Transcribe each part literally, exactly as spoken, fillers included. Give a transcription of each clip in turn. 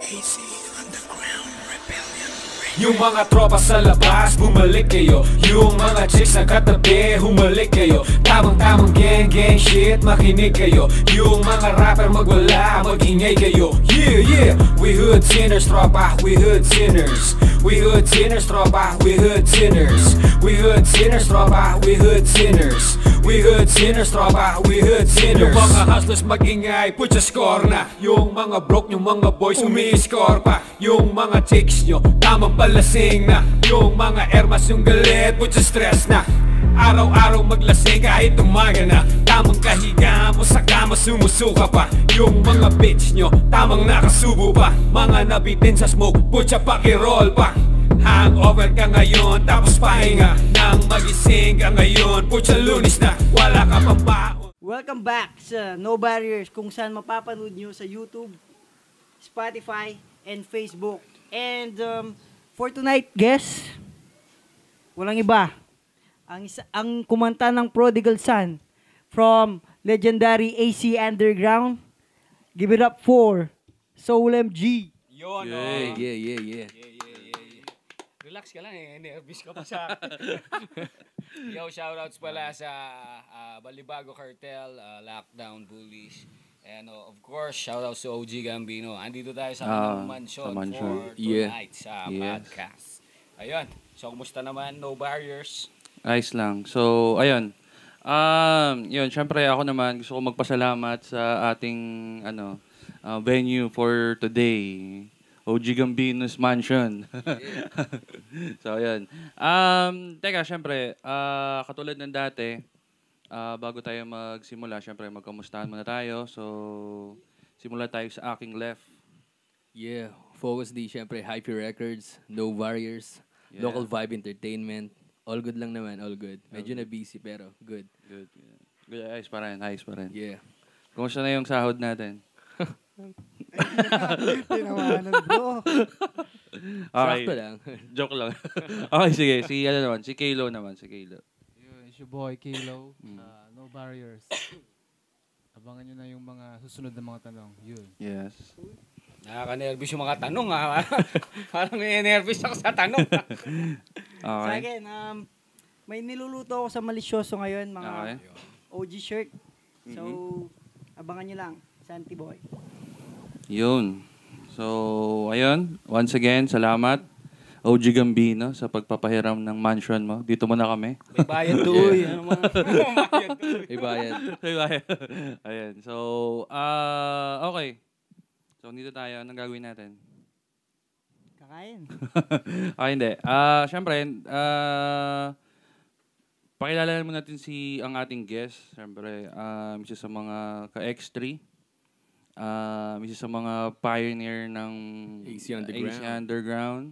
Yung mga tropa sa labas, bumalik kayo. Yung mga chicks na katabi, humalik kayo. Tamang-tamang gang-gang shit, makinig kayo. Yung mga rapper magwala, magingay kayo. Yeah, yeah, we hood sinners, tropa, we hood sinners. We hood sinners, tropa, we hood sinners. We hood sinners, tropa, we hood sinners. We hood sinners, tropa, we hood sinners. Yung mga hustlers magingay, put your score na. Yung mga broke, yung mga boys, umi-score pa. Yung mga chicks nyo, tamang palasing na. Yung mga ermas, yung galit, put your stress na. Araw-araw maglasing kahit umaga na. Tamang kahiga mo sa kama, sumusuka pa. Yung mga bitch nyo, tamang nakasubo pa. Mga nabitin sa smoke, putya pakiroll pa. Hangover ka ngayon, tapos pahinga. Nang magising ka ngayon, putya lunis na. Wala ka pang baon. Welcome back sa No Barriers, kung saan mapapanood nyo sa YouTube, Spotify, and Facebook. And um, for tonight, guys, walang iba. Ang, isa, ang kumanta ng Prodigal Son from legendary A C Underground. Give it up for Soulem-G. Yun, yeah, oh. yeah, yeah, yeah, yeah, yeah, yeah, yeah. Relax ka lang eh, nervous ka pa sa Yo, shoutouts pala sa uh, Balibago Cartel, uh, Lockdown Bullies. And uh, of course, shoutouts to O G Gambino. Andito tayo sa uh, mansion, mansion for yeah. tonight sa yes. podcast. Ayun, so kumusta naman? No Barriers? Ayos lang. So, ayun. Um, yun, syempre ako naman gusto ko magpasalamat sa ating ano uh, venue for today. O G Gambino's Mansion. So, ayun. Um, teka, syempre, uh, katulad ng dati, uh, bago tayo magsimula, syempre magkamustahan muna tayo. So, simula tayo sa aking left. Yeah, Focus D, syempre, HYFEE Records, No Barriers, yeah. Local Vibe Entertainment. All good lang naman, all good. Medyo na busy pero good. Good. Yeah. Good, ayos pa rin, ayos pa rin. Yeah. Kumusta na yung sahod natin? Tinawanan, bro. Okay. Sakto lang. Joke lang. Okay, sige. Si, ano naman, si Kalo naman, si Kalo. Yun, it's your boy, Kalo. Mm. Uh, no Barriers. Abangan nyo na yung mga susunod na mga tanong. Yun. Yes. Nakaka-nervous yung mga tanong ha. Parang nervous ako sa tanong. Okay. Sa akin, um, may niluluto ako sa Malisyoso ngayon, mga okay. O G shirt. So, mm-hmm. abangan nyo lang. Santi Boy. Yun. So, ayun. Once again, salamat. O G Gambino sa pagpapahiram ng mansion mo. Dito mo na kami. May bayad to eh. Ano mga bayad to eh. May bayad. May bayad. Ayan. So, uh, okay. So, dito tayo. Anong gagawin natin? Kakain. Okay, hindi. Uh, Siyempre, uh, pakilala naman natin si ang ating guest. Siyempre, um, isa sa mga ka-X three. Um, isa sa mga pioneer ng A C Underground. A C Underground.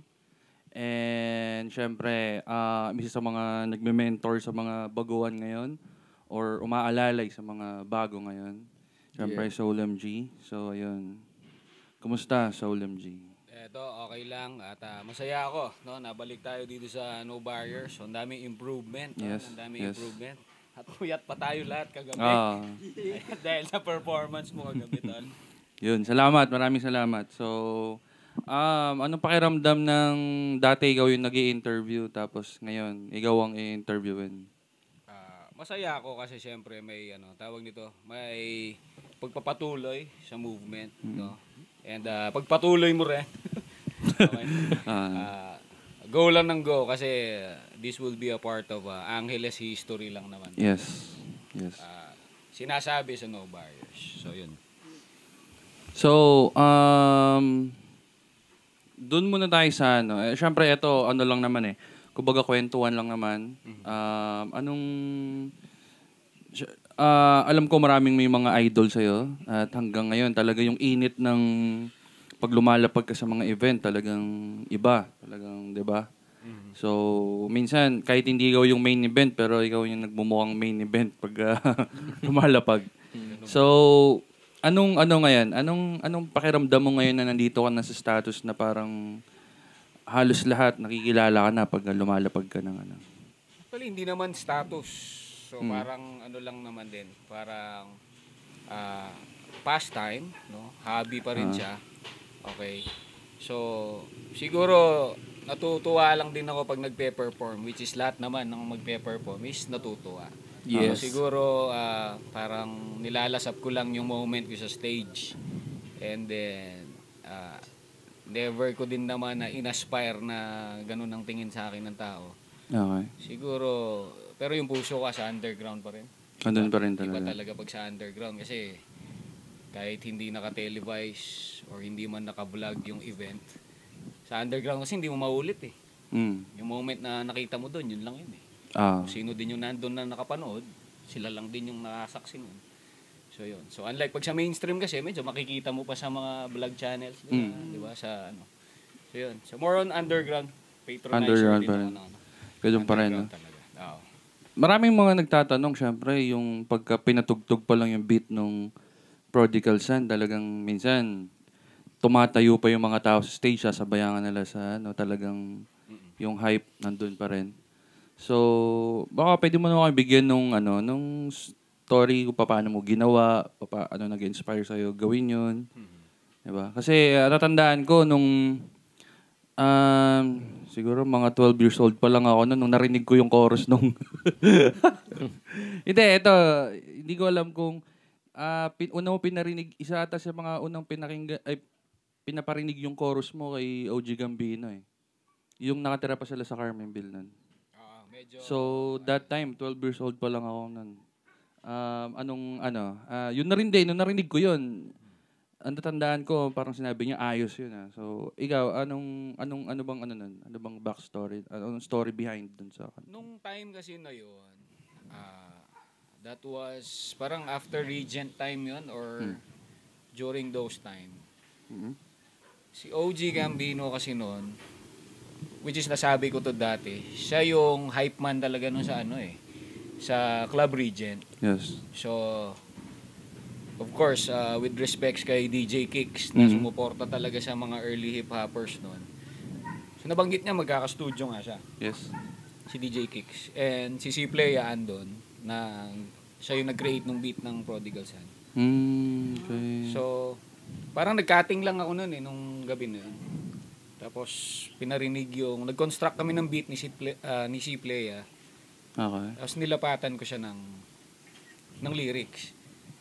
And siyempre, uh, isa sa mga nagme-mentor sa mga baguhan ngayon or umaalalay sa mga bago ngayon. Siyempre, yeah. Soulem-G. So, ayun. Kumusta, Soulem-G? Eto, okay lang. At uh, masaya ako. No? Nabalik tayo dito sa No Barriers. So, ang daming improvement. Yes. No? Ang daming yes. improvement. At puyat pa tayo lahat kagabi. Ah. Dahil sa performance mo kagabi, Tol. Yun, salamat. Maraming salamat. So, um, anong pakiramdam ng dati ikaw yung nag-i-interview tapos ngayon, ikaw ang i-interviewin? Uh, masaya ako kasi syempre may, ano, tawag nito, may pagpapatuloy sa movement. Mm-hmm. No? And uh, pagpatuloy mo rin. Okay? uh, go lang ng go kasi uh, this will be a part of uh, Angeles history lang naman. Yes. Yes. Uh, sinasabi sa No Barriers. So, yun. So, um, dun muna tayo sa ano. Eh, Siyempre, ito, ano lang naman eh. Kumbaga, kwentuhan lang naman. Um, anong... Uh, alam ko maraming may mga idol sa'yo at hanggang ngayon talaga yung init ng pag lumalapag ka sa mga event talagang iba. Talagang, di ba? Mm-hmm. So, minsan, kahit hindi ikaw yung main event pero ikaw yung nagmumukhang main event pag uh, lumalapag. So, anong ano ngayon? Anong anong pakiramdam mo ngayon na nandito ka na sa status na parang halos lahat nakikilala ka na pag lumalapag ka ng ano? Actually, hindi naman status. So, hmm. parang ano lang naman din. Parang uh, pastime, no? Hobby pa rin uh. siya. Okay. So, siguro, natutuwa lang din ako pag nagpe-perform, which is lahat naman ng magpe-perform is natutuwa. Yes. So, siguro, ah, parang nilalasap ko lang yung moment ko sa stage. And then, ah, never ko din naman na inaspire na ganun ang tingin sa akin ng tao. Okay. Siguro, pero yung puso ko sa underground pa rin. Andun pa rin Iba talaga. talaga pag sa underground kasi kahit hindi naka-televise or hindi man naka-vlog yung event, sa underground kasi hindi mo maulit eh. Mm. Yung moment na nakita mo doon, yun lang yun eh. Ah. Kung sino din yung nandun na nakapanood, sila lang din yung nakasaksi nun. So yun. So unlike pag sa mainstream kasi, medyo makikita mo pa sa mga vlog channels, di ba? Mm. Di ba? Sa ano. So yun. So more on underground. Patronizer Underground din pa ako rin. ng ano. Ganun pa rin, no? Underground talaga. Oo. Maraming mga nagtatanong, syempre, yung pagka pinatugtog pa lang yung beat nung Prodigal Son, talagang minsan tumatayo pa yung mga tao sa stage, sasabayan nila sa ano, talagang yung hype nandun pa rin. So, baka pwede mo naman bigyan nung ano, nung story kung paano mo ginawa, pa, ano nag-inspire sa'yo gawin yun. Diba? Kasi uh, natandaan ko nung um, siguro mga twelve years old pa lang ako no, nung narinig ko yung chorus nung hindi, ito, hindi ko alam kung uh, pin, una mo pinarinig, isa ata sa mga unang pinakinggan, ay, pinaparinig yung chorus mo kay O G Gambino eh. Yung nakatira pa sila sa Carmenville nun. Uh, medyo, so, that time, twelve years old pa lang ako nun. Um, anong, ano, uh, yun na rin din, nung narinig ko yun, ang natandaan ko, parang sinabi niya, ayos yun ah. So, ikaw, anong, anong, ano bang, ano nun? Ano bang backstory? Anong story behind dun sa akin? nung time kasi na yun, uh, that was, parang after Regent time yun, or Hmm. during those time. Mm-hmm. Si O G Gambino kasi noon, which is nasabi ko to dati, siya yung hype man talaga nun sa ano eh, sa Club Regent. Yes. So, of course, uh, with respects kay D J Kicks na Mhm. sumuporta talaga sa mga early hip-hoppers noon. So, nabanggit niya magkaka-studio nga siya, Yes. si D J Kicks. And si C Playa andon, na siya yung nag-create ng beat ng Prodigal Son. Mm, okay. So, parang nag-cutting lang ako noon eh, nung gabi na yun. Tapos, pinarinig yung, nag-construct kami ng beat ni si, Ple, uh, ni si Playa. Okay. Tapos nilapatan ko siya ng, ng lyrics.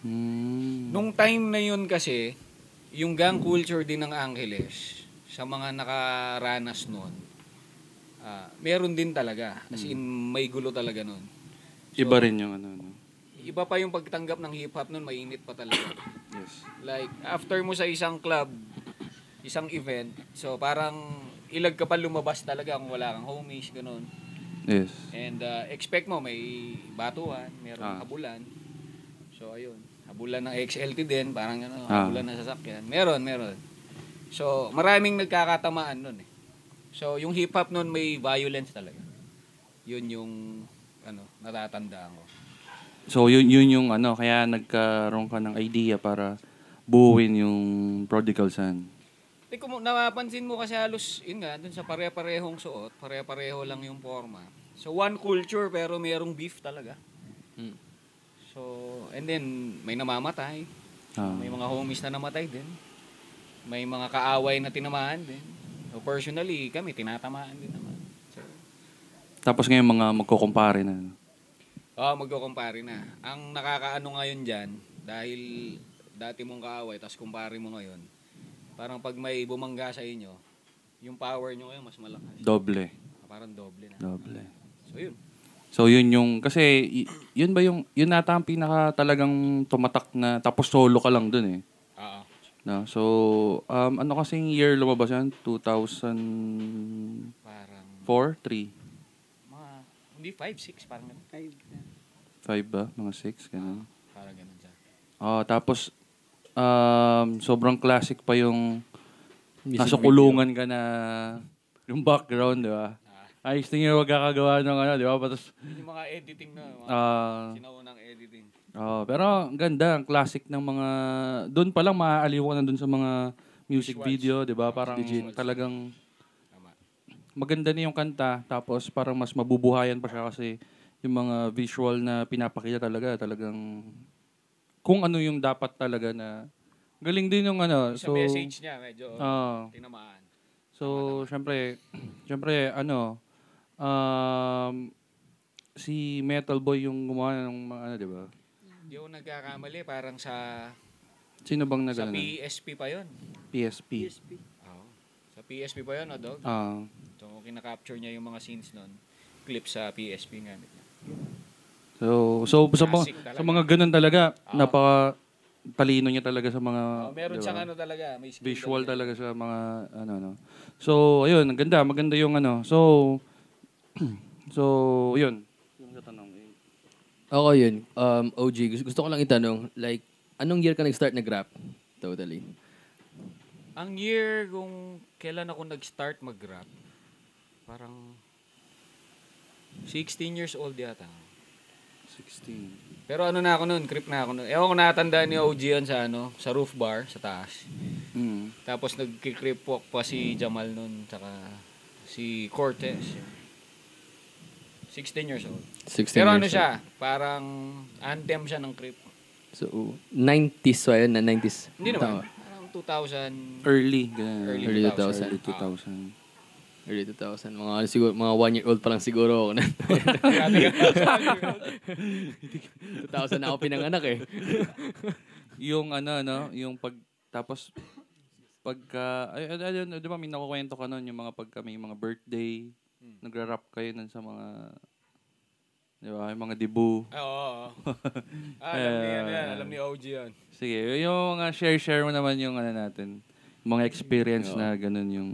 Mm. Nung time na yun kasi, yung gang culture din ng Angeles, sa mga nakaranas noon, uh, meron din talaga. As in, may gulo talaga noon. So, Iba rin yung ano, no? Iba pa yung pagtanggap ng hip-hop noon, mainit pa talaga. Yes. Like, after mo sa isang club, isang event, so parang ilag ka pa lumabas talaga kung wala kang homies, ganun. Yes. And uh, expect mo, may batuhan, meron Ah. habulan. So, ayun. Habulan ng X L T din, parang ano, Ah. habulan ng sasakyan. Meron, meron. So, maraming nagkakatamaan nun eh. So, yung hip-hop nun may violence talaga. Yun yung, ano, natatandaan ko. So, yun, yun yung ano, kaya nagkaroon ka ng idea para buuin yung Prodigal Son. Eh, kung napapansin mo kasi halos, yun nga, dun sa pare-parehong suot, pare-pareho lang yung forma. So, one culture pero mayroong beef talaga. Hmm. So, and then, may namamatay. Ah. May mga homies na namatay din. May mga kaaway na tinamaan din. So, personally, kami, tinatamaan din naman. So, Tapos ngayon mga magkukumpare na. oh, magkukumpare na. Ang nakakaano ngayon dyan, dahil dati mong kaaway, tapos kumpare mo ngayon, parang pag may bumangga sa inyo, yung power nyo ngayon mas malakas. Doble. Parang doble na. Doble. So, yun. So, yun yung, kasi, y- yun ba yung, yun nata ang pinaka talagang tumatak na, tapos solo ka lang dun eh. Oo. No? So, um, ano kasing year lumabas yan? two thousand four? Parang, three? mga, hindi, five, six, parang ganun. Five na. five ba? Mga six? Ganun. Parang ganun siya. Oh, tapos, um, sobrang classic pa yung Music nasa video. kulungan ka na yung background, di ba? Ayos din yung magkakagawa ng ano, di ba? Tapos, Yung mga editing na, mga ah, sinaunang editing. oh, pero ang ganda, ang classic ng mga, doon pa lang maaaliw ka na doon sa mga music Visuals. video, di ba? Parang Visuals. talagang Tama. maganda na yung kanta, tapos parang mas mabubuhayan pa siya kasi yung mga visual na pinapakita talaga, talagang kung ano yung dapat talaga na galing din yung ano. Sa So, message niya, medyo ah, tinamaan. So, syempre, syempre, ano, um, si Metal Boy yung gumawa ng mga ano, di ba? Hindi ako nagkakamali, parang sa Sino bang sa nagano? P S P pa yun. P S P. P S P. Oo. Sa P S P pa yun, o dog? Ah. So, kina-capture niya yung mga scenes nun. Clip sa P S P nga. So, so sa mga, Classic talaga. sa mga ganun talaga, Ah. napaka talino niya talaga sa mga Oh, meron di ba? siyang ano talaga, may skill Visual talaga. talaga sa mga ano no. So, ayun, ang ganda, maganda yung ano. So, so, yun. Yung tatanong. Ako yun, um, O G, gusto, gusto ko lang itanong, like, anong year ka nag-start nag-rap? Totally. Ang year kung kailan ako nag-start mag-rap, parang sixteen years old yata. sixteen. Pero ano na ako nun, creep na ako nun. Ewan ko natandaan ni O G yun sa ano, sa roof bar, sa taas. Mm. Tapos nag-creep walk pa si Jamal nun, tsaka si Cortez. sixteen years old. sixteen Pero years ano old. siya, parang anthem siya ng creep. So, nineties, so ayun na, nineties. Hindi Tama. naman, parang two thousand. Early, ganun. Early Early two thousand. two Early two thousand. Early two thousand. Mga, ano, siguro, mga one year old pa lang siguro ako na. two thousand na ako pinanganak eh. Yung ano, no, yung pag, tapos, pagka, ay, ay, ay, di ba may nakukwento ka nun, yung mga pagka may mga birthday, Hmm. nagra-rap kayo nun sa mga, di ba, yung mga debut. Oo, oo. Ah, alam ni, ano yan, alam ni O G yan. Sige, yung mga share-share mo naman yung ano natin, mga experience na ganun yung,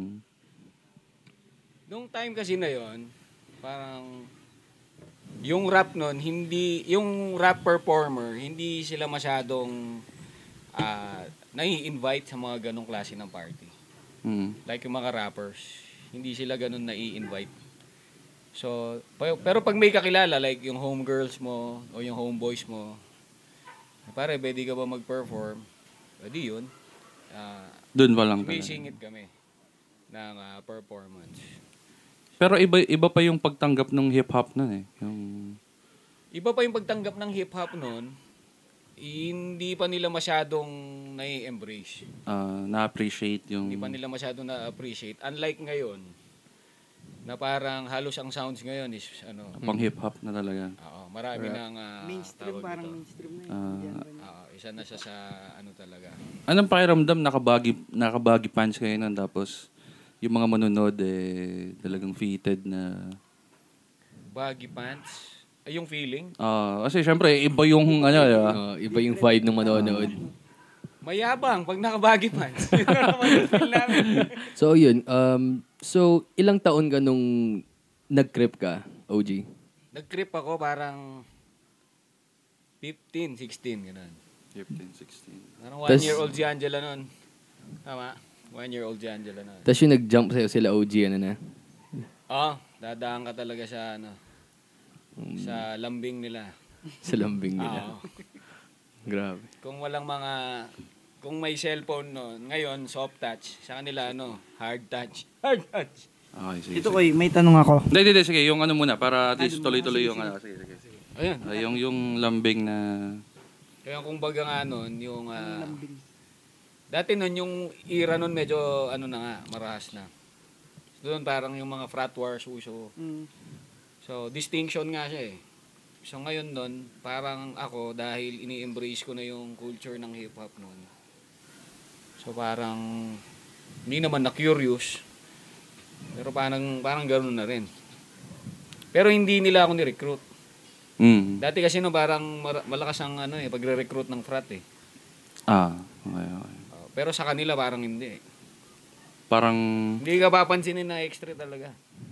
Nung time kasi na yon, parang yung rap nun, hindi, yung rap performer, hindi sila masyadong uh, nai-invite sa mga ganong klase ng party. mm, Like yung mga rappers, hindi sila ganon nai-invite. So, pa- pero pag may kakilala, like yung homegirls mo o yung homeboys mo, pare, pwede ka ba mag-perform? Pwede yun. Uh, dun pa lang talaga. Sumisingit kami ng uh, performance. Pero iba iba pa yung pagtanggap ng hip-hop nun eh. Yung, Iba pa yung pagtanggap ng hip-hop noon, hindi pa nila masyadong nai-embrace. ah, na-appreciate yung, Hindi pa nila masyadong na-appreciate. Unlike ngayon, na parang halos ang sounds ngayon is, ano, pang hip-hop na talaga. oo, marami nang ah, Mainstream, tawag parang dito. mainstream na Ah. yun. Oo, isa na siya sa ano talaga. Anong pakiramdam nakabagi nakabagi pants kayo nun tapos yung mga manonood eh talagang fitted na Baggy pants. Ay, yung feeling. ah kasi syempre iba yung ano di ba? Uh, iba yung vibe ng manonood. Mayabang pag naka-baggy pants. Yun na naman yung feel namin. So, yun. Um, so, ilang taon ka nung nag-crip ka, O G? Nag-trip ako parang fifteen, sixteen, gano'n. fifteen, sixteen. Parang Tas- one-year-old si Angela nun. Tama? One-year-old si Angela nun. Tapos yung nag-jump sa'yo sila O G, ano na? Oo, dadaan ka talaga sa ano, sa lambing nila. Sa lambing nila. Oo. Grabe. Kung walang mga, kung may cellphone noon, ngayon soft touch, sa kanila ano, hard touch. Hard touch. Okay, sige. Ito sige. koy, may tanong ako. Hindi, hindi, sige, yung ano muna para at least tuloy-tuloy yung ano. Sige, sige. Ayun. Ah, yung yung lambing na Kaya kung baga nga noon, yung, ah, dati noon yung era noon medyo ano na nga, marahas na. Doon parang yung mga frat wars uso. Mm. So, distinction nga siya eh. So, ngayon nun, parang ako, dahil ini-embrace ko na yung culture ng hip-hop nun. So, parang, hindi naman na-curious. Pero parang, parang gano'n na rin. Pero hindi nila ako ni-recruit. mm. Dati kasi no, parang mar- malakas ang ano, eh, pagre-recruit ng frat eh. Ah, okay, okay. Uh, pero sa kanila parang hindi. Parang Hindi ka papansinin na extra talaga.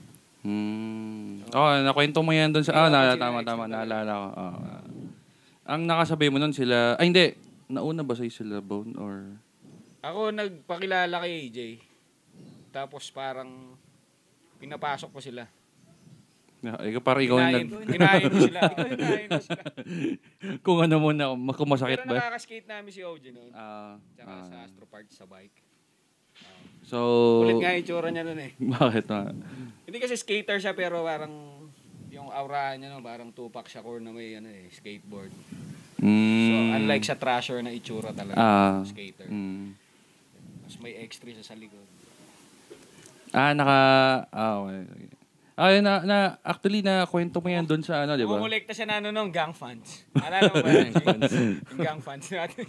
Hmm. Oh, nakwento mo yan doon sa... Ah, na, tama, tama. Naalala ko. Oh. Ang nakasabay mo nun sila... Ay, hindi. Nauna ba sa'yo sila, Bone? Or... Ako nagpakilala kay A J. Tapos parang pinapasok ko sila. Yeah, ikaw, parang ikaw yung Kinain, nag... kinain ko sila. Ikaw yung kinain ko sila. Kung ano mo na, kung masakit Pero ba? nakakaskate namin si O G noon. Ah, Tsaka ah. sa Astro Park sa bike. So... Kulit nga yung itsura niya nun eh. Bakit na? Hindi kasi skater siya pero parang yung aura niya no, parang tupac Shakur na may ano eh, skateboard. Mm. So unlike sa trasher na itsura talaga, Ah. skater. Mm. Mas may extra siya sa likod. Ah, naka... Ah, okay. okay. Ah, yun, na, na, actually, na kwento mo yan doon sa ano, di ba? Kumulekta siya na ano nung gang funds. Alala mo ba yan? Yung gang funds natin.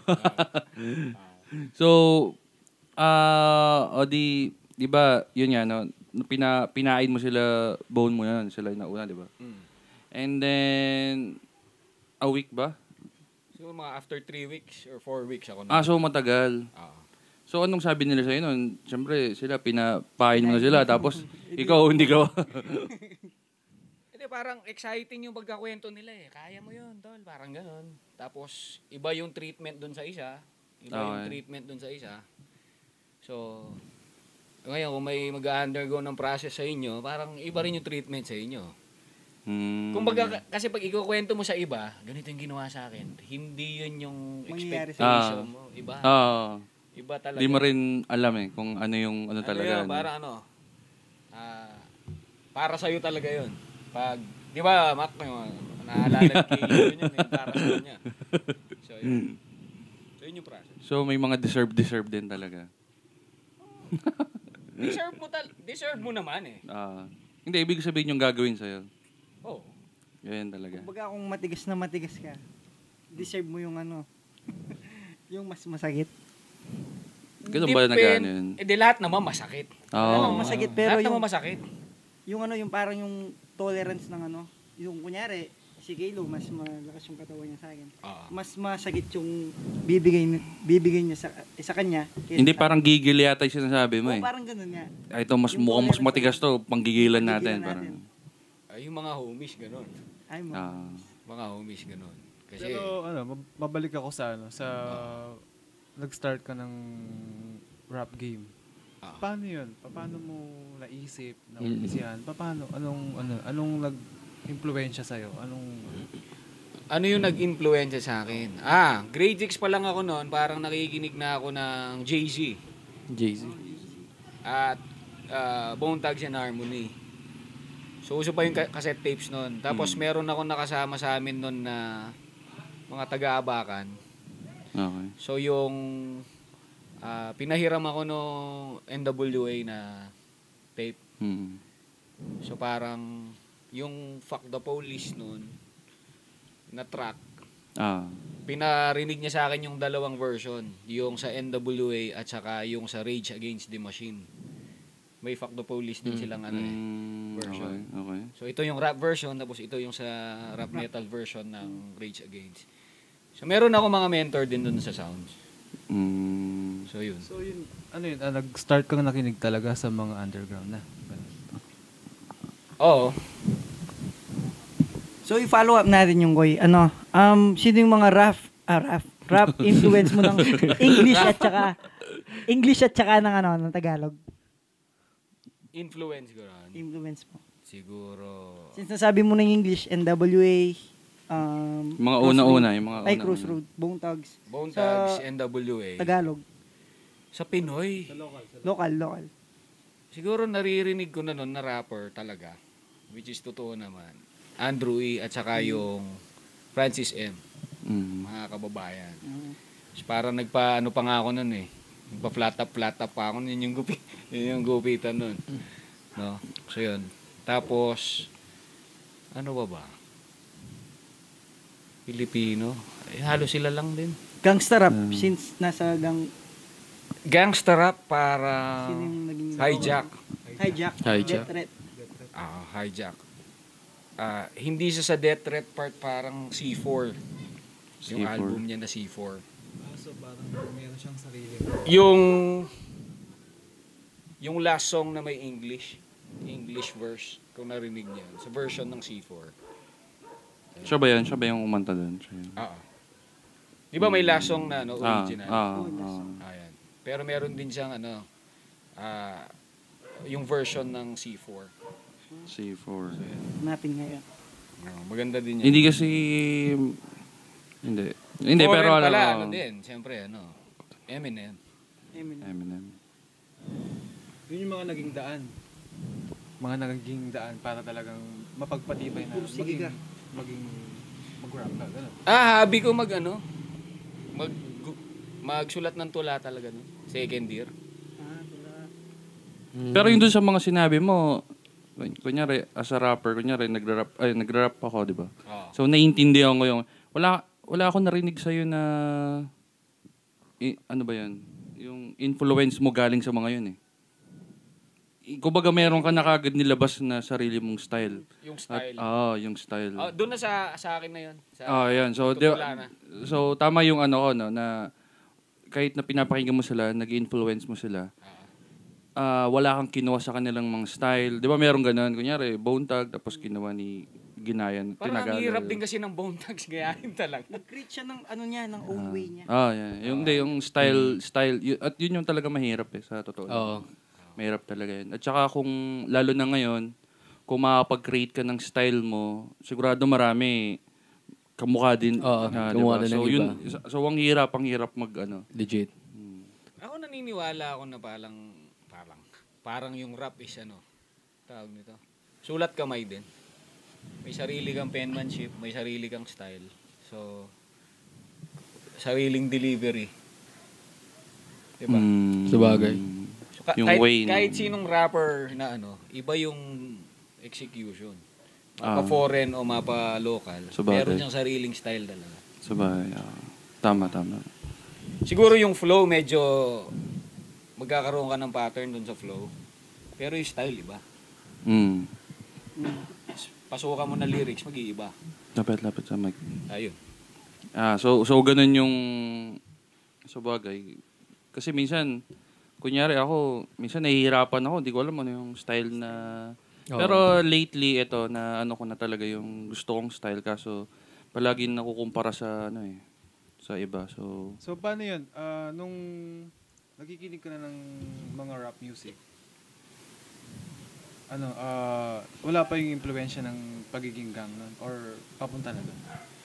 So, ah, o di, di ba, yun nga, no, pina, pinain mo sila, bone mo yan, sila yung nauna, di ba? Mm. And then, a week ba? So, mga after three weeks or four weeks ako na. Ah, so matagal. Ah. So, anong sabi nila sa'yo nun? Siyempre, sila, pinapain mo na sila, tapos, ikaw, hindi ka. Hindi, parang exciting yung pagkakwento nila eh. Kaya mo yun, tol. Parang ganon. Tapos, iba yung treatment dun sa isa. Iba Okay. yung treatment dun sa isa. So, ngayon, kung may mag-undergo ng process sa inyo, parang iba rin yung treatment sa inyo. Hmm. Kumbaga, kasi pag ikukwento mo sa iba, ganito yung ginawa sa akin. Hindi yun yung Mangyayari expectation Ah. mo. Iba. Ah, Iba talaga. di mo rin alam eh, kung ano yung, ano Ano talaga. yun, ano. para ano, ah, para sa'yo talaga yun. Pag, di ba, Mac, yung, naalala kay yun yun, eh, para sa kanya. So, yun. So, yun yung process. So, may mga deserve-deserve din talaga. Deserve mo, tal deserve mo naman eh. Ah, hindi, ibig sabihin yung gagawin sa'yo. Oh. Yan talaga. Kumbaga kung matigas na matigas ka, deserve mo yung ano, yung mas masakit. Ganun ba nag-ano yun? Eh, di lahat naman masakit. Oo. Ano, masakit, pero lahat yung- naman masakit. Yung ano, yung parang yung tolerance ng ano, yung kunyari, si Kaylo, mas malakas yung katawan niya sa akin. Oo. Mas masakit yung bibigay, ni- bibigay niya sa, eh, sa kanya. kaysa Hindi, sa- parang gigil yata yung sinasabi mo Oo, eh. parang ganun nga. Ah, ito, mas Yung mukhang mas tolerance matigas to, panggigilan natin. Panggigilan Parang, natin. Ay, yung mga homies, ganun. Ay mo. ah, Mga homies, ganun. Kasi, Pero ano, mab- mabalik ako sa ano, sa nag-start ka ng rap game. Ah. Paano 'yun? Pa- Paano mo naisip, Mm. naumisihan? Pa- Paano anong ano, anong nag-impluwensya sa Anong ano yung nag-influensya sa akin? Ah, grade six pa lang ako noon, parang nakikinig na ako ng Jazzy. Jazzy. At uh, Bone Thugs and Harmony. So, uso pa yung ka- cassette tapes noon. Tapos, meron ako nakasama sa amin noon na mga taga-abakan. okay. So, yung ah, pinahiram ako nung N W A na tape. Hmm. So, parang yung Fuck the Police noon na track, Ah, pinarinig niya sa akin yung dalawang version. Yung sa N W A at saka yung sa Rage Against the Machine. May Fuck the Police din silang ano eh. mm, version. okay, okay. So ito yung rap version, tapos ito yung sa rap metal version ng Rage Against. So meron ako mga mentor din dun sa sounds. Mm, So yun. So yun, ano yun, ah, nag-start kang nakinig talaga sa mga underground na. Oo. So, i-follow up natin yung Koy. Ano, um, sino yung mga rap, ah, rap, rap influence mo ng English at saka, English at saka ng ano, ng Tagalog? Influence ko rin. Influence mo. Siguro. Since nasabi mo na yung English, N W A, um, Yung mga Crossroad- una-una, yung mga Ay, una-una. Crossroad, Bone Thugs. Bone Sa Thugs, N W A. Tagalog. Sa Pinoy. Local, local. Siguro naririnig ko na nun na rapper talaga. Which is totoo naman. Andrew E. at saka yung Francis M. Mm. Mga kababayan. Mm. So, parang nagpa, ano pa nga ako nun eh. Nagpa flat up, flat up pa ako. Yun yung, gupi, yun yung gupitan nun. No? So yun. Tapos, ano ba ba? Filipino. Eh, halos sila lang din. Gangsta rap, since nasa gang, Gangster rap para sino yung naging... hijack. Hijack. Hijack. Death Threat. Ah, hijack. Ah, hindi siya sa Death Threat part, parang C four. Yung C four. album niya na C four. So parang meron siyang sarili. Yung yung last song na may English, English verse, kung narinig niyo, sa version ng C four. Siya ba yan? Siya ba yung umanta doon? Siya yun. Ah. Di ba may last song na no, Ah, original? ah, Oh, last ah. Ayan. Pero meron din siyang ano, ah, yung version ng C four. C four. Natin ngayon. Oh, maganda din yan. Hindi kasi... Hindi. Hindi, Foreign pero alam pala, ko. ano din, siyempre, ano, Eminem. Eminem. Eminem. Yun yung mga naging daan. Mga naging daan para talagang mapagpatibay na Sige maging, ka. maging mag-rap ka. Ganun. Ah, habi ko mag, ano, mag, gu- magsulat ng tula talaga, no? Second year. Ah, wala. Pero yung dun sa mga sinabi mo, kun- kunyari, as a rapper, kunyari, nagra-rap, ay, nagra-rap ako, di ba? Oo. So, naiintindihan ko yung, wala, wala akong narinig sa'yo na, i- ano ba yan? Yung influence mo galing sa mga yun eh. I- Kumbaga, meron ka na kagad nilabas na sarili mong style. Yung style. At, ah, yung style. Oh, doon na sa sa akin na 'yon. Sa Ah, yan. So, di, tutula na. so tama yung ano ko, no, na kahit na pinapakinggan mo sila, nag-influence mo sila, ah wala kang kinuha sa kanilang mga style. Di ba meron ganun? Kunyari, bone tag, tapos kinuha ni Ginayan. Parang ang hirap din kasi ng bone tags gayahin talaga. Nag-create siya ng ano niya, ng own way niya. Ah, yan. Yung, hindi, yung style, style, y- at yun yung talaga mahirap eh, sa totoo. lang. Oo. Mahirap talaga yun. At saka kung, lalo na ngayon, kung makapag-create ka ng style mo, sigurado marami kamukha din. Oo, ah, kamukha diba? na ng so, iba. yun, so, ang hirap, ang hirap mag, ano. Legit. Ako naniniwala ako na parang parang parang yung rap is ano, tawag nito. Sulat kamay din. May sarili kang penmanship, may sarili kang style. So sariling delivery. Diba? Mm, Sabagay. So, ka- yung kahit, way, no? kahit sinong rapper na ano, iba yung execution. Ah. Mapa foreign o mapa local. Sabagay. Meron siyang sariling style talaga. Sabay, ah, tama, tama. Siguro yung flow medyo magkakaroon ka ng pattern dun sa flow. Pero yung style iba. Mm. Pasukan mo na lyrics, mag-iiba. Lapit-lapit sa mic. Ayun. Ah, so so ganun yung sa bagay. Kasi minsan kunyari ako, minsan nahihirapan ako, hindi ko alam ano yung style na Oo. pero lately ito na ano ko na talaga yung gusto kong style kaso palagi nakukumpara sa ano eh sa iba. So So, paano yun? Ah, nung nakikinig ka na ng mga rap music, ano, ah, wala pa yung impluensya ng pagiging gang nun? Or papunta na doon?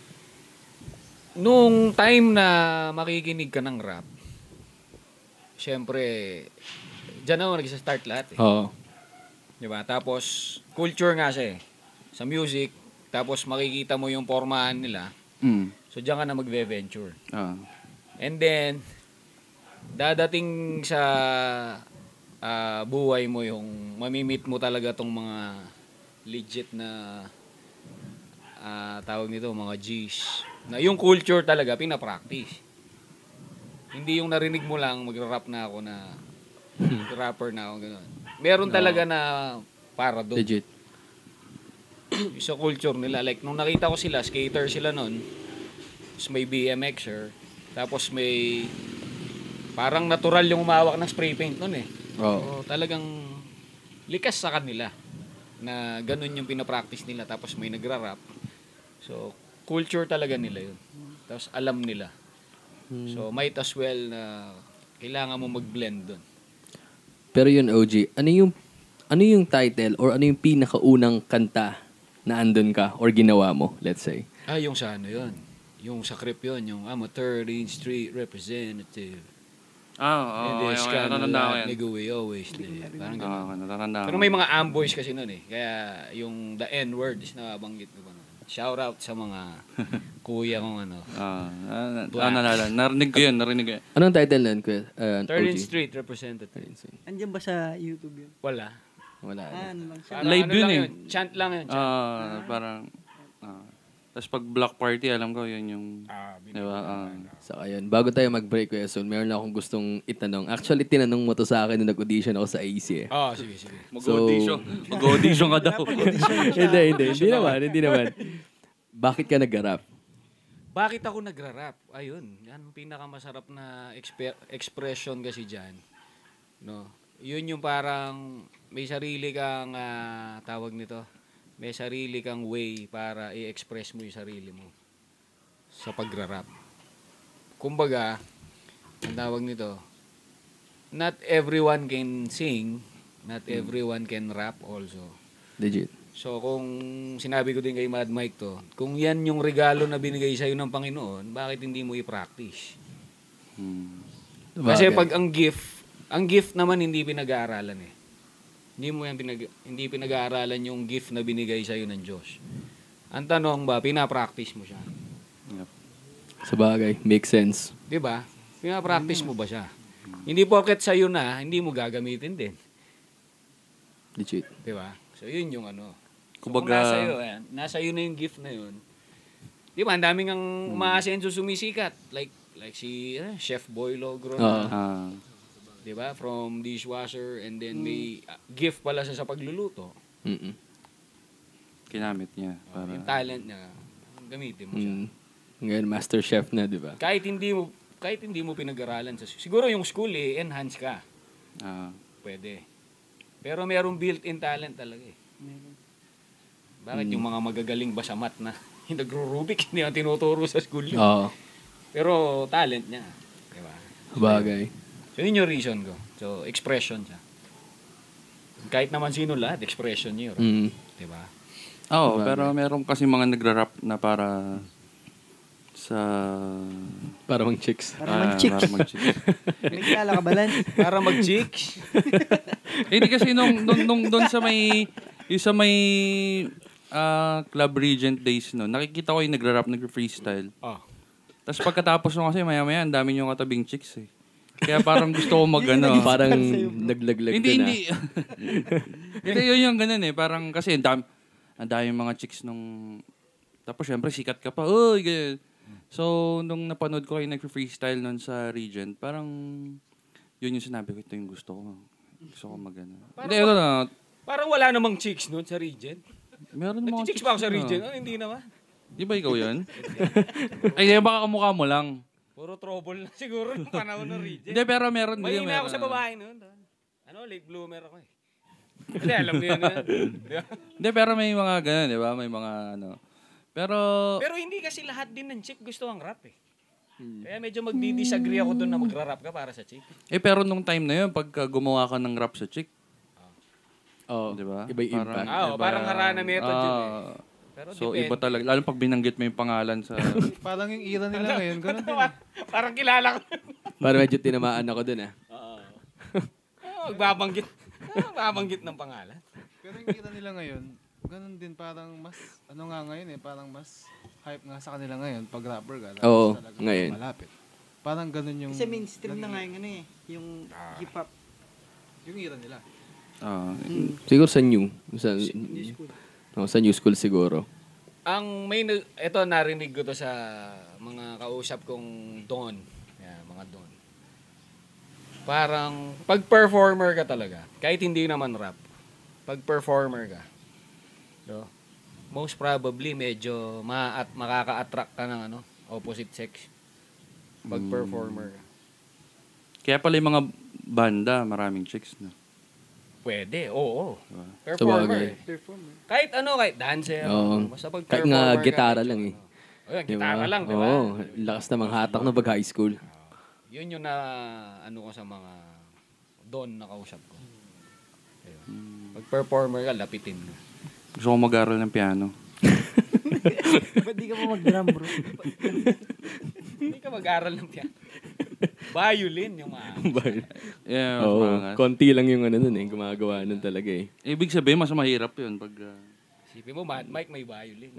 Nung time na makikinig ka ng rap, syempre, dyan ako nag-start lahat eh. Oo. Diba? Tapos, culture nga siya eh. Sa music, tapos makikita mo yung pormahan nila. mm, So, dyan ka na magve-venture. ah, And then, dadating sa ah, buhay mo yung mamimit mo talaga tong mga legit na ah, tawag nito, mga G's. Na yung culture talaga, pinapractice. Hindi yung narinig mo lang, magra-rap na ako na rapper na ako, gano'n. Meron talaga na para doon. Legit. Sa culture nila. Like, nung nakita ko sila, skater sila nun. Tapos may B M Xer. Tapos may parang natural yung umawak ng spray paint nun eh. Oo. So, talagang likas sa kanila na ganun yung pinapractice nila. Tapos may nagra-rap. So, culture talaga nila yun. Tapos alam nila. So, might as well na kailangan mo mag-blend dun. Pero yun, O G, ano yung ano yung title or ano yung pinakaunang kanta na andun ka or ginawa mo, let's say? Ah, yung sa ano yun. Yung sa crip yun. Yung I'm a thirteenth Street representative. ah, oh, And okay, this okay, kind of natatanda ko life, yan. nigga, we always live. Parang ganun. Ah, natatanda ko. Pero may mga amboys kasi nun eh. Kaya yung the N-word is nabanggit ko pa nun. Shout out sa mga kuya kong ano. Ah, ah, Black. ah, nalala. Narinig ko yun, narinig ko yun. Anong title nun, kuya? Uh, thirteenth O G? Street representative. Andiyan ba sa YouTube yun? Wala. Wala. Ah, ano lang siya. Parang Live ano yun lang eh. Chant lang yun. Chant. Ah, parang ah. Tapos pag block party, alam ko yun yung Ah, di ba? Ah. So, ayun. Bago tayo mag-break, kuya Sol, meron lang akong gustong itanong. Actually, tinanong mo to sa akin nung nag-audition ako sa A C eh. Oh, sige, sige. Mag-audition. Mag-audition ka daw. hindi, hindi. Hindi naman, hindi naman. Bakit ka nag-rap? Bakit ako nagra-rap? Ayun, yan ang pinakamasarap na exper- expression kasi dyan. No? Yun yung parang may sarili kang ah, tawag nito. May sarili kang way para i-express mo yung sarili mo sa pagra-rap. Kumbaga, ang tawag nito, not everyone can sing, not everyone can rap also. Legit. So kung sinabi ko din kay MadMike to, kung yan yung regalo na binigay sa'yo ng Panginoon, bakit hindi mo i-practice? Hmm. Kasi Bagay. pag ang gift, ang gift naman hindi pinag-aaralan eh. Hindi mo yan pinag hindi pinag-aaralan yung gift na binigay sa'yo ng Diyos. Ang tanong ba, pina-practice mo siya? Yep. Sa bagay. Makes sense. 'Di ba? Pina-practice mo ba siya? Hindi porket sa'yo na, hindi mo gagamitin din. Legit. Di ba? So, yun yung ano. So, Kumbaga- kung nasa iyo, ayan, nasa iyo na yung gift na yun. Di ba, ang daming ang umaasenso sumisikat. Like, like si eh, Chef Boy Logro. Oo. Ah, Di ba? From dishwasher and then may uh, gift pala siya sa pagluluto. Mm-mm. kinamit niya. Uh, Para, yung talent niya, gamitin mo siya. Mm. Ngayon, master chef na, di ba? Kahit hindi mo kahit hindi mo pinag-aralan sa siguro yung school eh, enhance ka. ah, Pwede. Pero merong built-in talent talaga eh. Bakit yung mga magagaling ba sa math na yung nagro-Rubik, hindi ang tinuturo sa school yun. Oo. Pero talent niya. Di ba? Bagay. So yun yung reason ko. So expression siya. Kahit naman sino lahat, expression niyo. Mm. Di ba? Oo, Bagay. pero meron kasi mga nagra-rap na para sa... Para mang chicks. Para ah, mag-chicks. para mag-chicks. May kilala ka ba, Lance? Para mag-chicks. Eh, Hindi kasi nung, nung, nung doon sa may... Yung sa may ah, Club Regent days no, nakikita ko yung nagra-rap, nag-freestyle. Oh. Tapos pagkatapos nung kasi maya-maya, ang dami nyo katabing chicks eh. Kaya parang gusto ko mag ano. Parang naglaglag Hindi, din hindi. Hindi, yun yung ganun eh. Parang kasi ang dami, ang dami mga chicks nung... Tapos syempre sikat ka pa. Uy, ganyan. So, nung napanood ko kayo nag-freestyle nun sa Regent, parang yun yung sinabi ko, ito yung gusto ko. Gusto ko mag ano. Hindi, ito na. Parang wala namang chicks noon sa Regent. Meron mga Nag-chicks pa ako sa na. Regent. Oh, hindi naman. Di ba ikaw yun? Ay, baka kamukha mo lang. Puro trouble na siguro ng panahon ng Regent. Hindi, pero meron. May hindi, ina ako meron. sa babae noon. Ano, late bloomer ako eh. Hindi, alam ko yun. ah. Di ba? Hindi, pero may mga ganun, di ba? May mga ano. Pero, Pero hindi kasi lahat din ng chick gusto ang rap eh. Kaya medyo magdi-disagree ako doon na magra-rap ka para sa chick. eh pero nung time na yun, pagka gumawa ka ng rap sa chick, Oo. di ba? Iba yung impact. Ah, oh, parang harana method yun eh. Ah, Pero So, depende. iba talaga. Lalo pag binanggit mo yung pangalan sa... Parang yung era nila ngayon, ganun din. Parang- Parang kilala ko. Parang medyo tinamaan ako dun ah. Oo. Ah, magbabanggit. Ah, magbabanggit ng pangalan. Pero yung era nila ngayon, ganun din parang mas, ano nga ngayon eh, parang mas hype nga sa kanila ngayon pag rapper ka. tapos Oo, talagang ngayon. Malapit. Parang ganun yung... Kasi mainstream na nga yung ano eh, yung hip-hop. Yung era nila. Ah, Siguro sa new. Sa, New school. oh, sa new school siguro. Ang may, na- eto narinig ko to sa mga kausap kong don. Yan, mga don. Parang, pag performer ka talaga, kahit hindi naman rap, pag performer ka, no, most probably medyo ma at makaka-attract ka ng ano, opposite sex. Pag performer ka. kaya pala yung mga banda, maraming chicks na. Pwede, oo. Sabagay. Performer. eh. Kahit ano, kahit dancer. Oo. Basta pag Kahit performer nga ka, gitara medyo lang eh. ano. O yan, Di ba? gitara lang, di ba? Oo, lakas na manghatak no pag high school. Yun yung na, ano ko sa mga don na kausap ko. Ayun. Pag performer ka, lapitin mo. Gusto ko mag-aral ng piano. Ba't di ka mo mag-drum, bro? Hindi ka mag-aral ng piano. Violin yung mga. Yeah, mas Oo, maangas. konti lang yung ano nun eh, gumagawa nun talaga eh. Ibig sabihin, mas mahirap yun pag... ah, Sipin mo, MadMike may violin.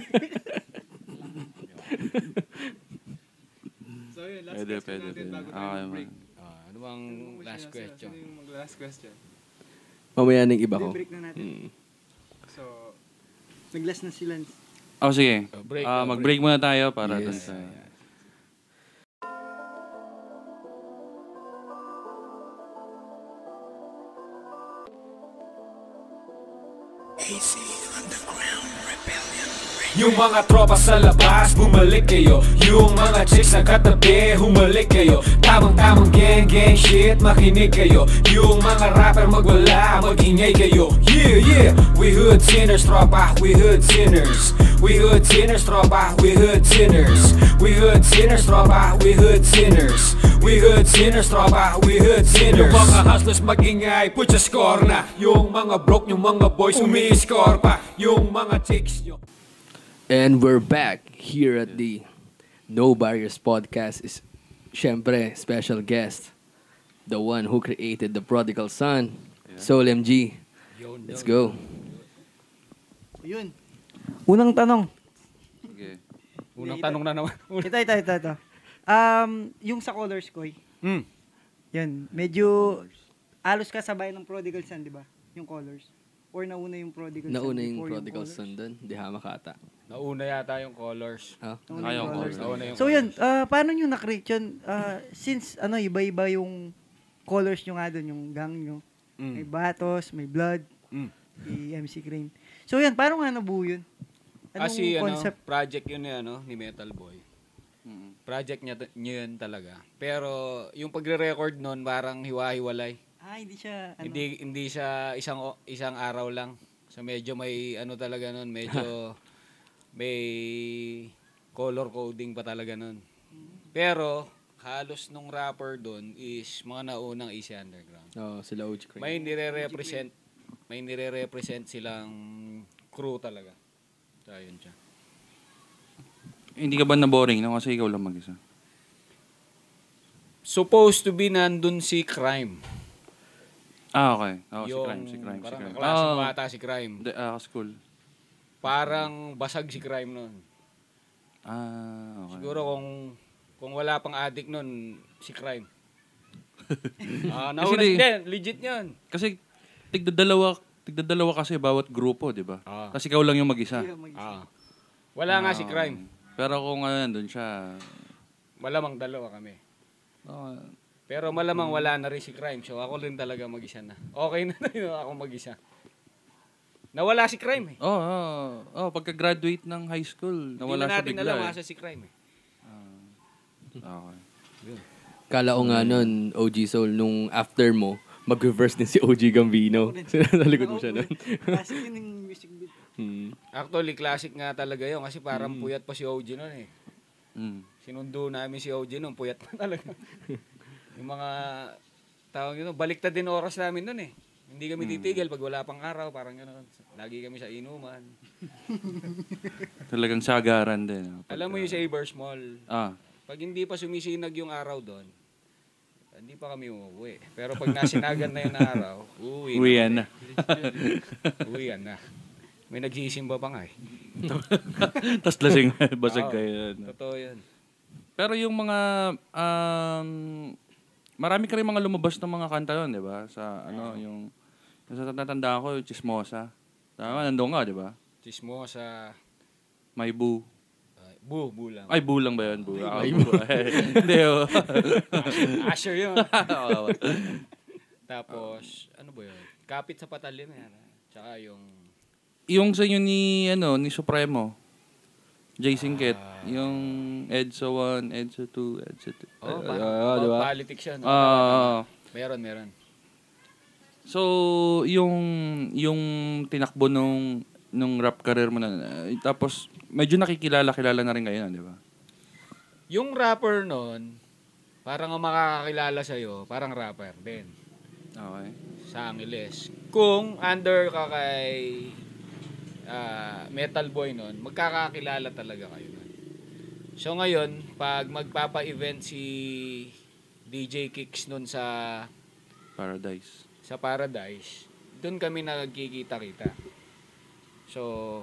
So yun, last Pwede, question pwede, natin pwede. bago Okay, tayo man. break. Ah, ano bang last question? Ano yung mag-last question? Mamaya ng iba ko. break na natin. Mm. So, Nag-last na si Lance. Oh, sige. Oh, break, Ah, oh, mag-break muna tayo para Yes. dun sa... Yung mga tropa sa labas, bumalik kayo. Yung mga chicks na katabi, humalik kayo. Tamang-tamang gang-gang shit, makinig kayo. Yung mga rapper magwala, magingay kayo. Yeah, yeah, we hood sinners, tropa, we hood sinners. We hood sinners, tropa, we hood sinners. We hood sinners, tropa, we hood sinners. We hood sinners, tropa, we hood sinners. Yung mga hustlers magingay, put your score na. Yung mga broke, yung mga boys, umi-score pa. Yung mga chicks nyo. And we're back here at the No Barriers podcast. Is syempre special guest, the one who created the prodigal son, Soulem-G. Let's go. Yun. Unang tanong. Sige. Unang tanong na naman. Ito, ito, ito, ito. Um, yung sa colors ko, Hmm. yun, medyo alos ka sabay ng prodigal son, di ba? yung Colors? Or nauna yung Prodigal Nauna Son yung before Prodigal Colors? Son doon. Di ha makata. Nauna yata yung Colors. Ah? Nauna Ay, yung yung Colors. Colors. Nauna yung So Colors. yun, ah, paano nyo na-create yun? Ah, since ano, iba-iba yung colors nyo nga doon, yung gang nyo. May Mm. Batos, may Blood, Mm. si M C Crane. So yan, paano nga nabuo yun? Anong Kasi ano, concept? project yun ni, ano, ni Metal Boy. Mm. Project niya, niya yun talaga. Pero yung pagre-record nun, parang hiwa-hiwalay. Ah, hindi siya, ano? Hindi hindi siya isang o- isang araw lang. So medyo may ano talaga nun, medyo may color coding pa talaga nun. Pero halos nung rapper doon is mga naunang Easy Underground. Oh, sila O G Crane. May nire-represent may nire-represent silang crew talaga. So ayun siya. Hindi ka ba na-boring no? Kasi ikaw lang mag-isa. Supposed to be nandun si Crime. Ah, okay. Oh, si Yung Crime, si Crime, si parang Crime. kaklase Ah, mo ata si Crime. Hindi, ah, school. Parang basag si Crime nun. Ah, okay. Siguro kung kung wala pang addict nun, si Crime. Ah, nauna di- din, legit 'yan. Kasi tigdadalawa, tigdadalawa kasi bawat grupo, di ba? Ah. Kasi ikaw lang yung mag-isa. Hindi ka mag- Ah. Wala nga si Ah, Crime. Pero kung ano, nandun siya. Malamang dalawa kami. Oh, Pero malamang wala na rin si Crime. So ako rin talaga mag-isa na. Okay na na yun, ako mag-isa. Nawala si Crime eh. oh, oh, oh, pagka-graduate ng high school, Hindi nawala na siya natin bigla. alam eh. asa si Crime eh. Okay. Kala ko nga nun, O G Soul, nung after mo, mag-reverse din si O G Gambino. Sinasalikod mo siya nun. Kasi yun yung music video. Hmm. Actually, classic nga talaga yun kasi parang Mm. puyat pa si O G nun eh. Mm. Sinundo namin si O G nun, puyat pa talaga. Yung mga tawag yun, baliktad din oras namin nun eh. Hindi kami Mm. titigil pag wala pang araw, parang gano'n. Lagi kami sa inuman. Talagang sagaran din. Pagka- Alam mo yung Saber Small, Ah, pag hindi pa sumisinag yung araw doon, hindi pa kami uuwi. Pero pag nasinagan na yung araw, uwi na. uwian na. Uwian na. May nagsisimba pa nga eh. Tapos lasing, basag Oo, kayo. no? Totoo yun. Pero yung mga, um, marami ka rin mga lumabas ng mga kanta yun, di ba? Sa, ano, yung, sa tatandaan ko, yung Chismosa. Tama, nandun ka, di ba? Chismosa, May Boo. uh, bu, bu lang. Ay, Boo lang ba yun? Boo. Ah, Boo. Hindi, oh. Asher yun. Oo. Tapos, ano ba yun? Kapit sa patalyon yan. Tsaka yung, Yung sa inyo ni, ano, ni Supremo. Jay Singket. yung EDSA one, EDSA two, EDSA three. oh, Uh, pa- uh, about di ba? politics yan. Ah, ah, ah. meron, meron. So, yung yung tinakbo nung nung rap career mo na, eh, tapos medyo nakikilala-kilala na rin kayo, di ba? Yung rapper nun, parang ang makakakilala sa'yo, parang rapper din. Okay. Sa Angeles. Kung under ka kay ah, Metal Boy nun, magkakakilala talaga kayo nun. So ngayon, pag magpapa-event si D J Kicks nun sa Paradise. sa Paradise, doon kami nagkikita-kita. So,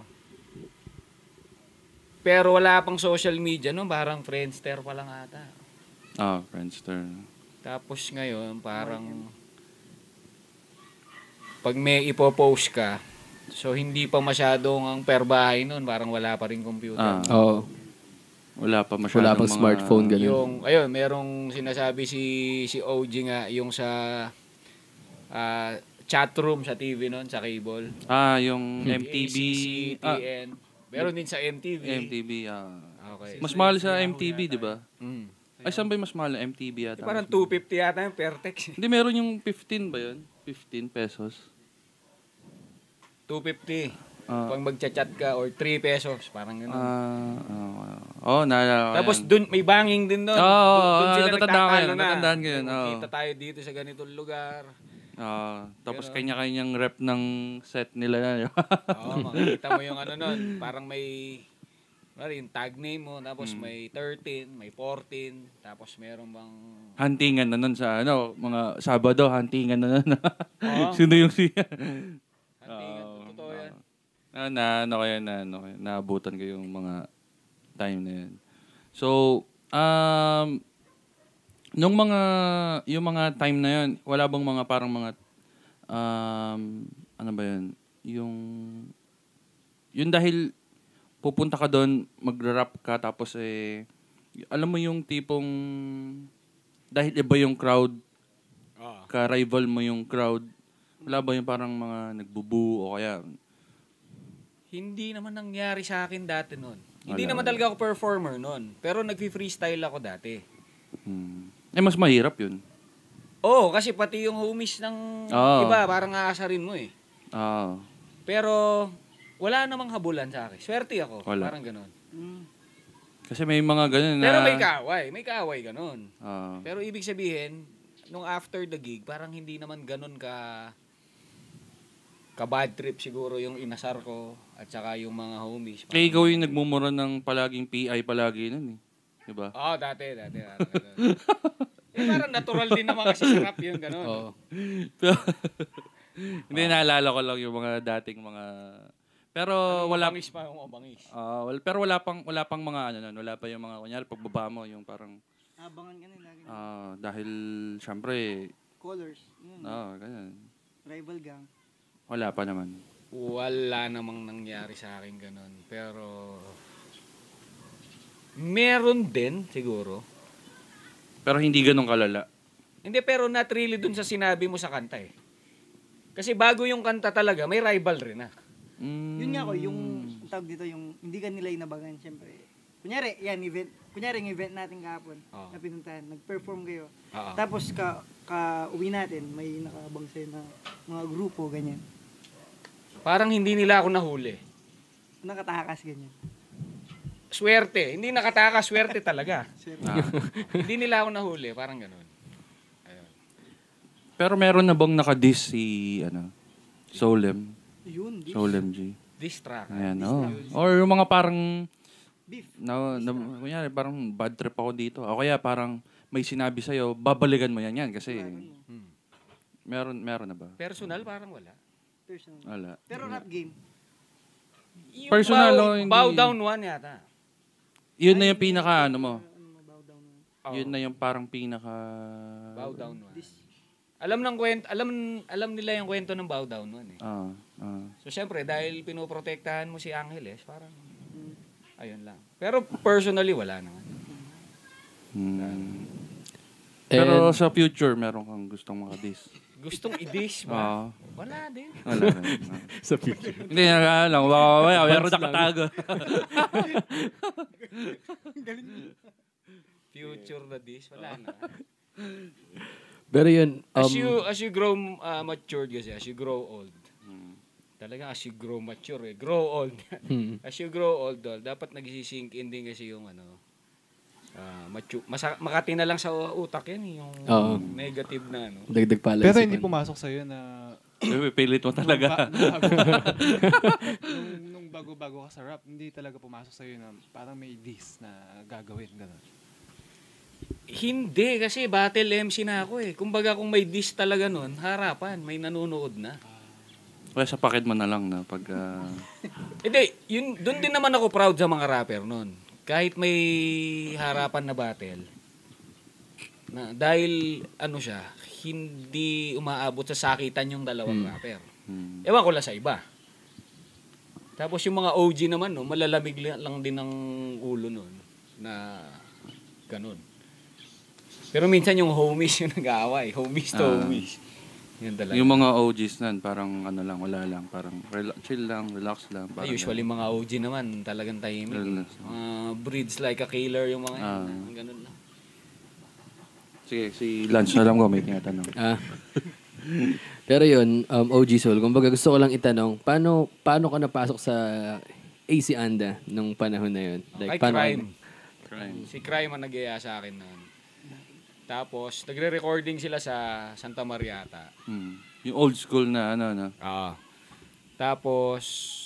pero wala pang social media no, parang Friendster pa lang ata. Ah, Friendster. Tapos ngayon, parang pag may ipopost ka, so hindi pa masyadong ang per bahay nun, parang wala pa rin computer. Ah. Oo. Wala pa masyadong Wala pang mga- smartphone, ganun. Yung, ayun, merong sinasabi si si O G nga, yung sa ah, chat room sa T V nun, sa cable. Ah, yung M T V. Ah, A C C, T N. Meron din sa M T V. M T V. Ah. Okay. Mas mahal sa M T V, di ba? Mm. Ay, saan ba yung mas mahal? M T V yata. Eh, parang two fifty yata yung per text. Hindi, meron yung fifteen ba yun? fifteen pesos. two fifty. Ah. Pag magchat-chat ka or three pesos, parang gano'n. Ah, ah, oh, naalala ko Tapos yan. dun, may banging din doon. Oo, Dun- dun oo, sila natatandaan ko nagtatalo yun, na. natatandaan ko yun, oo. Kita tayo dito sa ganitong lugar. Ah, tapos Ganun. kanya-kanyang rep ng set nila na. Oo, makikita mo yung ano nun. Parang may, ano yung tag name mo, tapos Hmm. may thirteen, may fourteen, tapos meron bang, Huntingan na nun sa ano, mga Sabado, huntingan na nun. Oo. Sino yung siya? hantingan, totoo yan. Na, na, ano kayo, na, ano kayo, naabutan ko yung mga time na yun. So, um, nung mga, yung mga time na yun, wala bang mga parang mga, um, ano ba yun? Yung, yun dahil pupunta ka doon, mag-rap ka, tapos eh, alam mo yung tipong, dahil iba yung crowd, Ah. ka-rival mo yung crowd, wala ba yung parang mga nagbubu o kaya? Hindi naman nangyari sa akin dati noon. Hindi Wala, naman wala. talaga ako performer noon. Pero nag-freestyle ako dati. Hmm. Eh, mas mahirap yun. Oo, kasi pati yung homies ng Oo. iba, parang aasarin mo eh. Ah, Pero wala namang habulan sa akin. Swerte ako. Wala. Parang ganun. Mm. kasi may mga ganun na... Pero may kaaway. May kaaway ganun. Ah. Pero ibig sabihin, nung after the gig, parang hindi naman ganun ka ka bad trip siguro yung inasar ko at saka yung mga homies. Kaya ikaw yung nagmumura ng palaging P I palagi nun eh. Diba? Oo, oh, dati, dati. Parang ganun. Eh, parang natural din naman kasi sa rap yung ganun. Oo. Hindi, naalala ko lang yung mga dating mga... Pero Ano, wala... Bangis pa yung bangis. Ah, wal- pero wala pang wala pang mga ano nun, wala pa yung mga kunyari pagbaba mo yung parang Abangan ka na lagi. ah dahil syempre Colors. Yun. ah ganyan. Rival gang. Wala pa naman. Wala namang nangyari sa akin ganun. Pero meron din siguro. Pero hindi ganun kalala. Hindi, pero not really dun sa sinabi mo sa kanta eh. Kasi bago yung kanta talaga, may rival rin ah. Mm. Yun nga ko, yung tawag dito, yung hindi ka nila inabangan, syempre. Kunyari, yan, event. Kunyari, yung event natin kahapon, Oo. na pinuntahan, nag-perform kayo. Oo. Tapos, ka, ka uwi natin, may nakabang sa'yo na mga grupo, ganyan. Parang hindi nila ako nahuli. Nakatakas, ganyan. Swerte. Hindi nakatakas, swerte talaga. Ah. Hindi nila ako nahuli. Parang ganun. Ayun. Pero meron na bang nakadiss si ano Soulem, Yun, beef. Soulem-G? Diss track. Ayan, oh. Or yung mga parang Beef. na, na kunyari parang bad trip ako dito. O kaya parang may sinabi sa'yo, babalikan mo yan yan kasi Hmm. meron meron na ba? Personal, parang wala. Personal. Wala. Pero rap game. Yung Personal, bow, oh, hindi. bow down one yata. Yun na yung pinaka ano mo. Ano, mabaw down na. Oo. Yun na yung parang pinaka Bow down one. This. Alam ng kwento, alam alam nila yung kwento ng bow down one eh. Ah, ah. So syempre dahil pinoprotektahan mo si Angeles, parang ayun lang. Pero personally wala naman. Hmm. Pero And- sa future meron kang gustong makadiss. Gustong i-diss ba? Ah. Wala din. Wala rin. Ah. Sa future. Hindi na lang, baka mamaya meron nakatago. Future na diss, wala na. Pero yun, um, As you as you grow uh, matured kasi, as you grow old. Talaga as you grow mature eh. Grow old. hmm, As you grow old, dol, dapat nagsisink in din kasi yung ano, ah mature. Masa, makati na lang sa utak yan, eh, yung Oo. negative na ano. dagdag pala. Pero isipan. hindi pumasok sa'yo na Uy, pilit mo talaga. Nung, ba- nung, nung bago-bago ka sa rap, hindi talaga pumasok sa'yo na parang may diss na gagawin. Ganun. Hindi, kasi battle M C na ako eh. Kumbaga kung may diss talaga nun, harapan, may nanonood na. Kaya sa pakit mo na lang na pag... ah, Hindi, yun, doon din naman ako proud sa mga rapper nun. Kahit may harapan na battle, na dahil ano siya, hindi umaabot sa sakitan yung dalawang rapper. hmm. Ewan ko lang sa iba. Tapos yung mga O G naman, no, malalamig li- lang din ng ulo nun na ganun. Pero minsan yung homies yung nag-aaway. Homies to Ah. homies. Yun talaga. Yung mga O Gs nan, parang ano lang, wala lang. Parang rela- chill lang, relax lang. Ay, Parang usually mga O G naman talagang tahimik. Relax. Mga breeds like a killer yung mga Ah. yun. Ganun lang. Sige, si Lance, alam ko may tinatanong. Ah. Pero yun, um, O G Soul, kumbaga gusto ko lang itanong, paano paano ka napasok sa A C Anda nung panahon na yun? Ay, paano Crime. Crime. Si Crime ang nag-iaya sa akin noon. Tapos, nagre-recording sila sa Santa Maria ata. Hmm. Yung old school na ano, ano. Ah. Tapos,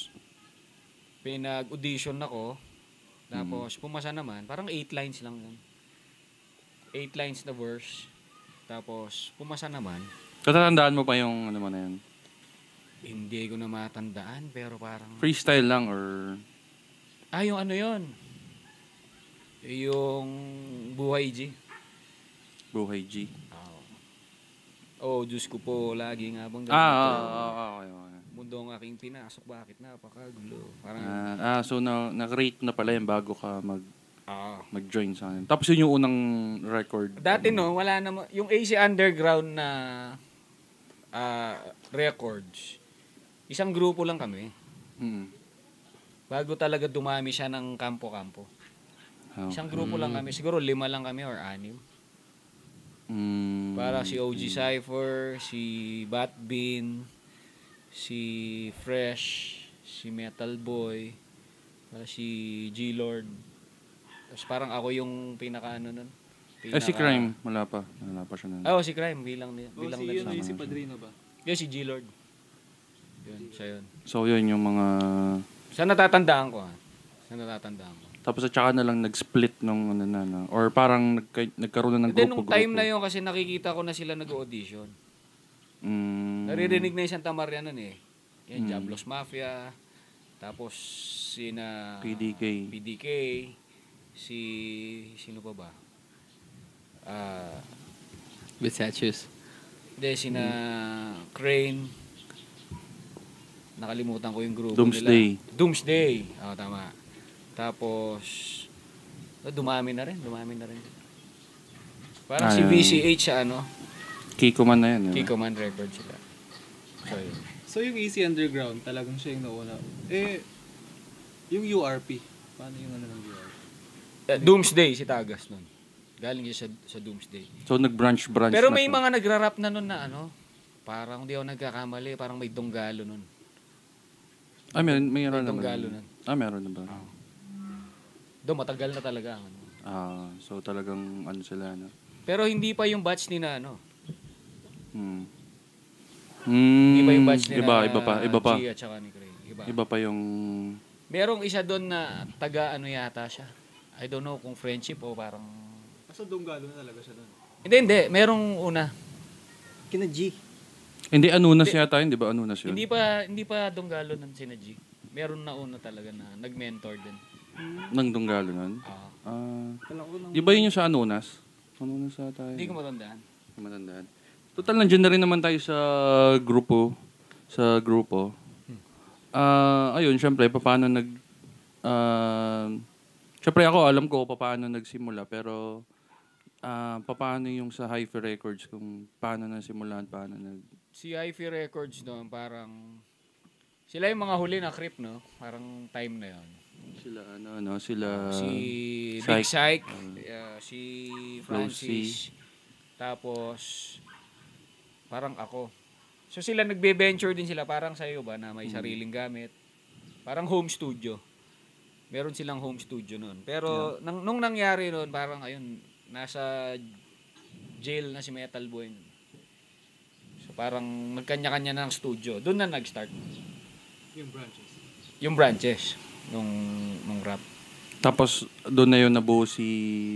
pinag-audition ako. Tapos, pumasa naman. Parang eight lines lang yun. Eight lines na verse. Tapos, pumasa naman. Katatandaan mo pa yung ano mo na yan? Hindi ko na matandaan, pero parang... Freestyle lang or... Ah, yung ano yun? Yung Buhay G. Buhay G. Oh, Diyos ko po, lagi nga bang ganito. Ah, oo, oo, oo, okay, okay. mundo ang aking pinasok, bakit napakagulo. Parang, Ah, ah, so na, na-rate na pala yan bago ka mag, ah. mag-join sa akin. Tapos yun yung unang record. Dati no, wala na, yung A C Underground na ah, records, isang grupo lang kami. Hmm. Bago talaga dumami siya ng kampo-kampo. Oh. Isang grupo lang kami, siguro lima lang kami or anim. Mm. Para si O G Cypher, si Batbean, si Fresh, si Metal Boy, para si G-Lord. Tapos parang ako yung pinaka ano nun. Pinaka, Eh si Crime, wala pa. Wala pa siya nun. Ah, oh, si Crime bilang ni O bilang si, na yun, si Padrino ba? Yung si G-Lord. Yun, siya yun. So yun yung mga... Sa natatandaan ko ha. Sa natatandaan ko. Tapos at saka na lang nag-split nung ano na, na or parang nagka, nagkaroon na ng And then grupo-grupo. nung time na yun kasi nakikita ko na sila nag-audition. Mm. Naririnig na yung Santa Maria nun eh. Yan, Mm. Jablos Mafia. Tapos sina P D K. P D K. Si sino pa ba? Ah, Bitsachius. Hindi, sina Crane. Nakalimutan ko yung grupo Doomsday. nila. Doomsday. Oo, tama. Tapos, oh, dumami na rin. Dumami na rin. Parang Ah, si yun. V C H sa ano, Kiko man na yan. Kiko Man Record sila. So, yun. So yung A C Underground, talagang siya yung nauna. Eh, yung U R P. Paano yung ano ng U R P? Uh, Doomsday, si Tagas nun. Galing siya sa, sa Doomsday. So nag-branch-branch Pero na may siya. mga nagra-rap na nun na ano, parang hindi ako nagkakamali, parang may donggalo nun. Ah, meron, mayroon May na ba? donggalo nun. Ah, meron na ba? Do matagal na talaga ang ano. Ah, so talagang ano sila, no? Pero hindi pa yung batch ni na ano. Hmm. Hmm. Hindi pa yung batch ni Iba, na iba pa, iba pa. G at saka ni Craig. Iba. Iba pa yung... Merong isa doon na taga ano yata siya. I don't know kung friendship o parang... Asa Donggalo na talaga siya doon. Hindi, hindi. Merong una. Kina G. Hindi, Anunas yata yun, di ba? Anunas yun. Hindi pa hindi pa donggalo ng sina G. Meron na una talaga na nag-mentor din. Nang Donggalo nun? Ah. Ah. Kala ko lang. Di ba yun yung sa Anunas? Anunas sa tayo. Hindi ko matandaan. Matandaan. Total, nandiyan na rin naman tayo sa grupo. Sa grupo. Ah, ayun, syempre, paano nag... ah syempre ako, alam ko paano nagsimula, pero ah paano yung sa HYFEE Records, kung paano nasimulan, paano nag... Si HYFEE Records no, parang... Sila yung mga huli na creep, no? Parang time na yun. Sila, ano, ano, sila... si Big Syke, uh, si Francis, tapos parang ako. So sila nagbe-venture din sila, parang sa'yo ba, na may sariling gamit. Parang home studio. Meron silang home studio noon. Pero nang, nung nangyari noon, parang ayun, nasa jail na si Metal Boy. So parang nagkanya-kanya na ng studio. Doon na nag-start. Yung branches. Yung branches nung, nung rap. Tapos, doon na yun nabuo si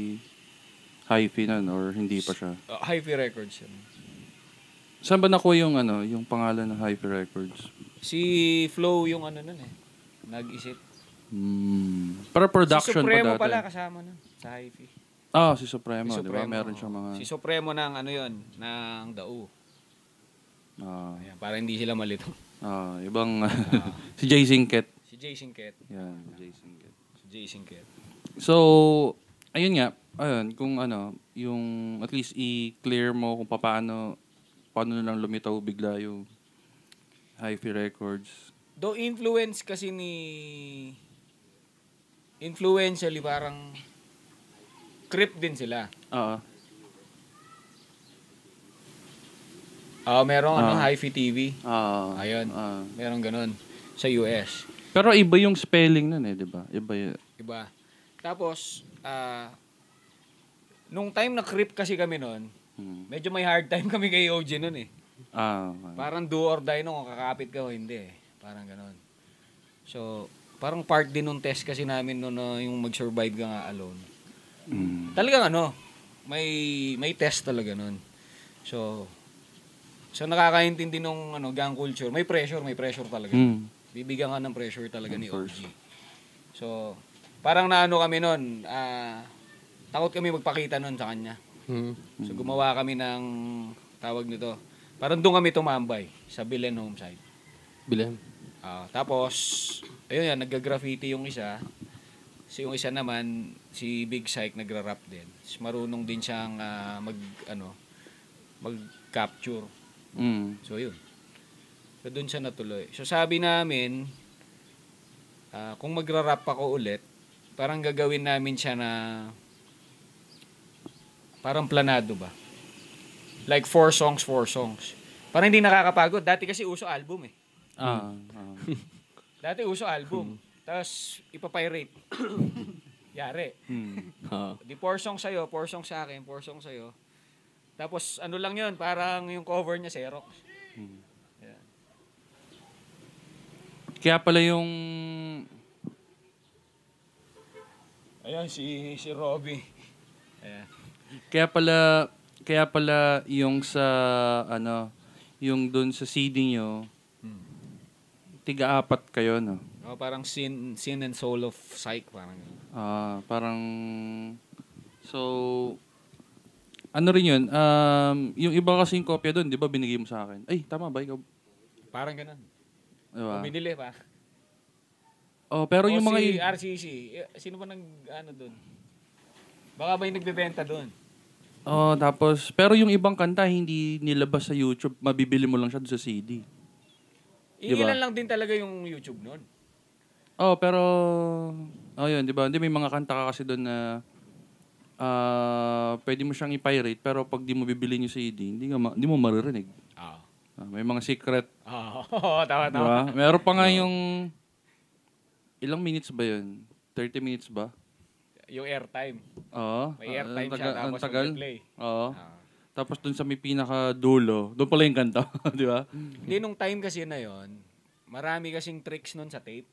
HYFEE nun, or hindi pa siya? Uh, HYFEE Records yun. Saan ba nakuha yung, ano, yung pangalan ng HYFEE Records? Si Flow yung ano nun eh. Nag-isip. Hmm. Para production si Supremo pa dati. pala kasama nun sa HYFEE. Ah, si Supremo, Si di ba? Supremo, Meron siya mga... Si Supremo ng ano yun, ng Dao. Ah, Ayan, para hindi sila malito. ah, ibang... si Jay Singket. Si Jay Singket. Yan, Jay Singket. Si Jay Singket. So, ayun nga, ayun, kung ano, yung at least i-clear mo kung paano, paano lang lumitaw bigla yung HYFEE Records. Though influence kasi ni... Influentially, parang... Crip din sila. Oo. Ah, merong ano, Ah. HYFEE T V. Ah. Ayun. ah. Merong ganun. Sa U S. Pero iba yung spelling nun eh, di ba? Iba yun. Iba. Tapos, ah... nung time na crip kasi kami nun, Hmm. medyo may hard time kami kay O G nun eh. Ah, okay. Parang do or die nung kung kakapit ka o hindi eh. Parang ganun. So, parang part din nung test kasi namin nun na yung mag-survive ka nga alone. Mm. Talagang ano, may may test talaga nun. So, so nakakaintindi nung ano, gang culture. May pressure, may pressure talaga. Mm. Bibigyan ka ng pressure talaga ni Of O course. G. So, parang naano kami nun, ah, takot kami magpakita nun sa kanya. Hmm. So, gumawa kami ng, tawag nito, parang doon kami tumambay sa Bilen Homeside. Bilang. Ah, tapos, ayun yan, nagga-graffiti yung isa. Si yung isa naman, si Big Syke nagra-rap din. Tapos marunong din siyang ah, mag, ano, mag-capture. Mm. So, yun. So, dun siya natuloy. So, sabi namin, ah, kung magra-rap ako ulit, parang gagawin namin siya na parang planado ba? Like four songs, four songs. Parang hindi nakakapagod. Dati kasi uso album eh. Ah. ah. Dati uso album. Tapos ipapirate. Yari. Hmm. Ah. Di four songs sa'yo, four songs sa akin, four songs sa'yo. Tapos ano lang yun, parang yung cover niya Xerox. Hmm. Yeah. Kaya pala yung... Ayun, si, si Robby. Ayan. Kaya pala... Kaya pala yung sa... Ano... Yung dun sa C D nyo... Tiga-apat kayo, no? Oh, parang sin, sin and soul of psych. Parang yun. Ah, parang... So... Ano rin yun? Um, yung iba kasing kopya doon, di ba binigay mo sa akin? Ay, tama ba? Ikaw? Parang ganun. Diba? O binili pa. Oh, pero O yung mga... si R C C. eh, Sino ba nag... Ano doon? Baka ba yung nagbebenta doon? Oh, tapos... Pero yung ibang kanta, hindi nilabas sa YouTube. Mabibili mo lang siya doon sa C D. Diba? Ilan lang din talaga yung YouTube noon. Oh, pero... Oh, yun, di ba? Hindi, may mga kanta ka kasi doon na... ah pwede mo siyang i-pirate, pero pag di mo bibili yung C D, hindi, ka ma- hindi mo maririnig. Oo. Ah, may mga secret. Oo, tama, Di tama. ba? Meron pa nga yung... Ilang minutes ba yun? thirty minutes ba? Yung airtime. Oo. May airtime Ah, siya, ang tapos tagal. mag-play. Oo. Ah. Tapos dun sa may pinaka-dulo, doon pala yung kanta. Di ba? Hindi, nung time kasi na yon, marami kasing tricks nun sa tape.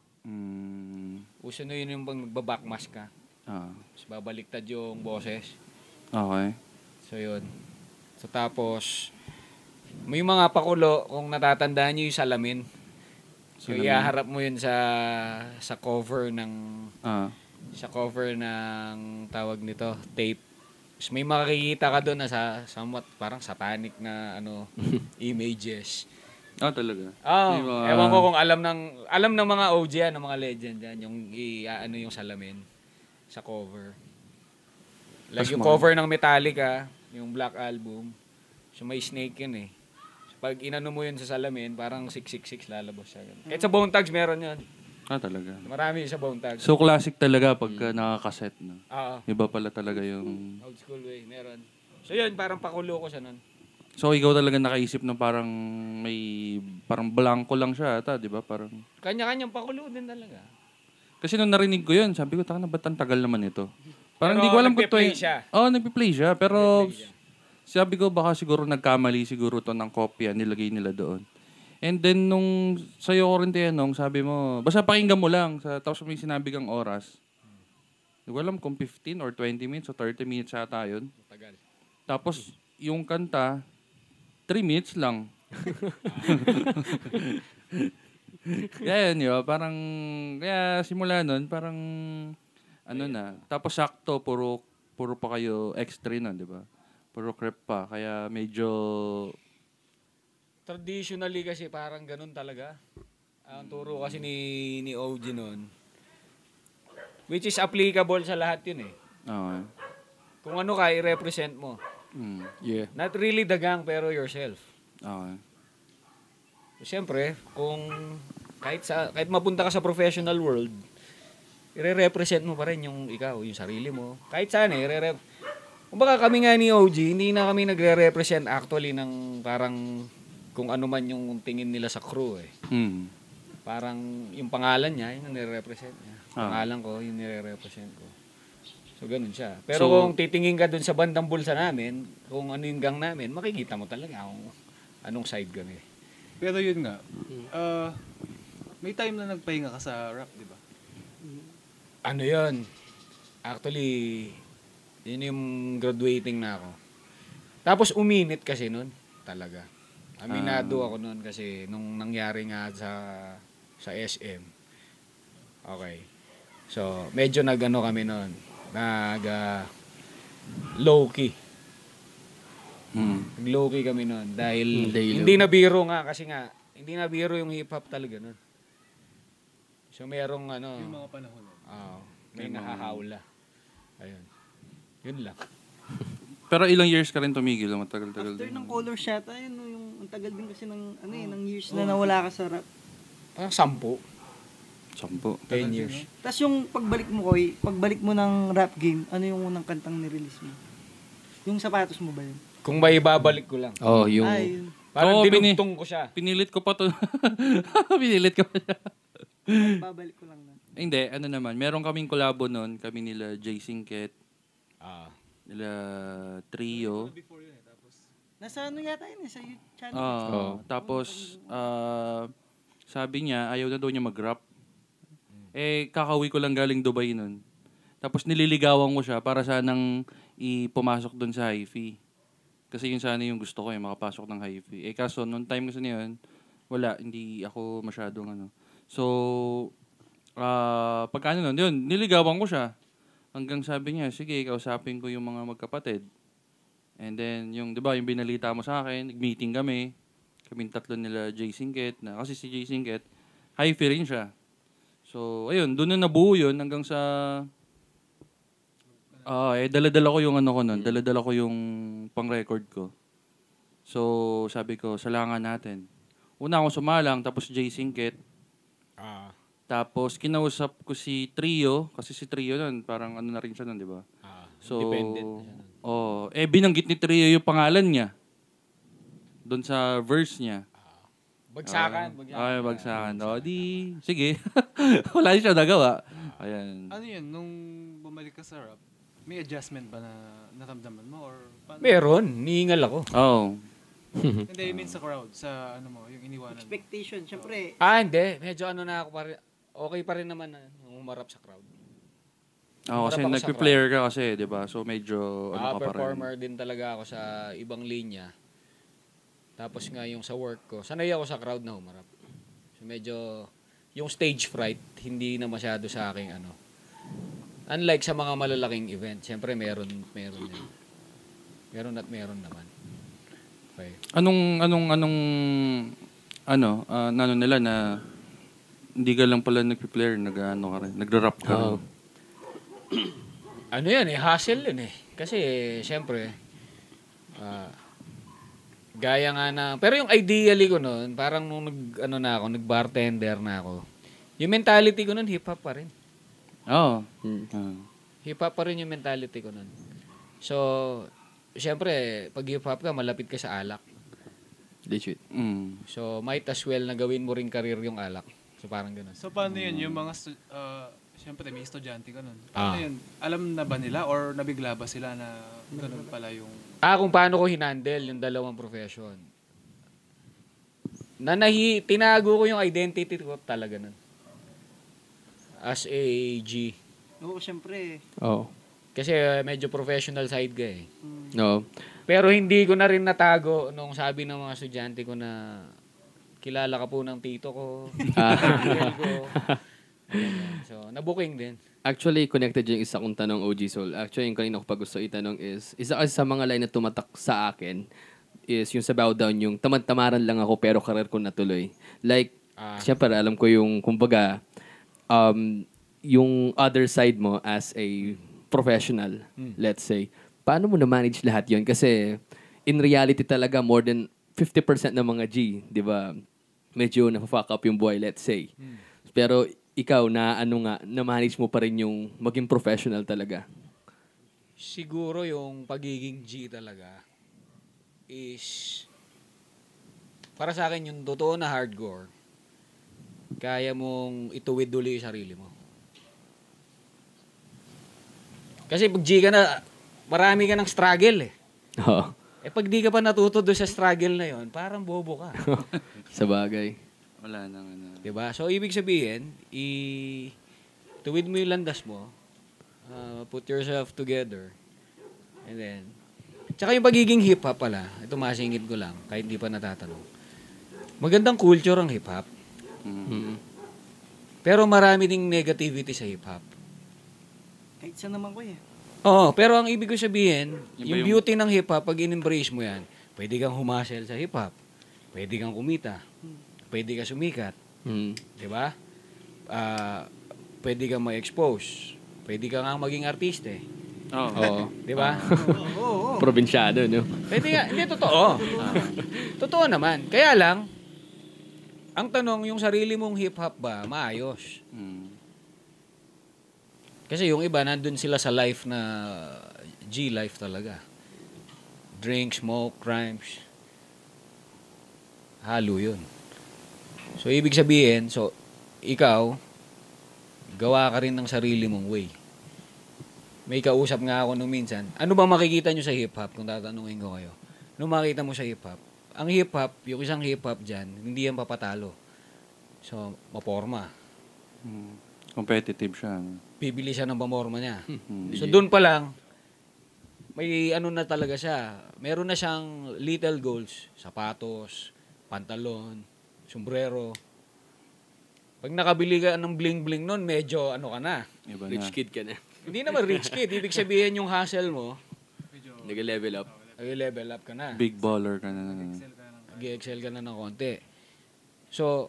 Mm. Uso na yun yung pag magbabackmash ka. Ah. Tapos babaliktad yung boses. Okay. So, yun. So, tapos, may mga pakulo, kung natatandaan nyo yung salamin. So, Salamin. iaharap mo yun sa sa cover ng Ah. sa cover ng tawag nito, tape. So, may makikita ka doon na sa somewhat parang satanic na ano images. Ah, talaga? Oh, May mga- ewan ko kung alam ng alam ng mga O G yan, ng mga legend yan, yung i, ano yung salamin sa cover. Like Tas yung mga- cover ng Metallica, yung Black Album. So may snake yun eh. So, pag inano mo yun sa salamin, parang six six six lalabas siya. Kahit sa Bone Thugs meron yun. Ah, talaga. Marami sa Bone Thugs. So, classic talaga pagka nakakaset na. Oo. Iba pala talaga yung... Old school way, meron. So yun, parang pakulo ko siya nun. So, ikaw talaga nakaisip na parang may... Parang blanco lang siya ata, di ba? Parang... Kanya-kanyang pakulo din talaga. Kasi nung narinig ko yun, sabi ko, taka na, ba't ang tagal naman ito? Parang Pero hindi ko alam kung ito nagpe-play eh. siya. Oo, oh, nagpe-play siya. Pero Nagpe-play siya. sabi ko, baka siguro nagkamali siguro to ng kopya, nilagay nila doon. And then, nung sa'yo ko rin tinanong, sabi mo, basta pakinggan mo lang. Sa, tapos may sinabi kang oras. Hindi ko alam kung fifteen or twenty minutes o thirty minutes ata yun. Tagal. Tapos, yung kanta, three minutes lang. Kaya yun, yun, parang, kaya simula nun, parang, ano na. Tapos sakto, puro, puro pa kayo extra nun, di ba? Puro crep pa. Kaya medyo, Traditionally kasi parang ganun talaga. Ang turo kasi ni, ni O G nun. Which is applicable sa lahat yun eh. okay. Kung ano ka, i-represent mo. Mm, Yeah. Not really the gang, pero yourself. okay. Siyempre, kung kahit sa kahit mapunta ka sa professional world, i-represent mo pa rin yung ikaw, yung sarili mo. Kahit saan eh, i-re- kumbaga kami nga ni O G, hindi na kami nagre-represent actually ng parang kung ano man yung tingin nila sa crew eh. Mm. Parang yung pangalan niya, yun ang nire-represent niya. Ah. Pangalan ko, yun nire-represent ko. So, ganun siya. Pero So- kung titingin ka dun sa bandang bulsa namin, kung ano yung gang namin, makikita mo talaga kung anong side kami. Pero yun nga, uh, may time na nagpahinga ka sa rap, di ba? Ano yun? Actually, yun yung graduating na ako. Tapos uminit kasi nun, talaga. Aminado ako nun kasi nung nangyari nga sa sa S M. Okay. So, medyo nag-ano kami nun. Nag uh, low-key. Mm. Nag low-key kami nun. Dahil Day low. hindi na biro nga kasi nga hindi na biro yung hip-hop talaga nun. So, merong ano... Yung mga panahon. Oo. May nahahawla. Ayun. Yun lang. Pero ilang years ka rin tumigil? Matagal-tagal After din. ng color shot, ayun, no, yung ang tagal din kasi ng, ano eh, ng years na nawala ka sa rap. Parang sampu. Sampo. Ten years. Tapos yung pagbalik mo, Koy, pagbalik mo ng rap game, ano yung unang kantang nirelease mo? Yung sapatos mo ba yun? Kung may ibabalik ko lang. Oh, yung... Ay, yun. Parang Oo, pini- dinugtong ko siya. Pinilit ko pa to. Pinilit ko pa siya. Babalik ko lang na. Hindi, ano naman. Meron kaming kolabo nun. Kami nila Jay Singket, Ah. nila Trio. Nasa ano yata yun eh, sa YouTube channel. Ah, tapos, ah, sabi niya, ayaw na daw niya mag-rap. Eh, kakauwi ko lang galing Dubai nun. Tapos nililigawan ko siya para sanang ipumasok doon sa HYFEE. Kasi yun sana yung gusto ko eh, makapasok ng HYFEE. Eh kaso, noong time kasi na yun, wala, hindi ako masyadong ano. So, uh, pagka ano nun, yun, niligawan ko siya. Hanggang sabi niya, sige, kausapin ko yung mga magkapatid. And then, yung, di ba, yung binalita mo sa akin, nag-meeting kami. Kaming tatlo nila, Jay Singket, na, kasi si Jay Singket, HYFEE rin siya. So, ayun, doon na nabuo yun hanggang sa... Ah, eh dala-dala ko yung ano ko noon, dala-dala ko yung pang-record ko. So, sabi ko, salangan natin. Una ako sumalang, tapos Jay Singket. Ah. Tapos kinausap ko si Trio, kasi si Trio nun, parang ano na rin siya nun, di ba? Ah. So, Independent na siya nun. oh, eh binanggit ni Trio yung pangalan niya. Doon sa verse niya. Bagsakan. Ah, ay, bagsakan. O, di, sige. Wala siya nagawa. Ayan. Ano yun, nung bumalik ka sa rap, may adjustment ba na naramdaman mo? Or paano? Meron. Niingal ako. Oh. Hindi, I mean sa crowd, sa ano mo, yung iniwanan mo. Expectation, syempre. Ah, hindi. Medyo ano na ako pa rin. Okay pa rin naman na umarap sa crowd. Oh, kasi Harap ako sa nagpe-player ka kasi, di ba? So, medyo, Ah, ano ka pa rin. performer din talaga ako sa ibang linya. Tapos nga yung sa work ko, sanay ako sa crowd na humarap. So, medyo, yung stage fright, hindi na masyado sa aking ano. Unlike sa mga malalaking event, siyempre meron, meron yan. Meron at meron naman. Okay. Anong, anong, anong, ano, uh, ano nila na, hindi ka lang pala nagpe-player, nag-ano ka rin, nagra-rap ka rin. Oh. Ano yan eh, hassle yun eh. Kasi, siyempre, ah, gaya nga na, pero yung ideally ko noon, parang nung nag, ano na ako, nag-bartender na ako, yung mentality ko noon, hip-hop pa rin. Oo. Hmm. Oh. Hip-hop pa rin yung mentality ko noon. So, siyempre, pag hip-hop ka, malapit ka sa alak. Legit. Mm. So, might as well na gawin mo rin career yung alak. So, parang gano'n. So, paano yun? Yung mga, stu- uh, siyempre, may estudyante ka nun. Ah. Paano yun? Alam na ba nila or nabigla ba sila na ganun pala yung... Ah, kung paano ko hinandle yung dalawang profession. Nanahi, tinago ko yung identity ko talaga nun. As a G. Oo, syempre. Oh. Kasi uh, medyo professional side ka eh. No. Pero hindi ko na rin natago nung sabi ng mga estudyante ko na kilala ka po ng tito ko. Tito ko. Ayan, so, nabuking din. Actually, connected yung isa kong tanong, O G Soul. Actually, yung kanina ko pa gusto itanong is, isa kasi sa mga line na tumatak sa akin is yung sa bow down, yung tamad-tamaran lang ako pero karir ko natuloy. Like, Ah. syempre, alam ko yung, kumbaga, um, yung other side mo as a professional, Hmm. let's say, paano mo na-manage lahat yon? Kasi, in reality talaga, more than fifty percent ng mga G, di ba, medyo na-fuck up yung buhay, let's say. Hmm. Pero, ikaw, na ano nga, na-manage mo pa rin yung maging professional talaga. Siguro yung pagiging G talaga is para sa akin yung totoo na hardcore. Kaya mong ituwid uli yung sarili mo. Kasi pag G ka na, marami ka ng struggle eh. Oo. Eh pag di ka pa natuto doon sa struggle na yon, parang bobo ka. Sa bagay. Wala nang ano. Diba? So, ibig sabihin, i tuwid mo yung landas mo, uh, put yourself together, and then, tsaka yung pagiging hip-hop pala, ito masingit ko lang, kahit di pa natatanong. Magandang culture ang hip-hop, Mm-hmm. pero marami ding negativity sa hip-hop. Kahit saan naman ko eh. Oo, pero ang ibig ko sabihin, Yung ba yung yung- beauty ng hip-hop, pag in-embrace mo yan, pwede kang humasel sa hip-hop, pwede kang kumita, pwede ka sumikat. Mm. Di ba? Ah, pwede ka ma-expose. Pwede ka nga maging artiste. Oo. Oo. Di ba? Probinsyado, no? Pwede nga. Hindi, totoo. Ah. Totoo naman. Kaya lang, ang tanong, yung sarili mong hip-hop ba, maayos? Mm. Kasi yung iba, nandun sila sa life na G-life talaga. Drink, smoke, crimes. Halo yun. So, ibig sabihin, so, ikaw, gawa ka rin ng sarili mong way. May kausap nga ako nung minsan. Ano ba makikita nyo sa hip-hop kung tatanungin ko kayo? Ano makikita mo sa hip-hop? Ang hip-hop, yung isang hip-hop dyan, hindi yan papatalo. So, maporma. Mm. Competitive siya. No? Bibili siya ng pamorma niya. Mm. So, doon pa lang, may ano na talaga siya. Meron na siyang little goals. Sapatos, pantalon, sombrero. Pag nakabili ka ng bling-bling nun, medyo ano ka na. Iba Rich na. kid ka na. Hindi naman rich kid. Ibig sabihin yung hustle mo, Nag-level up. nag-level up ka na. Big baller ka na. Nag-excel ka na ng konti. So,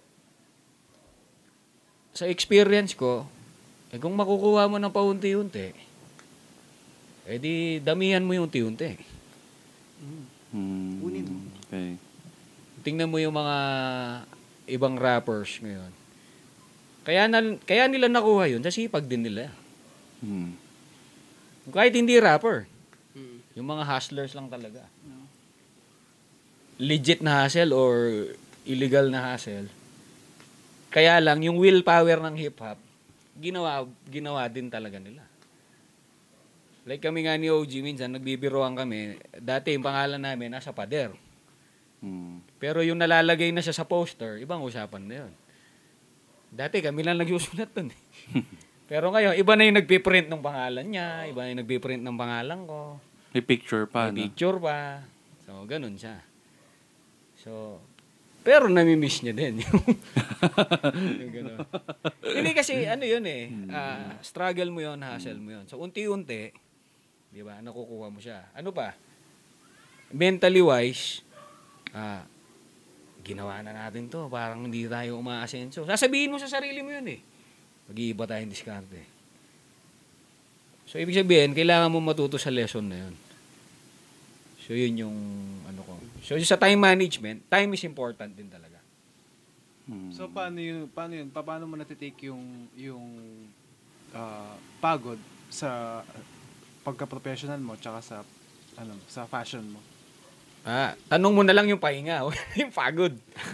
sa experience ko, eh kung makukuha mo ng paunti-unti, eh di damihan mo yung unti-unti. Mm. Kunin. Okay. Tingnan mo yung mga ibang rappers ngayon. Kaya, na, kaya nila nakuha yun, sa sipag din nila. Mm. Kahit hindi rapper. Yung mga hustlers lang talaga. Legit na hustle or illegal na hustle. Kaya lang, yung willpower ng hip-hop, ginawa, ginawa din talaga nila. Like kami nga ni O G, minsan nagbibiroan kami. Dati yung pangalan namin, nasa pader. Mm. Pero yung nalalagay na siya sa poster, ibang usapan na yun. Dati kami lang nagsusulat dun. Pero ngayon, iba na yung nagpiprint ng pangalan niya, iba na yung nagpiprint ng pangalan ko. May picture pa, May no? picture pa. So, ganun siya. So, pero nami-miss niya din. Yung, yung ganun. Hindi kasi, ano yun eh, ah, struggle mo yun, hustle mo yun. So, unti-unti, di ba, nakukuha mo siya. Ano pa? Mentally wise, ah, ginawa na natin to, parang hindi tayo umaasenso. Sasabihin mo sa sarili mo yun eh. Mag-iiba tayong diskarte. So, ibig sabihin, kailangan mo matuto sa lesson na yun. So, yun yung, ano ko. So, sa time management, time is important din talaga. Mm. So paano yun, paano yun? Pa- Paano mo natitake yung yung ah, pagod sa pagka-professional mo tsaka sa ano, sa fashion mo? Ah, tanong mo na lang yung pahinga, yung pagod.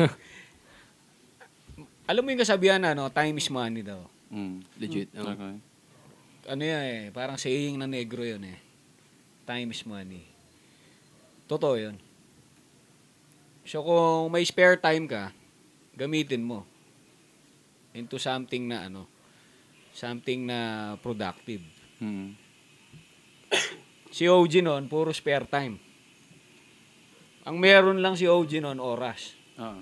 Alam mo yung kasabihan na, no, time is money daw. Mm. Legit. Oh. Okay. Ano yan eh, parang saying na negro yun eh. Time is money. Totoo yun. So kung may spare time ka, gamitin mo into something na ano, something na productive. Mm. Si O G noon, puro spare time. Ang meron lang si O G noon, oras. Ah.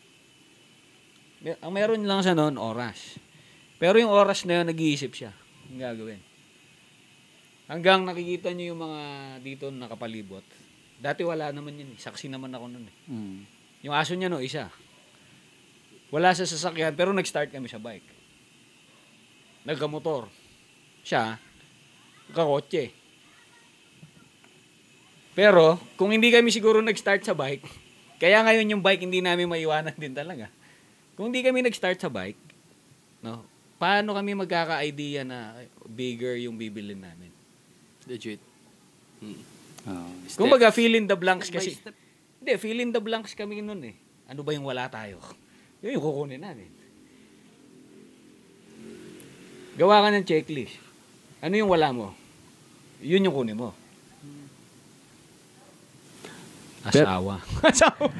Ang meron lang sa noon, oras. Pero yung oras na yun, nag-iisip siya. Ang gagawin. Hanggang nakikita niyo yung mga dito nakapalibot. Dati wala naman yun. Saksi naman ako noon eh. Mm. Yung aso niya no, isa. Wala sa sasakyan, pero nag-start kami sa bike. Nagkamotor. Siya, kakotse. Pero, kung hindi kami siguro nag-start sa bike, kaya ngayon yung bike hindi namin maiwanan din talaga. Kung hindi kami nag-start sa bike, no, paano kami magkaka-idea na bigger yung bibilin namin? Legit. Hmm. Ah. Kung baga, fill in the blanks Step by kasi. step. Hindi, fill in the blanks kami nun eh. Ano ba yung wala tayo? Yun yung kukunin namin. Gawa ka ng checklist. Ano yung wala mo? Yun yung kunin mo. Asawa. Asawa.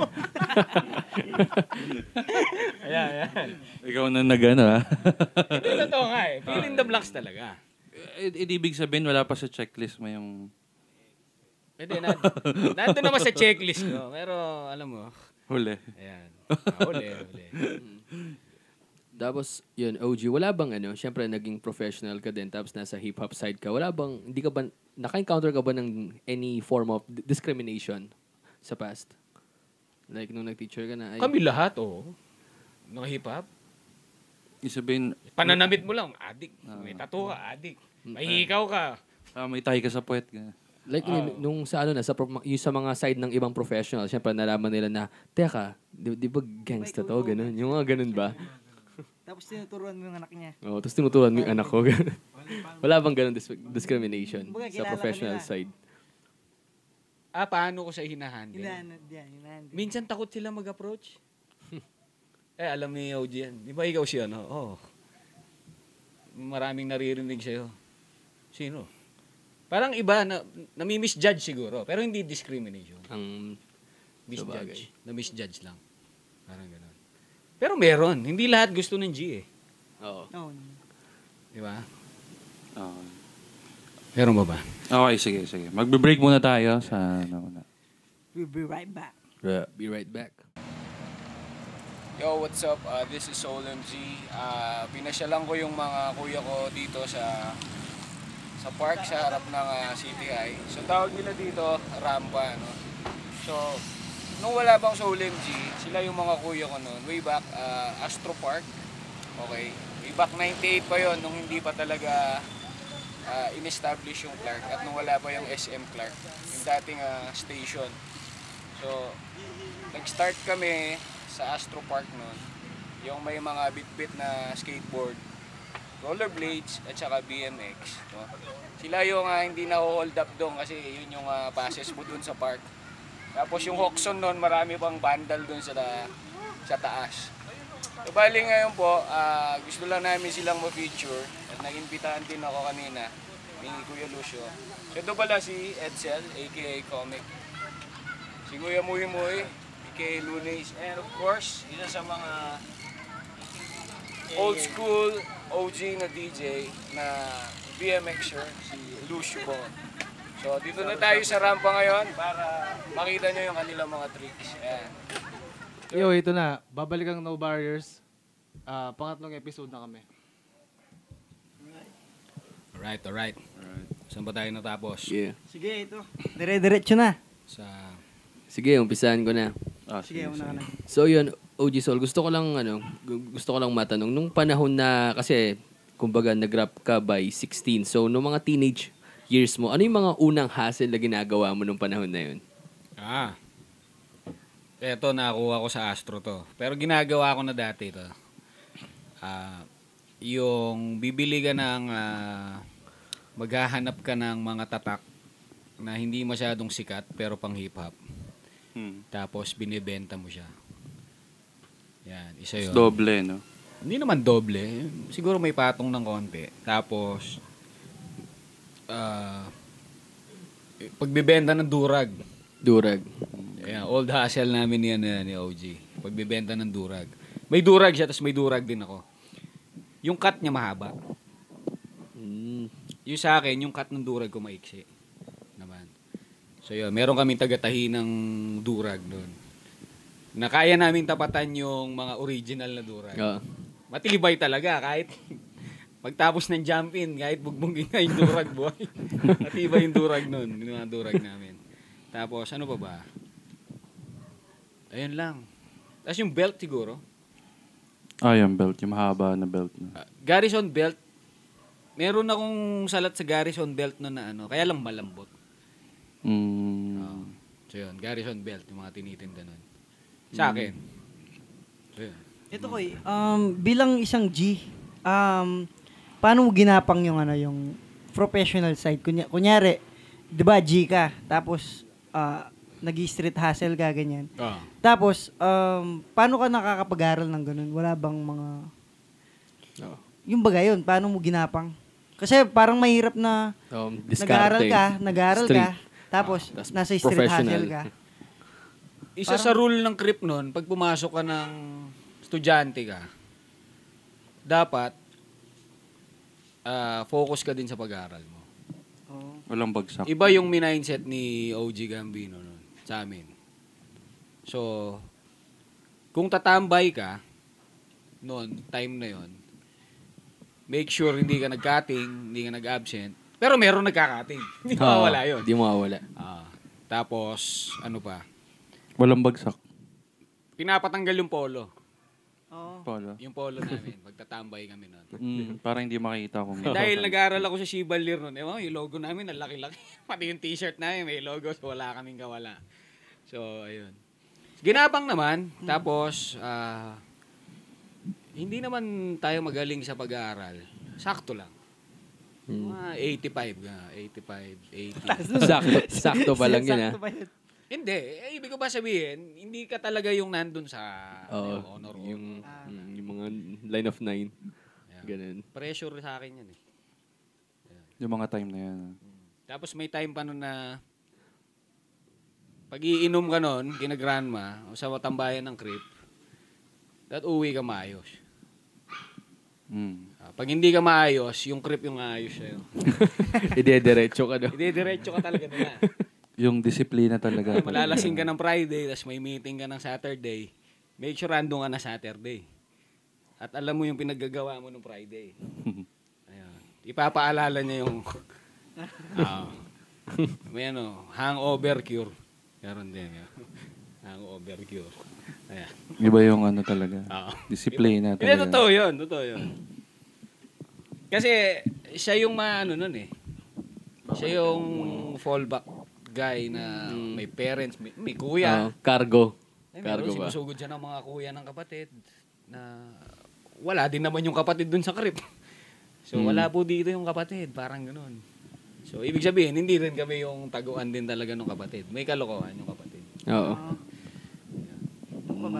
Ayan, ayan. Ikaw na nag-ano, ha? Hindi, totoo nga eh. Fill in the blanks talaga. Eh, eh, ibig sabihin, wala pa sa checklist mo yung... Pwede, na, nandun naman sa checklist ko. Pero, alam mo, Huli. ayan. Ah, uli, uli. Tapos, yun, O G, wala bang ano, syempre naging professional ka din, tapos nasa hip-hop side ka, wala bang, hindi ka ba, naka-encounter ka ba ng any form of d- discrimination sa past? Like, nung nag-teacher ka na, ay, Kami lahat, oo. No hip-hop? Isabihin, Pananamit mo lang, adik. May tattoo ka, adik. May hikaw ka. ah, may tayo ka sa puwet. Ka. Like, oh. nung sa ano na, sa, pro- yung sa mga side ng ibang professional, syempre nalaman nila na, teka, di, di ba gangsta to? Ganun. Yung mga ganun ba? Tapos tinuturuan mo yung anak niya. Oo, oh, tapos tinuturuan mo yung anak ko. Wala bang ganun dis- discrimination Kumbaga, sa kilala professional ka nila. side? Ah, paano ko sa hinahandle? Hinahanap yan, hinahanap. Minsan takot sila mag-approach. eh, alam ni O G yan. Di ba ikaw siya, no? Oh. Maraming naririnig sa'yo. Sino? Parang iba, na, nami-misjudge siguro. Pero hindi discrimination. Ang Misjudge. Na-misjudge lang. Parang gano'n. Pero meron. Hindi lahat gusto ng G eh. Oo. Oh. Di ba? Okay. Meron ba ba? Okay, sige, sige. Magbe-break muna tayo sa... Ano, na. We'll be right back. Be right back. Yo, what's up? Uh, this is Soulem-G. Uh, pinasyalan ko yung mga kuya ko dito sa sa park sa harap ng uh, City High. So tawag nila dito, rampa. No? So, nung wala pang Soulem-G, sila yung mga kuya ko noon. Way back, uh, Astro Park. Okay. Way back ninety-eight pa yon nung hindi pa talaga uh, in-establish yung Clark at nung wala pa yung S M Clark, yung dating uh, station. So, nag-start kami sa Astro Park noon, yung may mga bit-bit na skateboard, rollerblades, at saka B M X. No? Sila yung uh, hindi na-hold up doon kasi yun yung uh, passes mo doon sa park. Tapos yung Hoxon noon, marami pang bandal doon sa, sa taas. So, bali ngayon po, uh, gusto lang namin silang ma-feature at nag-imbitahan din ako kanina ni Kuya Lucio. So, ito pala si Edsel, aka Comic. Si Kuya Muy Muy, kay Lunes, and of course, isa sa mga old school O G na D J na B M Xer, si Lucio po. So, dito na tayo sa rampa ngayon para makita nyo yung kanilang mga tricks. Ayan. Yo, ito na. Babalik ang No Barriers. Uh, pangatlong episode na kami. Alright, alright. Alright. Saan ba tayo natapos? Yeah. Sige, ito. Dire-diretso na. Sa... Sige, umpisahan ko na. Ah, Sige, una ka na. So yun, O G Soul, gusto ko lang ano, gu- gusto ko lang matanong nung panahon na kasi kumbaga nag-rap ka by sixteen. So nung mga teenage years mo, ano yung mga unang hustle na ginagawa mo nung panahon na yun? Ah. Eto, nakuha ko sa Astro to. Pero ginagawa ko na dati to. Ah, yung bibili ka ng ah, maghahanap ka ng mga tatak na hindi masyadong sikat pero pang hip-hop. Hmm. Tapos binibenta mo siya. Yan, isa yun. Doble, no? Hindi naman doble. Siguro may patong ng konti. Tapos, ah, pagbibenta ng durag. Durag. Ayan, old hustle namin yan uh, ni O G. Pagbibenta ng durag. May durag siya, tapos may durag din ako. Yung cut niya mahaba. Mm. Yung sa akin, yung cut ng durag ko maiksi. Naman. So yun, meron kaming tagatahi ng durag doon. Na kaya namin tapatan yung mga original na durag. Oo. Matilibay talaga, kahit pagtapos ng jump in, kahit bugbungin nga yung durag, boy. Matibay yung durag nun, yung mga durag namin. Tapos, ano pa ba? Ayun lang. Tapos yung belt siguro. Ah, yung belt. Yung mahaba na belt. No? Uh, Garrison belt. Meron akong salat sa Garrison belt na na ano, kaya lang malambot. Mm. Uh, so yun, Garrison belt, yung mga tinitinda nun. Sa akin. So yun. Ito ko um, bilang isang G, um, paano mo ginapang yung ano, yung professional side? Kunya, kunyari, di ba G ka, tapos uh, nag-street hustle ka, ganyan. Ah. Tapos, um, paano ka nakakapag-aral ng ganun? Wala bang mga... Oh. Yung baga yun, paano mo ginapang? Kasi parang mahirap na Um, nag-aaral diskarte. ka, nag-aaral Street. ka, tapos Ah, tas nasa street professional. hustle ka. Isa Parang- sa rule ng crip nun, pag pumasok ka ng estudyante ka, dapat ah, focus ka din sa pag-aaral mo. Oo. Walang bagsak. Iba yung mindset ni O G Gambino nun, sa amin. So, kung tatambay ka, noon, time na yon, make sure hindi ka nag-cutting, hindi ka nag-absent, pero meron nagka-cutting. Hindi Oo, mawawala yun. Di mawawala. Ah, tapos, ano pa, Walang bagsak. pinapatanggal yung polo. Oo. Polo. Yung polo namin, magtatambay kami nun. Mm, parang hindi makita kung... Eh, dahil nag-aaral ako sa Chevalier nun, eh, oh, yung logo namin, ang laki-laki. Pati yung t-shirt namin, may logo, so wala kaming kawala. So, ayun. Ginabang naman, tapos, ah, hindi naman tayo magaling sa pag-aaral. Sakto lang. Mga eighty-five ka, eighty-five, eighty. sakto, sakto ba lang yun, ha? Sakto ba yun? Hindi, eh, ibig ko ba sabihin, hindi ka talaga yung nandun sa Oo, yung honor roll. yung, mm, yung mga line of nine. Yeah. Ganun. Pressure sa akin yan eh. Yung mga time na yan. Tapos may time pa nun na pag iinom ka nun, kina-grandma, o sa tambayan ng crib, at uwi ka maayos. Mm. Ah, pag hindi ka maayos, yung crib yung maayos sa'yo. Idediretso ka, no? Ide-diretso ka talaga na. Yung disiplina talaga. Malalasing ka ng Friday, tapos may meeting ka ng Saturday. Make sure andun ka na Saturday. At alam mo yung pinaggagawa mo ng Friday. Ayun. Ipapaalala niya yung uh, may ano, hangover cure. Meron din. Yun. Hangover cure. Ayan. Iba yung ano talaga. Oo. Disiplina Hindi, talaga. totoo yun. Totoo yun. Kasi siya yung maano nun eh. Siya yung fallback guy na may parents, may, may kuya. Uh, cargo. Ay, Cargo meron, ba? sinusugod siya ng mga kuya ng kapatid na wala din naman yung kapatid dun sa crib. So, Hmm. wala po dito yung kapatid. Parang ganun. So, ibig sabihin, hindi rin kami yung taguan din talaga ng kapatid. May kalokohan yung kapatid. Oo. Ano pa ba?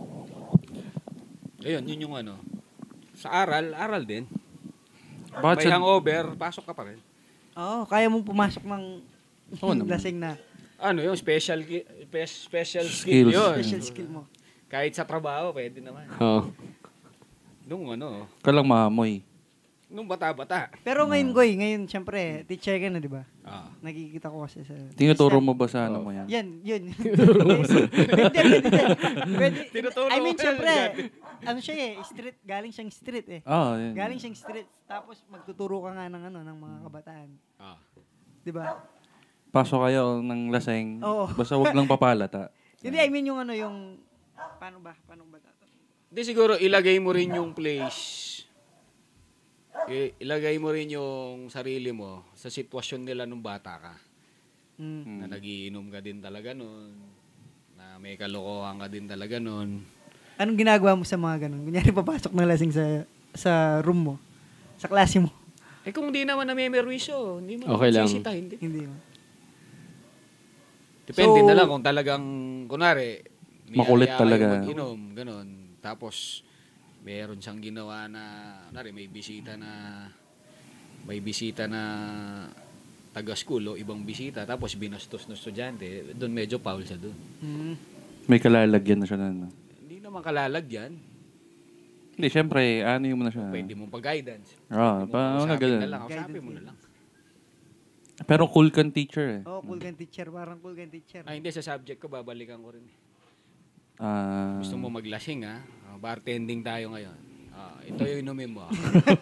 Ayun, yun yung ano. Sa aral, aral din. Bakit May siya- hangover, pasok ka pa rin. Oo, kaya mong pumasok ng Oo naman. lasing na. Ano yung special ki- pes- special skill Skills. yun. Special skill mo. Kahit sa trabaho, pwede naman. Oo. Nung ano, Kalang maamoy. nung bata-bata. Pero ngayon, Goy, ngayon, syempre, teacher ka na, di ba? Ah. Nakikita ko kasi sa... Tinuturo mo ba sa ano mo yan? Yan, yun. Pwede, pwede, pwede. Tinuturo I mean, mo yan, syempre, grabe. ano siya eh, street, galing siyang street eh. Ah, yan. Galing siyang street, tapos magtuturo ka nga ng ano, ng mga kabataan. Ah. Di ba? Pasok kayo ng laseng. Oo. Basta wag lang papalata. Hindi, I mean yung ano, yung... Paano ba? Paano ba? Hindi siguro ilagay mo rin yung place. I- ilagay mo rin yung sarili mo sa sitwasyon nila nung bata ka. Mm. Na nagiinom ka din talaga nun. Na may kalokohan ka din talaga nun. Anong ginagawa mo sa mga ganun? Kunyari, papasok ng lasing sa sa room mo, sa klase mo. Eh kung hindi naman na may merwisyo, hindi mo Okay lang. sisita, hindi. Hindi mo. Depende So- na lang kung talagang, kunwari, Makulit niyaya talaga. kayo mag-inom, ganun. Tapos, meron siyang ginawa na, kunwari, may bisita na, may bisita na taga-school o ibang bisita, tapos binastos ng estudyante, doon medyo foul siya doon. Mm. May kalalagyan na siya na. ano. Hindi naman kalalagyan. Hindi, syempre, ano yung mo na siya. Pwede mong pag-guidance. Ah, Pwede mong pa, kausapin mga ganun. na lang. Kausapin Guidance mo na yun. lang. Pero cool kang teacher eh. Oh, cool kang teacher. Parang cool kang teacher. Ah, hindi, sa subject ko, babalikan ko rin. Ah, Gusto mo maglasing, ha? Ah, bartending tayo ngayon. Ah, ito yung inumin mo.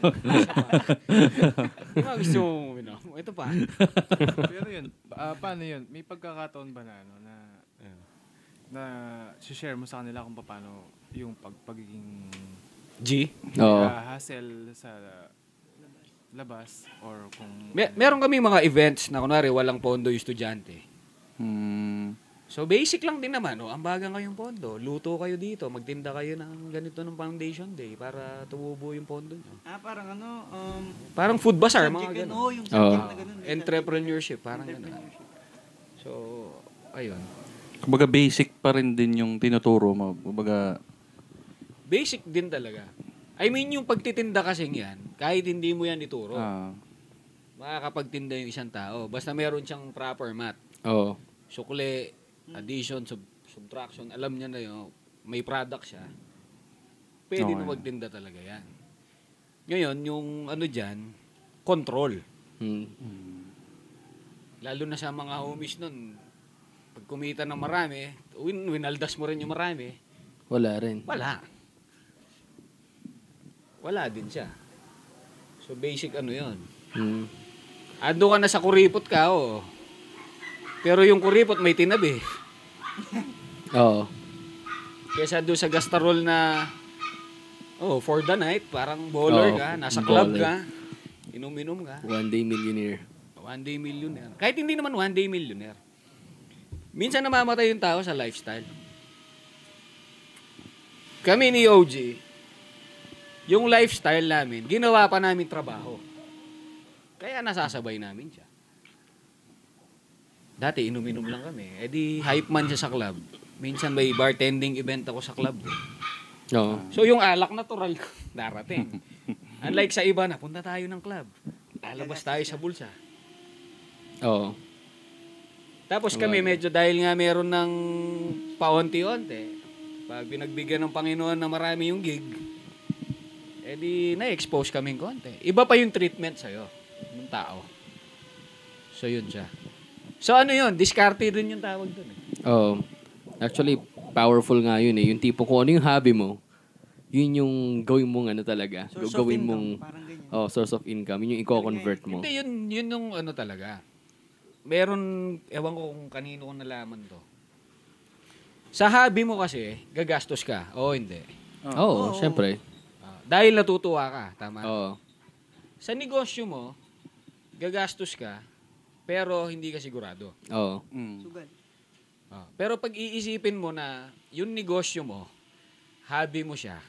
Diba gusto mo uminom? Ito pa. Pero yun, ah, paano yun? May pagkakataon ba na, ano, na, na share mo sa kanila kung paano yung pag pagiging G? Oo. ah, hassle sa labas or kung... Mer- meron kami mga events na kunwari walang pondo yung estudyante. hmm, So basic lang din naman, oh, ambagan kayong pondo. Luto kayo dito, magtinda kayo ng ganito ng foundation day para tumubo yung pondo nyo. Ah, parang ano, um, Parang food bazaar, mga subject yun. ganun. Oo, yung subject Oo. na ganun. Entrepreneurship, parang ganun. So, ayun. kumbaga basic pa rin din yung tinuturo mo. Kumbaga, Basic din talaga. I mean, yung pagtitinda kasing yan, kahit hindi mo yan ituro, ah, makakapagtinda yung isang tao. Basta meron siyang proper math. Oo. Sukle, addition, sub- subtraction, alam niya na yun, may product siya. Pwede Okay. na magtinda talaga yan. Ngayon, yung ano dyan, control. Hmm. Lalo na sa mga homies nun, pag kumita ng marami, win winaldas mo rin yung marami, Wala rin. wala. Wala din siya. So basic ano yon. Hmm. Ando ka na sa kuripot ka, oh. Pero yung kuripot may tinabi. Oo. Kesa doon sa gastarol na Oh, for the night, parang baller Oo, ka, nasa club baller. ka, inom-inom ka. One day millionaire. One day millionaire. Kahit hindi naman one day millionaire. Minsan namamatay yung tao sa lifestyle. Kami ni O G, yung lifestyle namin, ginawa pa namin trabaho. Kaya nasasabay namin siya. Dati inom-inom lang kami. Eh di hype man siya sa club. Minsan may bartending event ako sa club. Eh. Oo. So yung alak natural darating. Unlike sa iba na, punta tayo ng club. Lalabas tayo sa bulsa. Oo. Tapos kami medyo dahil nga meron ng paunti-unti. Pag binagbigyan ng Panginoon na marami yung gig, edi na-expose kaming konti. Iba pa yung treatment sa'yo, ng tao. So yun siya. So ano yun? Diskarte rin yung tawag dun eh. Oo. Actually, powerful nga yun eh. Yung tipo kung ano yung hobby mo, yun yung gawin mong ano talaga. Source of gawin income, mong parang ganyan. oh, source of income. Yun yung i-convert mo. Hindi, yun, yun yung ano talaga. Meron, ewan ko kung kanino ko nalaman to. Sa hobby mo kasi, gagastos ka. Oo, hindi. Oo, oh, syempre. Ah, dahil natutuwa ka, tama? Oo. Sa negosyo mo, gagastos ka, pero hindi ka sigurado. Oo. Mm. Sugal. Ah, pero pag iisipin mo na yung negosyo mo, hobby mo siya,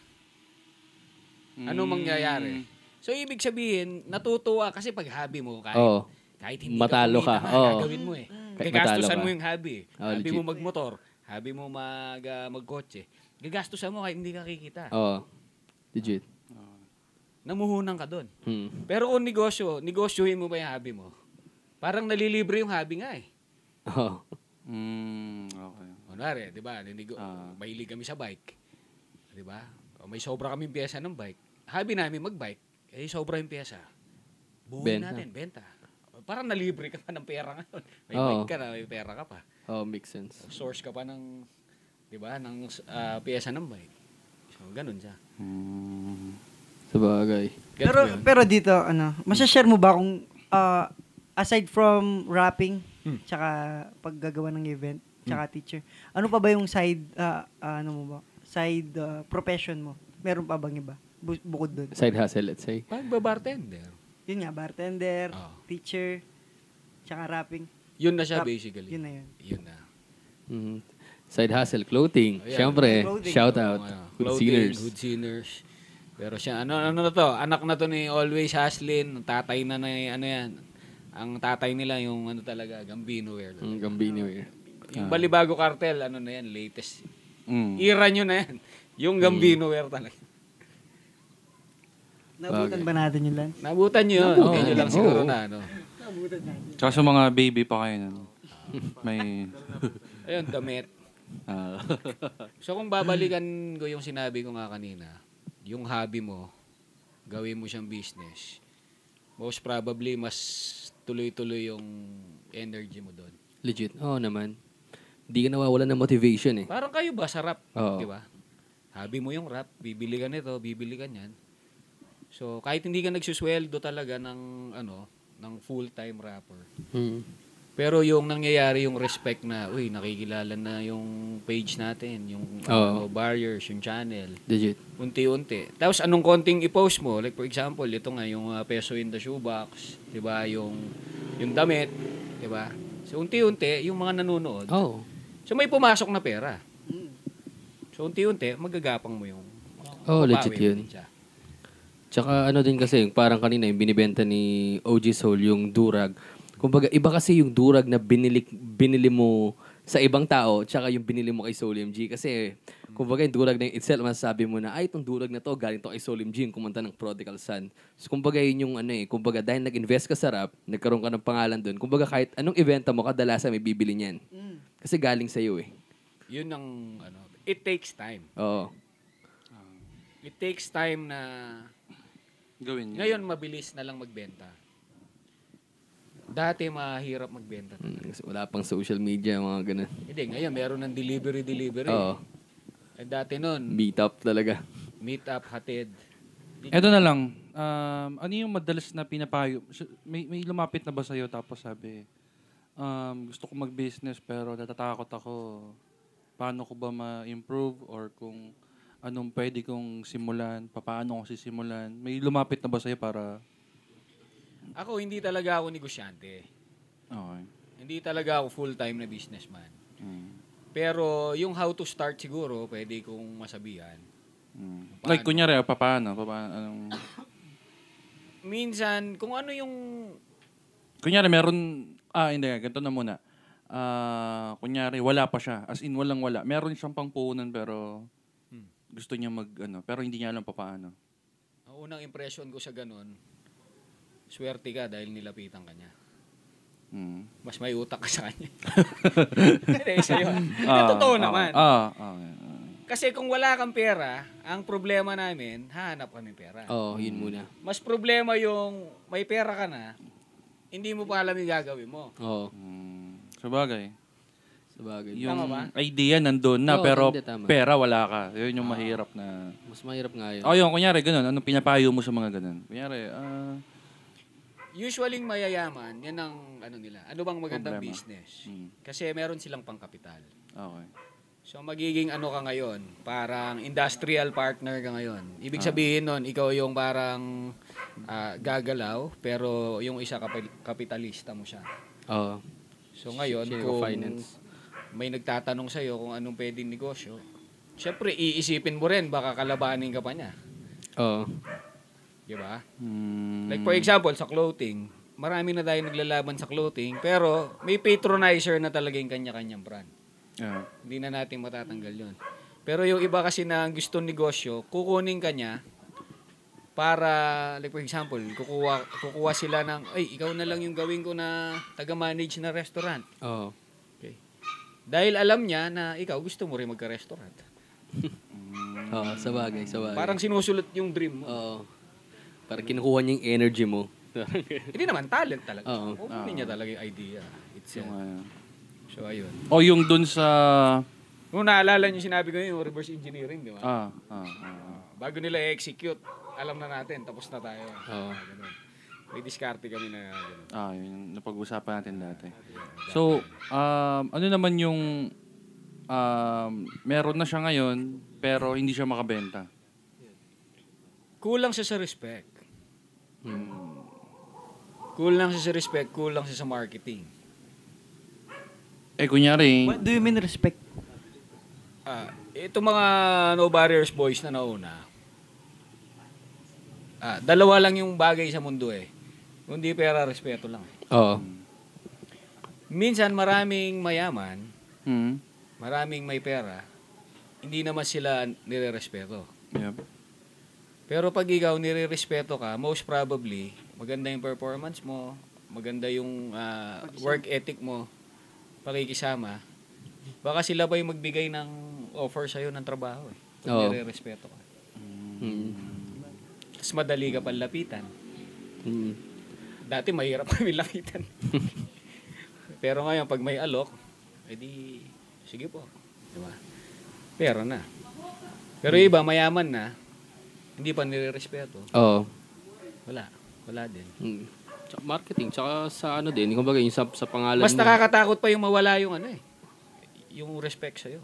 ano Mm. mangyayari? So, ibig sabihin, natutuwa kasi pag hobby mo, kahit, Oo. kahit hindi Matalo ka, ka. kumita Oo. gagawin mo eh. Kahit Gagastusan matalo mo ka. yung hobby. Oh, hobby legit. mo magmotor, hobby mo mag, uh, magkotse. Gagastusan mo kahit hindi ka kikita. Oo. Legit. Namuhunan ka doon. Hmm. Pero kung negosyo, negosyohin mo ba yung hobby mo? Parang nalilibre yung hobby nga eh. Oo. Mm, okay. Kunwari, di ba? Ninigo, Ah. mahilig kami sa bike. Di ba? O may sobra kaming pyesa ng bike. Hobby namin mag-bike. Eh, sobra yung pyesa. Buhay Benta. natin, benta. Parang nalibre ka pa ng pera ngayon. May Oo. bike ka na, may pera ka pa. Oh, makes sense. Source ka pa ng, di ba, ng ah, pyesa ng bike. So, ganun siya. Mm. Sabagay. Gets Pero mo yun? pero dito ano, masashare mo ba kung ah, aside from rapping, Hmm. tsaka paggagawa ng event, tsaka teacher, ano pa ba yung side ah, ah, ano mo ba? Side ah, profession mo? Meron pa bang iba? Bu- bukod doon. Side hustle, let's say. Pagbabartender. Yun nga, bartender, Oo. teacher, tsaka rapping. Yun na siya Rap- basically. Yun na yun. Yun na. Mhm. Side hustle, clothing. Ayan. Siyempre, Clothing. shout out. Ano, Good clothing, sinners. Good sinners. Pero siya, ano, ano na to? Anak na to ni Always Haslin. Tatay na na, ano yan. Ang tatay nila, yung ano talaga, Gambino wear. Mm, Gambino eh. Yung Balibago Cartel, ano na yan, latest. Mm. Era nyo na yan. Yung Gambino wear talaga. Nabutan ba natin yun, Lance? Nabutan nyo yun. Nabutan. Hindi nyo lang Oo. siguro na, ano. Tsaka sa mga baby pa kayo nun. May... Ayun, damit. ah, So kung babalikan ko yung sinabi ko nga kanina, yung hobby mo, gawin mo siyang business, most probably mas tuloy-tuloy yung energy mo doon. Legit. Oo naman. Hindi ka nawawalan ng motivation eh. Parang kayo ba sa rap, Oo. di ba? Hobby mo yung rap, bibili ka nito, bibili ka niyan. So kahit hindi ka nagsusweldo talaga ng ano, ng full-time rapper. Hmm. Pero yung nangyayari yung respect na, uy, nakikilala na yung page natin, yung Oo. ano, barriers, yung channel. Legit. Unti-unti. Tapos anong konting i-post mo? Like for example, ito nga yung uh, peso in the shoebox, 'di ba? Yung yung damit, 'di ba? So unti-unti yung mga nanonood. Oh. So may pumasok na pera. So unti-unti magagapang mo yung Oh, mapapawi legit mo yun. din siya. Tsaka ano din kasi, parang kanina yung binibenta ni O G Soul, yung durag. Kumbaga, iba kasi yung durag na binili, binili mo sa ibang tao, tsaka yung binili mo kay Soulem-G. Kasi, kumbaga, yung durag na yung itself, masasabi mo na, ay, itong durag na to, galing to kay Soulem-G, yung kumanta ng Prodigal Son. So, kumbaga, yun yung ano eh, kumbaga, dahil nag-invest ka sa rap, nagkaroon ka ng pangalan doon, kumbaga, kahit anong eventa mo, kadalasan may bibili niyan. Kasi galing sa'yo eh. Yun ang ano, it takes time. Oo. It takes time na gawin niyo. ngayon mabilis na lang magbenta. Dati mahirap magbenta. Mm, kasi wala pang social media, mga ganun. Hindi, ngayon meron ng delivery delivery. Oo. Eh, dati noon, Meet up talaga. meet up, hatid. Eto na lang. Um, ano yung madalas na pinapayo? May, may lumapit na ba sa'yo tapos sabi, um, gusto ko mag-business pero natatakot ako. Paano ko ba ma-improve? Or kung anong pwede kong simulan, paano ko sisimulan? May lumapit na ba sa'yo para... Ako, hindi talaga ako negosyante. Okay. Hindi talaga ako full-time na businessman. Mm. Pero yung how to start siguro, pwede kong masabihan. Mm. Like, kunyari, paano? Paano? Anong... Minsan, kung ano yung... Kunyari, meron... Ah, hindi. Ganito na muna. Ah, kunyari, wala pa siya. As in, walang wala. Meron siyang pangpuhunan pero hmm. gusto niya mag, ano, pero hindi niya alam pa paano. Ang unang impression ko sa ganun, swerte ka dahil nilapitan ka niya. Hmm. Mas may utak ka sa kanya. Hindi, isa yun. Ah, totoo ah, naman. Ah, ah, ah. Kasi kung wala kang pera, ang problema namin, hahanap kami pera. Oo, oh, yun muna. Mas problema yung may pera ka na, hindi mo pa alam yung gagawin mo. Oo. Hmm. Sabagay. Sabagay. Yung idea nandun na, Oo, pero hindi, tama. pera wala ka. Yun yung mahirap na... Mas mahirap nga yun. O yun, kunyari, ganun. Anong pinapayo mo sa mga ganun? Kunyari, ah... Usually, mayayaman, yan ang ano nila. Ano bang magandang Problema. business? Hmm. Kasi meron silang pangkapital. Okay. So, magiging ano ka ngayon? Parang industrial partner ka ngayon. Ibig Ah. sabihin nun, ikaw yung parang ah, gagalaw, pero yung isa kapil- kapitalista mo siya. Oo. So, ngayon, Siya yung kung finance. may nagtatanong sa'yo kung anong pwedeng negosyo, syempre, iisipin mo rin, baka kalabanin ka pa niya. Oo. Di ba? Hmm. Like for example, sa clothing, marami na tayo naglalaban sa clothing, pero may patronizer na talaga yung kanya-kanyang brand. Yeah. Hindi na natin matatanggal yun. Pero yung iba kasi na gusto negosyo, kukunin ka niya para, like for example, kukuha, kukuha sila ng, ay, ikaw na lang yung gawin ko na taga-manage na restaurant. Oo. Okay. Dahil alam niya na ikaw gusto mo rin magka-restaurant. Oo, sabagay, sabagay. Parang sinusulot yung dream mo. Oo. Parang kinukuha niya yung energy mo. Hindi naman, talent talaga. Oo. Kukunin niya talaga yung idea. It's, Yung, uh, ah, so, ayun. o yung dun sa... Kung naalala niyo sinabi ko yung reverse engineering, di ba? Ah, ah, ah. Bago nila i-execute, alam na natin, tapos na tayo. Oo. Ah, ganun. May diskarte kami na gano'n. Ah, yun yung napag-usapan natin dati. So, um, ano naman yung um, meron na siya ngayon pero hindi siya makabenta? Kulang siya sa respect. Hmm. Kulang siya sa respect, kulang siya sa marketing. Eh, kunyari, What do you mean respect? Ah, ito mga no barriers boys na nauna. Ah, dalawa lang yung bagay sa mundo eh. Kundi pera, respeto lang. Oo. Minsan maraming mayaman, hmm, maraming may pera, hindi naman sila nire-respeto. yep. Pero pag ikaw nire-respeto ka, most probably, maganda yung performance mo, maganda yung ah, work ethic mo, pakikisama, baka sila pa yung magbigay ng offer sa'yo ng trabaho eh. Pag Oo. nire-respeto ka. Mm. Tapos madali ka pa lapitan. Mm. Dati mahirap kami lapitan. Pero ngayon, pag may alok, edi, sige po. Diba? Pero na. Pero iba, mayaman na, hindi pa nire-respeto. Oo. Wala. Wala din. Mm. Tsaka marketing, tsaka sa ano din, kumbaga yung sa, sa pangalan Mas mo. nakakatakot pa yung mawala yung ano eh. Yung respect sa'yo.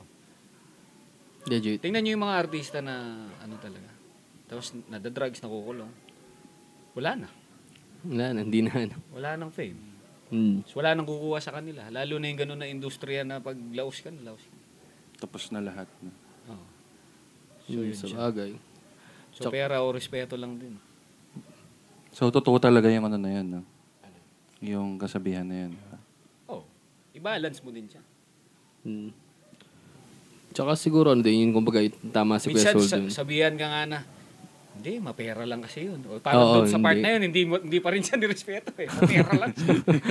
Legit. Tingnan nyo yung mga artista na ano talaga. Tapos nadadrugs, nakukulong. Wala na. Wala na, hindi na ano. Wala nang fame. Mm. So, wala nang kukuha sa kanila. Lalo na yung gano'n na industriya na pag laos ka, laos ka. Tapos na lahat. No? Oo. So, yun sa siya. bagay. So, pera o respeto lang din. So, totoo talaga yung ano na yun, no? Yung kasabihan na yun. Oh, i-balance mo din siya. Mm. Tsaka siguro ano din, yung kumbaga yung tama si Kuya Minsan, Soul sa- dun. sabihan ka nga na, hindi, mapera lang kasi yun. O, parang Oo, doon sa part hindi. na yun, hindi, mo- hindi pa rin siya nirespeto eh. Mapera lang siya.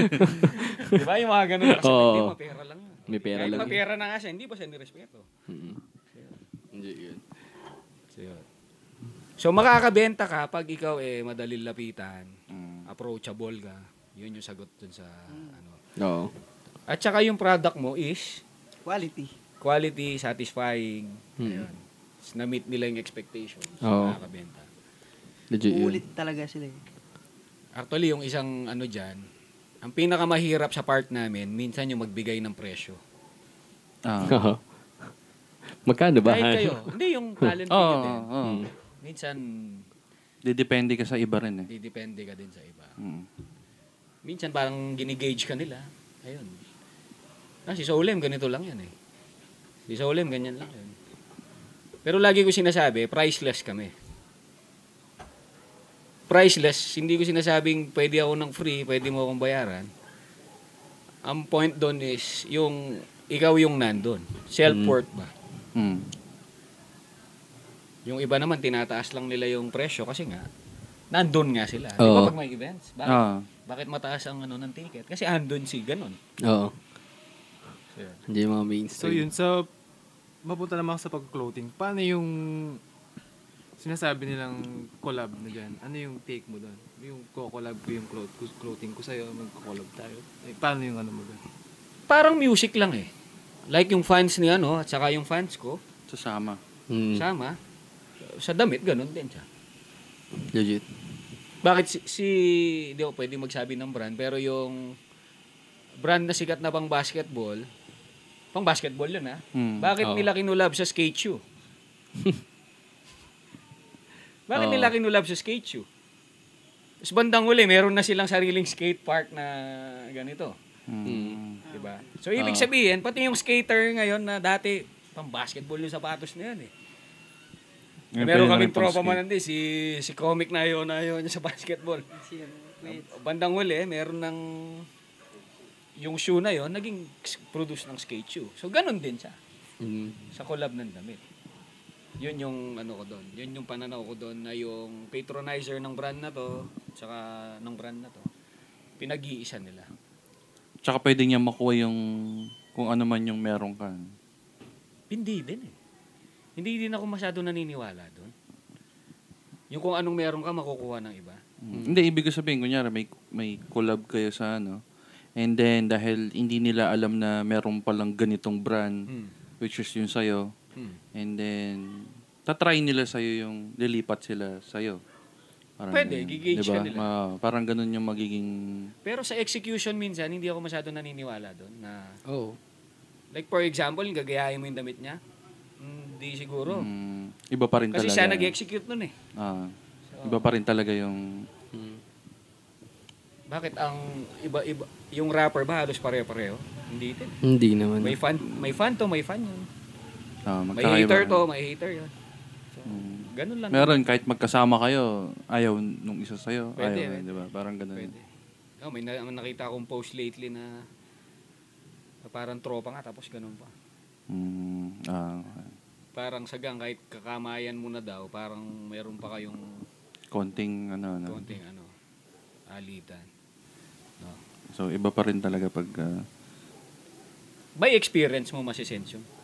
Di ba yung mga ganun kasi, Oo. hindi, mapera lang. May pera Kahit lang. mapera na nga siya, hindi pa siya nirespeto. Mm. Hindi yun. So, yun. So, makakabenta ka pag ikaw eh madali lapitan, Mm. approachable ka. Yun yung sagot dun sa ano. Oo. At saka yung product mo is Quality. quality, satisfying. Mm. Ayun. Na-meet nila yung expectations. Oo. Makakabenta. Legit yun. Ulit talaga sila eh. Actually, yung isang ano dyan, ang pinakamahirap sa part namin, minsan yung magbigay ng presyo. Ah. Oo. Magkano ba? Kahit kayo. Hindi yung talent Oo, fee din. oo. Hmm. Minsan, Didepende ka sa iba rin eh. didepende ka din sa iba. Mm. Minsan parang ginigauge ka nila. Ayun. Ah, si Soulem, ganito lang yan eh. Si Soulem, ganyan lang yun. Pero lagi ko sinasabi, priceless kami. Priceless, hindi ko sinasabing pwede ako ng free, pwede mo akong bayaran. Ang point doon is, yung ikaw yung nandun. Self-worth ba? Mm. Yung iba naman, tinataas lang nila yung presyo kasi nga, nandun nga sila. Di Oo. ba pag may events? Bakit, Ah. bakit mataas ang ano ng ticket? Kasi andun si ganun. Oo. So, yun. Hindi yung mga So mainstream. yun, sa mapunta naman sa pag-clothing, paano yung sinasabi nilang collab na dyan? Ano yung take mo doon? Yung ko-collab ko yung cloth, clothing ko sa'yo, mag-collab tayo. Eh, paano yung ano mo doon? Parang music lang eh. Like yung fans ni ano, at saka yung fans ko, Sasama. Hmm. sama. Sa damit, ganun din siya. Legit. Bakit si, si hindi ako pwede magsabi ng brand, pero yung brand na sikat na pang basketball, pang basketball yun ha, Hmm. bakit Oo. nila kinulab sa skate shoe? Bakit Oo. nila kinulab sa skate shoe? Tapos bandang huli, meron na silang sariling skate park na ganito. Mm. Diba? So, ibig Oo. sabihin, pati yung skater ngayon na dati, pang basketball yung sapatos na yun eh. Ngayon, Meron pwede na kaming rin pang tropa skate. man nandun, si, si comic na yun na yun sa basketball. Bandang huli, meron ng yung shoe na yun, naging produce ng skate shoe. So, ganun din siya. Hmm. Sa collab ng damit. Yun yung ano ko doon. Yun yung pananaw ko doon na yung patronizer ng brand na to, tsaka ng brand na to, pinag-iisa nila. Tsaka pwede niya makuha yung kung ano man yung meron ka. Hindi din eh. Hindi din ako masyado naniniwala doon. Yung kung anong meron ka, makukuha ng iba. Mm. Hindi, ibig ko sabihin, kunyari, may, may collab kayo sa ano, and then, dahil hindi nila alam na meron palang ganitong brand, Hmm. which is yung sa'yo, Hmm. and then, tatry nila sa'yo yung lilipat sila sa'yo. Parang Pwede, ganun, gigauge diba? ka nila. Ah, parang ganun yung magiging... Pero sa execution minsan, hindi ako masyado naniniwala doon na Oh. like for example, gagayahin mo yung damit niya. Hindi siguro. mm, iba pa rin Kasi talaga. siya nag-execute nun eh. Ah, iba pa rin talaga yung... Hmm. Bakit ang iba iba yung rapper ba halos pare-pareho? Hindi din. Hindi naman. May fan, may fan to, may fan yun. ah, May magkakaiba. hater to, may hater yun. So, Mm. ganun lang. Meron, kahit magkasama kayo, ayaw nung isa sa'yo. Pwede, ayaw, pwede. di ba? Parang ganun. Pwede. Oh, may na, may nakita akong post lately na, na parang tropa nga tapos ganun pa. Mm, ah, Parang sagang kahit kakamayan mo na daw, parang meron pa kayong konting ano, ano. konting ano, alitan. No. So, iba pa rin talaga pag... ah, By experience mo masisense yun.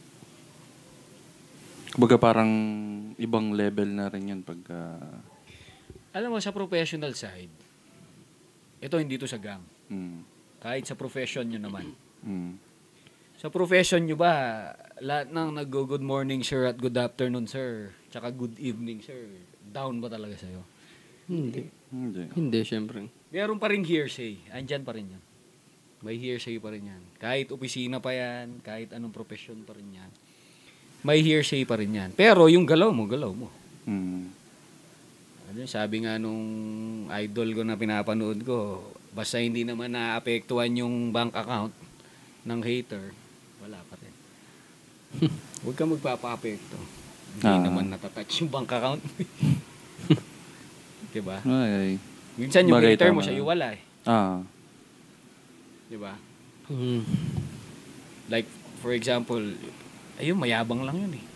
kumbaga parang ibang level na rin yun pag... ah, Alam mo, sa professional side, ito hindi to sa gang. mm, Kahit sa profession nyo naman. mm, Sa profession nyo ba, lahat ng nag-go good morning sir at good afternoon sir, tsaka good evening sir, down ba talaga sa'yo? Hindi. hindi. Hindi, syempre. Meron pa rin hearsay. Andyan pa rin yan. May hearsay pa rin yan. Kahit opisina pa yan, kahit anong profession pa rin yan. May hearsay pa rin yan. Pero yung galaw mo, galaw mo. Mm, Ano, sabi nga nung idol ko na pinapanood ko, basta hindi naman naapektuhan yung bank account ng hater, wala pa rin. Huwag ka magpapa-apekto. Hindi Ah. naman natatouch yung bank account. Diba? ay, Minsan yung Bagay, hater mo, tama. siya wala eh. ah, Diba? Hmm. Like, for example, ayun, mayabang lang yun eh.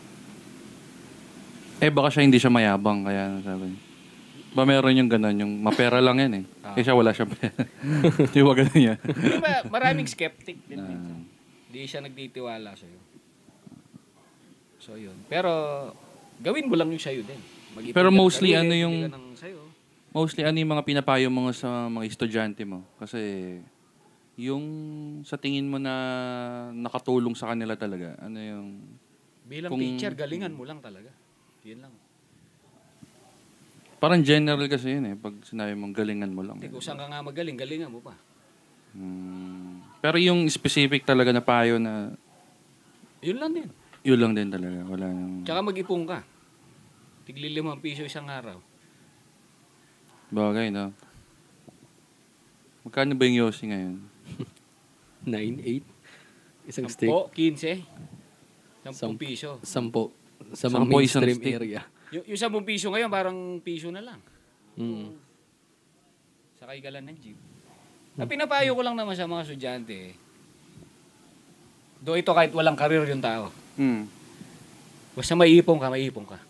eh baka siya hindi siya mayabang, kaya sabi. Ba meron yung gano'n, yung mapera lang yan eh. Ah. Eh siya wala siya pera. Di ba gano'n yan? Di ba, maraming skeptic din. Ah. minsan. Hindi siya nagtitiwala sa'yo. So, yun. Pero, gawin mo lang yung sa'yo din. Mag-ipon Pero ka ng mostly, sarili, ano bili yung- ka ng sa'yo. Mostly, ano yung mga pinapayo mo nga sa mga estudyante mo? Kasi, yung sa tingin mo na nakatulong sa kanila talaga, ano yung... Bilang Kung- teacher, galingan mo lang talaga. Yun lang. Parang general kasi yun eh, pag sinabi mong galingan mo lang. Hindi, kung saan ka nga magaling, galingan mo pa. Hmm. Pero yung specific talaga na payo na... Yun lang din. Yun lang din talaga. Wala nang... Tsaka mag-ipon ka. Tigli limang piso isang araw. Bagay, no? Magkano ba yung Yossi ngayon? nine, eight? Isang stick? Sampo, quince. Sampung Sam- piso. Sampo. Sa mga Sampo isang mainstream stick. area. Y- yung sampung piso ngayon, parang piso na lang. Mm. Sakay ka lang ng jeep. Ang pinapayo ko lang naman sa mga estudyante, eh. Do ito kahit walang karir yung tao. Hmm. Basta maiipon ka, maiipon ka.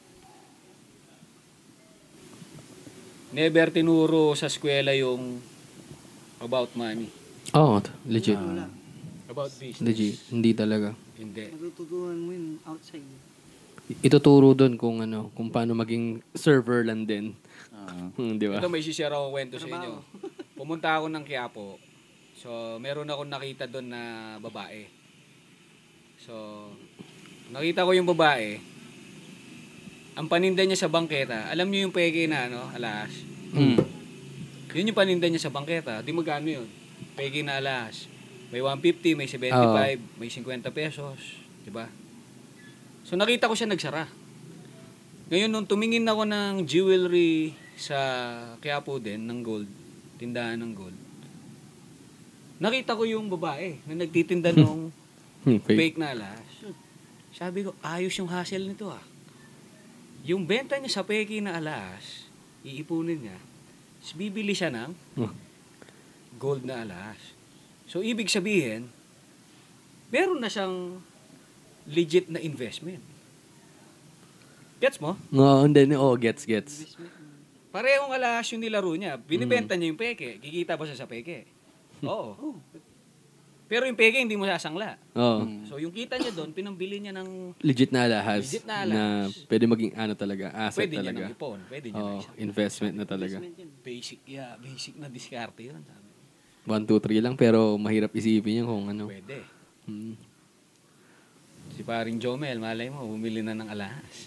Never tinuro sa eskwela yung about money. Oo, oh, legit. Wala. About business. Legit. Hindi talaga. Hindi. Matututunan mo yun outside. Ituturo doon kung ano, kung paano maging server lang din. Ah. Hmm, di ba? Ito may share ako kwento sa inyo. Pumunta ako ng Quiapo. So, meron akong nakita doon na babae. So, nakita ko yung babae. Ang paninda niya sa bangketa, alam niyo yung peke na ano, alas. Hmm. Yun yung paninda niya sa bangketa. Di magkano yun? Peke na alas. May one fifty, may seventy-five, Oh. may fifty pesos. Di ba? So, nakita ko siya nagsara. Ngayon, nung tumingin ako ng jewelry sa Quiapo din, ng gold, tindahan ng gold, nakita ko yung babae na nagtitinda ng Hmm, fake. fake na alas. Sabi ko, ayos yung hassle nito ah. Yung benta niya sa peke na alas, iipunin niya, tapos bibili siya ng gold na alas. So, ibig sabihin, meron na siyang legit na investment. Gets mo? No, and then, oh, gets, gets. Parehong alas yung nilaro niya. Binibenta niya yung peke. Kikita ba siya sa peke? Oo. Pero yung peke, hindi mo sasangla. Oh, So, yung kita niya doon, pinambili niya ng legit na alahas. Legit na Na alahas. pwede maging ano talaga, asset pwede niya talaga. ng ipon. Pwede niya Oh, ng isang investment na talaga. basic, yeah, basic na diskarte yun. Sabi. One, two, three lang, pero mahirap isipin yun kung ano. Pwede. Hmm. Si paring Jomel, malay mo, bumili na ng alahas.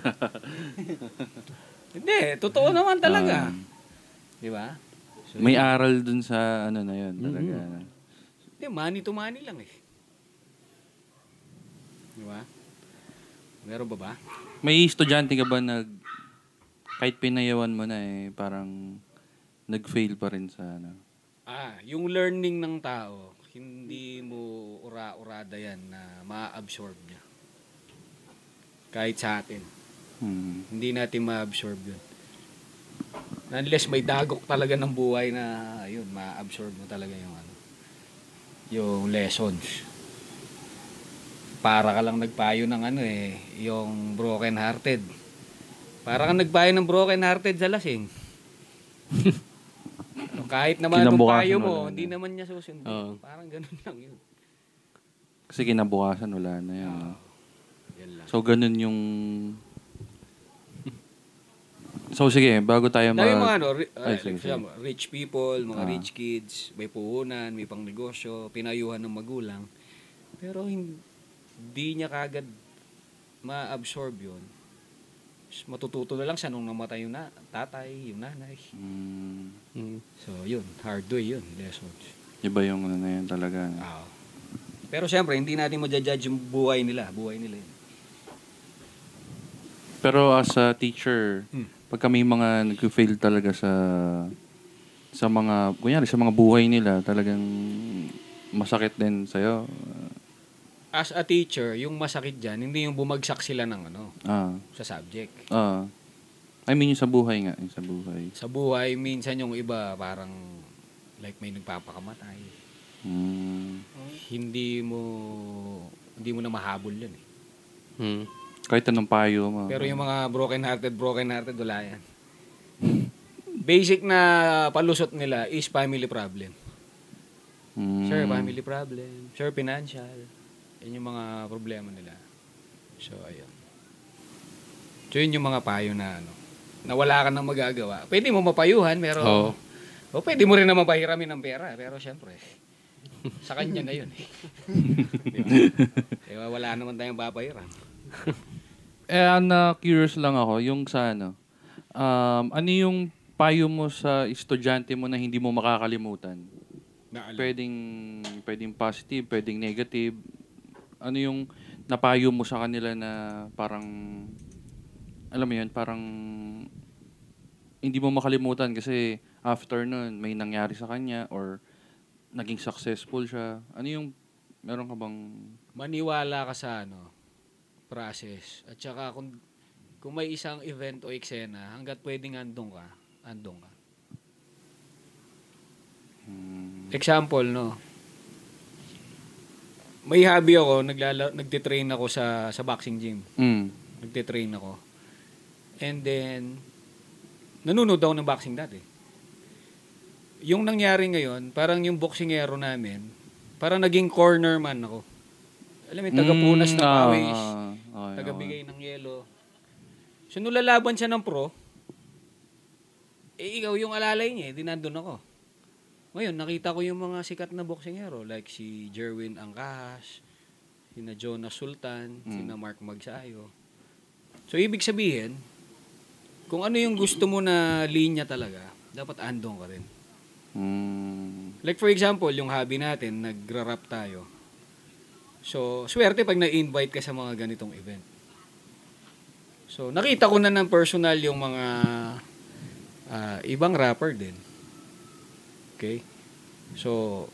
Hindi, totoo naman talaga. Um, Di ba? So, May aral dun sa ano na yun. Talaga. Hindi, money to money lang eh. Di ba? Meron ba ba? May estudyante ka ba nag... Kahit pinayawan mo na eh, parang nag-fail pa rin sa ano? Ah, yung learning ng tao, hindi mo ura-urada yan na ma-absorb niya. Kahit sa atin. Hmm. Hindi natin ma-absorb yun. Unless may dagok talaga ng buhay na, yun, ma-absorb mo talaga yung ano, yung lessons. Para ka lang nagpayo ng ano eh, yung broken hearted. Para kang nagpayo ng broken hearted sa lasing. So, kahit naman yung Kinabukasan payo wala mo, na. hindi naman niya susundin. Oo. Parang ganun lang yun. Kasi kinabukasan wala na yan. no? Yan lang. So, ganun yung... So, sige, bago tayo Dahil mag... mga ano, ri- Ay, uh, sige, like, sige. rich people, mga Ah. rich kids, may puhunan, may pangnegosyo, pinayuhan ng magulang. Pero hindi niya kagad ma-absorb yun. Mas matututo na lang siya nung namatay yung na, tatay, yung nanay. Hmm, Hmm. So, yun. Hard way yun. Lessons. iba yung ano na yan talaga. no? Ah. Pero siyempre, hindi natin ma-judge yung buhay nila. Buhay nila yun. Pero as a teacher, Hmm. pagka may mga nag-fail talaga sa sa mga, kunyari, sa mga buhay nila, talagang masakit din sa'yo. As a teacher, yung masakit dyan, hindi yung bumagsak sila ng ano, Ah, sa subject. ah. I mean, yung sa buhay nga, yung sa buhay. Sa buhay, minsan yung iba parang like may nagpapakamatay. Hmm. Hindi mo hindi mo na mahabol yun eh. Hmm. Kahit anong payo mo. Pero yung mga broken hearted, broken hearted, wala yan. Basic na palusot nila is family problem. Hmm. Sure, family problem. Sure, financial. Yan yung mga problema nila. So, ayun. So, yun yung mga payo na ano, na wala ka nang magagawa. Pwede mo mapayuhan, pero... Oo. O, pwede mo rin naman pahiramin ng pera. Pero, syempre, sa kanya na yun eh. Diba? Diba, wala naman tayong papahiram. Eh, na curious lang ako, yung sa ano, um, ano yung payo mo sa estudyante mo na hindi mo makakalimutan? Na, alam. Pwedeng, pwedeng positive, pwedeng negative. Ano yung napayo mo sa kanila na parang, alam mo yun, parang hindi mo makalimutan kasi after nun, may nangyari sa kanya or naging successful siya. Ano yung, meron ka bang... Maniwala ka sa ano, process. At saka kung, kung may isang event o eksena, hanggat pwedeng andong ka, andong ka. Hmm. Example, no? May hobby ako, naglala, nagtitrain ako sa, sa boxing gym. Mm. Nagtitrain ako. And then, nanonood ako ng boxing dati. Yung nangyari ngayon, parang yung boxingero namin, parang naging corner man ako. Alam mo, taga-punas ng pawis, Ah, ah, taga-bigay ng yelo. So, nung lalaban siya ng pro, eh ikaw yung alalay niya, eh, di nandun ako. Ngayon, nakita ko yung mga sikat na boxingero, like si Jerwin Angkahas, sina Jonas Sultan, Mm. sina Mark Magsayo. So, ibig sabihin, kung ano yung gusto mo na linya talaga, dapat andong ka rin. Mm. Like for example, yung hobby natin, nagra-rap tayo. So, swerte pag na-invite ka sa mga ganitong event. So, nakita ko na ng personal yung mga uh, ibang rapper din. Okay? So,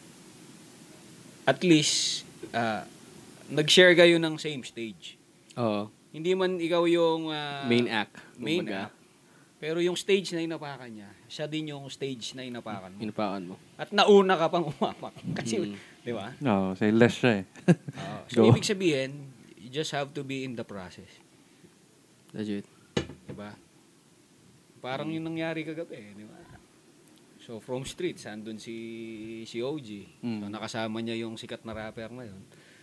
at least, uh, nag-share kayo ng same stage. Oo. Hindi man ikaw yung uh, Main act. main kumbaga. act. Pero yung stage na inapakan niya, siya din yung stage na inapakan mo. Inapakan mo. At nauna ka pang umapak. Kasi, Mm. di ba? No, say less siya eh. Oo. So, Go. ibig sabihin, you just have to be in the process. Legit. Di ba? Parang yung nangyari kagabi, di ba? So, from streets, andun si, si O G. Mm. So, nakasama niya yung sikat na rapper na yun.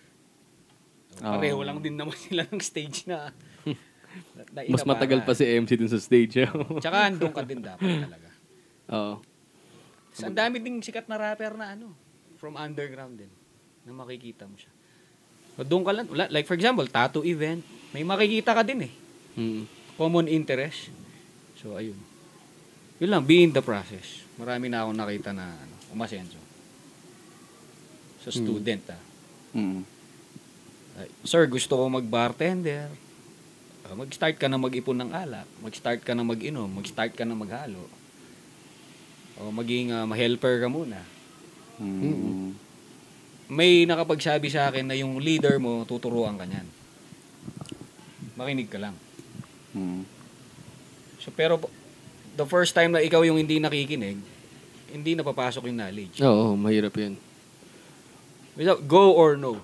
So, Oh. pareho lang din naman sila ng stage na, na Mas inapakan. matagal pa si M C dun sa stage. Tsaka andun ka din dapat talaga. Oo. So, ang dami ding sikat na rapper na ano, from underground din, na makikita mo siya. So, doon ka lang, wala- like for example, tattoo event, may makikita ka din eh. Mm. Common interest. So, ayun. Yun lang, be in the process. Marami na akong nakita na ano, umasenso. Sa student, ah. Mm. Ay, sir, gusto ko mag-bartender. Uh, mag-start ka na mag-ipon ng alak. Mag-start ka na mag-inom. Mag-start ka na maghalo. O maging uh, ma-helper ka muna. Mm. May nakapagsabi sa akin na yung leader mo, tuturuan ka niyan. Makinig ka lang. Mm. So, pero the first time na ikaw yung hindi nakikinig, hindi napapasok yung knowledge. Oo, mahirap yun. Without, go or no.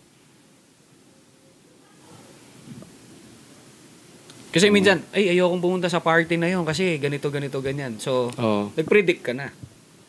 Kasi minsan, ay, ayokong pumunta sa party na yon kasi ganito, ganito, ganyan. So, Oo. nag-predict ka na.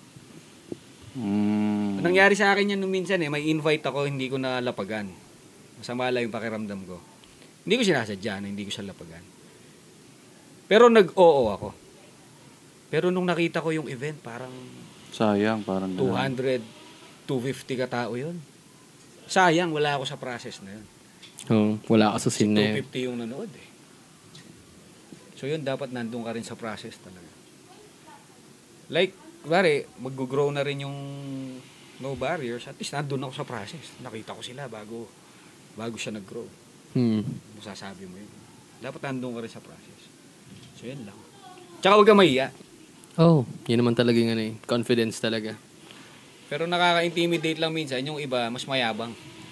Mm. Nangyari sa akin yan nung minsan eh, may invite ako, hindi ko nalapagan. Masama lang yung pakiramdam ko. Hindi ko sinasadya na hindi ko siya lapagan. Pero nag-oo ako. Pero nung nakita ko yung event, parang Sayang, parang two hundred, two fifty ka tao yun. Sayang, wala ako sa process na yun. Oo, wala ka sa scene na two yun. fifty yung nanood eh. So yun, dapat nandun ka rin sa process talaga. Like, bari, mag-grow na rin yung no barriers. At least nandun ako sa process. Nakita ko sila bago bago siya nag-grow. Hmm. Masasabi mo yun. Dapat nandun ka rin sa process. So yun lang. Tsaka huwag ka mahiya. Oh, yun naman talaga yung ano eh. Confidence talaga. Pero nakaka-intimidate lang minsan. Yung iba, mas mayabang.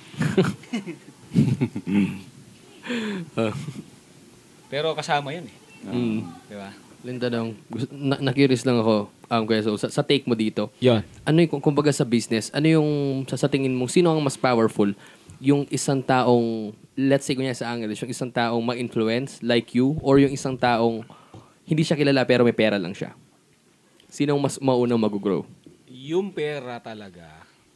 Oh. Pero kasama yun eh. Mm. Di ba? Linda daw, gusto- na, na-curious lang ako, um, kuya, so, sa, sa take mo dito, Yun. ano yung, kumbaga sa business, ano yung, sa, sa tingin mo, sino ang mas powerful? Yung isang taong, let's say, kunya sa English, yung isang taong ma-influence, like you, or yung isang taong hindi siya kilala pero may pera lang siya? Sino ang mas maunang mag-grow? Yung pera talaga,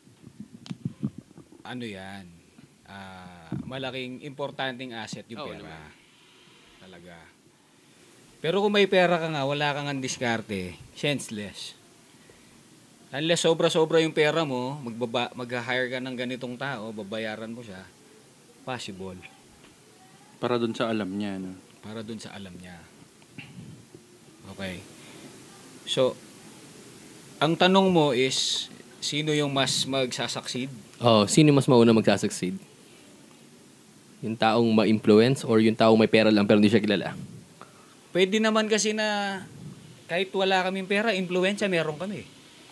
ano yan, ah, malaking importanteng asset yung Oo pera. naman. Talaga. Pero kung may pera ka nga, wala kang ang diskarte, senseless. Unless sobra-sobra yung pera mo, magbaba, mag-hire ka ng ganitong tao, babayaran mo siya, possible. Para dun sa alam niya, no? Para dun sa alam niya. Okay. So, ang tanong mo is, sino yung mas magsasucceed? Oh, sino mas maunang magsasucceed? Yung taong ma-influence or yung taong may pera lang pero hindi siya kilala? Pwede naman kasi na kahit wala kaming pera, influensya meron kami.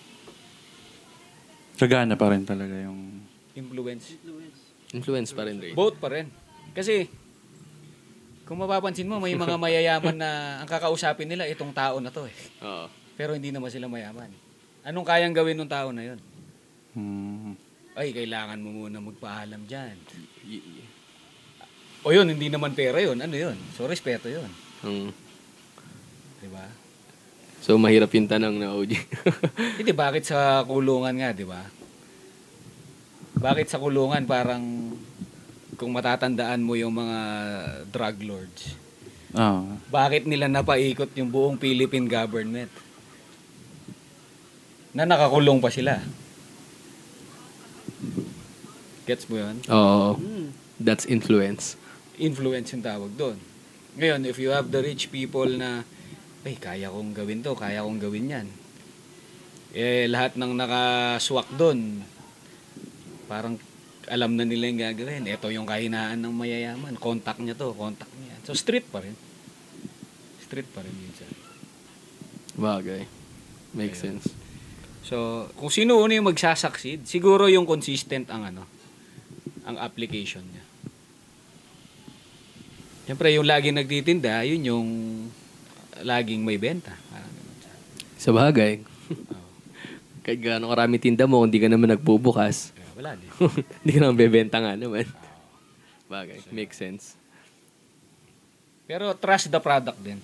Sagana pa rin talaga yung... Influence. Influence pa rin, Ray. Both pa rin. Kasi, kung mapapansin mo, may mga mayayaman na ang kakausapin nila, itong tao na to eh. Oo. Pero hindi naman sila mayaman. Anong kayang gawin ng tao na yun? Hmm. Ay, kailangan mo muna magpaalam dyan. O yun, hindi naman pera yun. Ano yun? So, respeto yun. Hmm. Diba? So, mahirap yung tanong na O G. Hindi, bakit sa kulungan nga, di ba? Bakit sa kulungan parang kung matatandaan mo yung mga drug lords, Oh. bakit nila napaikot yung buong Philippine government? Na nakakulong pa sila. Gets mo yun? Oo. That's influence. Influence yung tawag doon. Ngayon, if you have the rich people na, ay, kaya kong gawin to, kaya kong gawin yan. Eh, lahat ng nakaswak doon, parang alam na nila yung gagawin. Ito yung kahinaan ng mayayaman. Contact niya to, contact niya. So, street pa rin. Street pa rin minsan. Bagay. Makes Ayun. sense. So, kung sino una yung magsasucceed, siguro yung consistent ang ano, ang application niya. Siyempre, yung laging nagtitinda, yun yung laging may benta. Parang ganun. Sa bagay. Oo. Kahit gaano karami tinda mo, hindi ka naman nagbubukas. Kaya wala din. Hindi ka naman bebenta nga naman. Bagay. Makes sense. Pero trust the product din.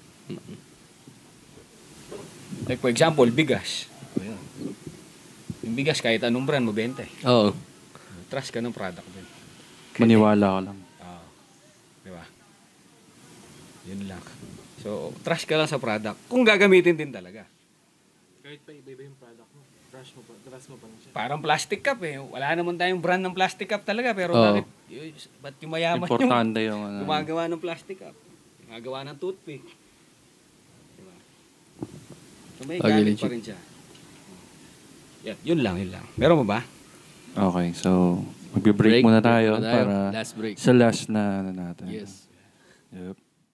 Like for example, bigas. Ayan. Yung bigas, kahit anong brand mo, benta eh. Oo. Trust ka ng product din. Maniwala ka lang. Oo. Di ba? Yun lang. So, trust ka lang sa product. Kung gagamitin din talaga. Kahit pa iba-iba yung product mo, trust mo pa, trust mo pa lang siya. Parang plastic cup eh. Wala naman tayong brand ng plastic cup talaga. Pero Oo. bakit? Y- ba't yung mayaman yung Importante yung ano. gumagawa ng plastic cup? Gumagawa ng toothpick. Diba? So, may Okay, gamit legit. pa rin siya. Yan, yun lang, yun lang. Meron mo ba? Okay, so magbe-break Break. muna tayo Break muna tayo. para Last break. sa last na ano natin. Yes. Yep.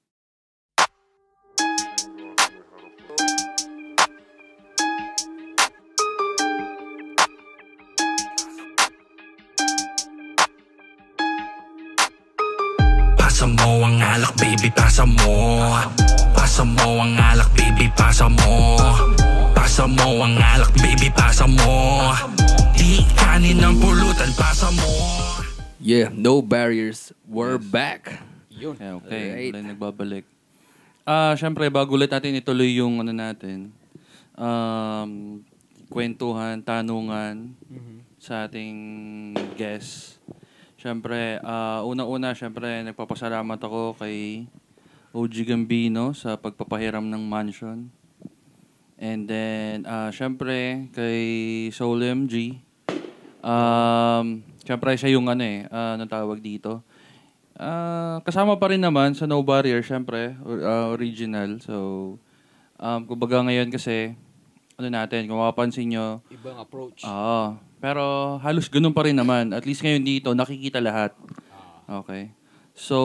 Pasa mo ang alak, baby, pasa mo. Pasa mo ang alak, baby, pasa mo. Pasa mo ang alak, baby, pasa mo. Di kanin ng pulutan, pasa mo. Yeah, no barriers. We're back. Yun. Yeah, okay, Alright. wala nagbabalik. Ah, syempre bago ulit natin ituloy yung ano natin. Um, kwentuhan, tanungan sa ating guest. Syempre, ah, unang-una, syempre nagpapasalamat ako kay O G Gambino sa pagpapahiram ng mansion. And then, ah, syempre, kay Soulem-G. Um, syempre, siya yung ano eh, ah, anong tawag dito. Ah, kasama pa rin naman sa No Barrier, syempre, or- ah, original. So, um, kumbaga ngayon kasi, ano natin, kung mapapansin nyo, Ibang approach. oo. Pero halos ganun pa rin naman. At least ngayon dito, nakikita lahat. Okay. So,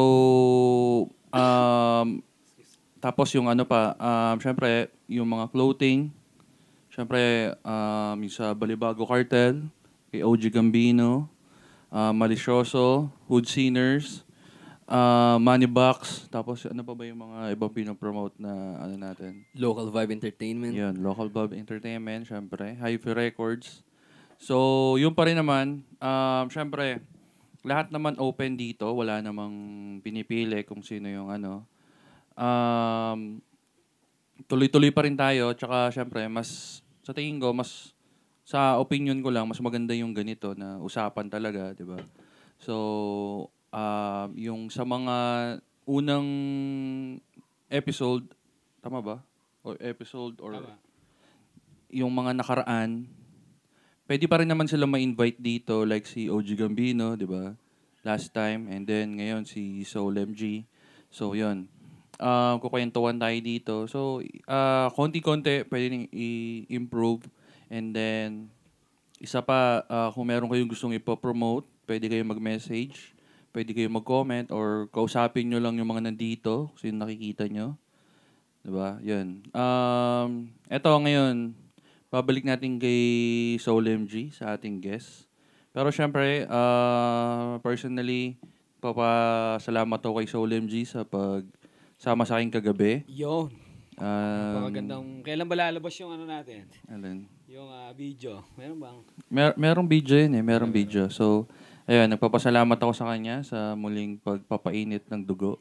um, tapos yung ano pa, um, syempre, yung mga clothing, syempre, um, yung sa Balibago Cartel, kay O G Gambino, uh, Malicioso, Hood Sinners, uh, Money Box, tapos ano pa ba yung mga ibang pinopromote na ano natin? Local Vibe Entertainment. Yun, Local Bob Entertainment, syempre, HYFEE Records. So, yun pa rin naman, um, syempre, lahat naman open dito, wala namang pinipili kung sino yung ano. Um, tuloy-tuloy pa rin tayo, tsaka syempre, mas, sa tingin ko, mas, sa opinion ko lang, mas maganda yung ganito na usapan talaga, di ba? So, um, yung sa mga unang episode, tama ba? Or episode, or Tama. yung mga nakaraan, pwede pa rin naman sila ma-invite dito, like si O G Gambino, di ba? Last time, and then ngayon si Soulem-G. So, yun. Uh, kukwentuhan tayo dito. So, uh, konti-konti, pwede nang i-improve. And then, isa pa, uh, kung meron kayong gustong ipopromote, pwede kayong mag-message. pwede kayo mag-comment or kausapin nyo lang yung mga nandito kung sino nakikita nyo. Diba? Yun. Um, eto ngayon, babalik natin kay Soulem-G sa ating guest. Pero syempre, uh, personally, papasalamat ako kay Soulem-G sa pagsama sa akin kagabi. Yun. Um, Magandang, kailan ba lalabas yung ano natin? Alin? Yung uh, video. Meron bang? Mer merong video yun eh. Merong video. So, ayun, nagpapasalamat ako sa kanya sa muling pagpapainit ng dugo.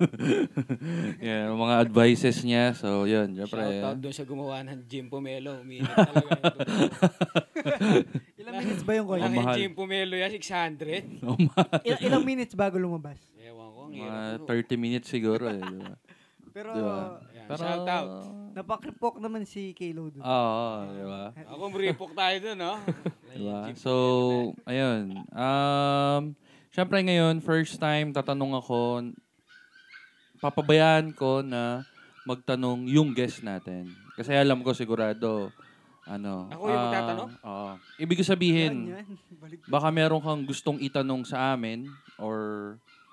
Yan, mga advices niya. So, yun. Syempre, shoutout doon sa gumawa ng Jim Pomelo. Umiinit talaga yung dugo. Ilang minutes ba yung koy? Ang mahal. Jim Pomelo yan, six hundred. Il- ilang minutes bago lumabas? Ewan ko, ang mga hirap. thirty minutes siguro eh. Diba? Pero, Diba? Ayan, Pero, shoutout. napakripok naman si Kalo dun. Oo, diba? Ako, ripok tayo doon, no? Diba? So, ayun. Um, Siyempre ngayon, first time tatanong ako, papabayaan ko na magtanong yung guest natin. Kasi alam ko sigurado, ano. Ako yung ah, magtatanong? Oo. Ibig sabihin, Yan, yan. Balik. baka meron kang gustong itanong sa amin or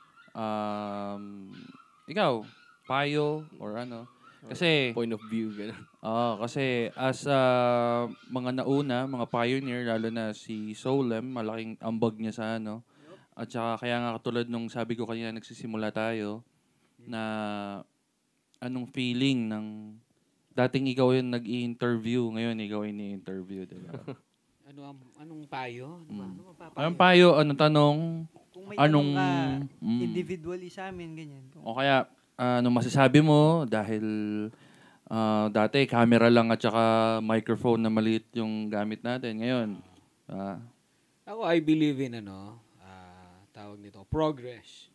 um, ikaw, payo or ano. Kasi, Point of view, gano'n. ah kasi as uh, mga nauna, mga pioneer, lalo na si Soulem, malaking ambag niya sa ano. At saka kaya nga katulad nung sabi ko kanina, nagsisimula tayo, na anong feeling ng dating ikaw yung nag-i-interview, ngayon ikaw yung i-interview, diba? Ano ang anong payo? Ano ba? Ano mapapayo? Anong payo, anong tanong, Kung may anong... tanong ka, mm, individually sa amin, ganyan. o kaya, ano masasabi mo dahil ah, dati camera lang at saka microphone na maliit yung gamit natin. Ngayon, ah, Ako, I believe in ano, ah, tawag nito, progress.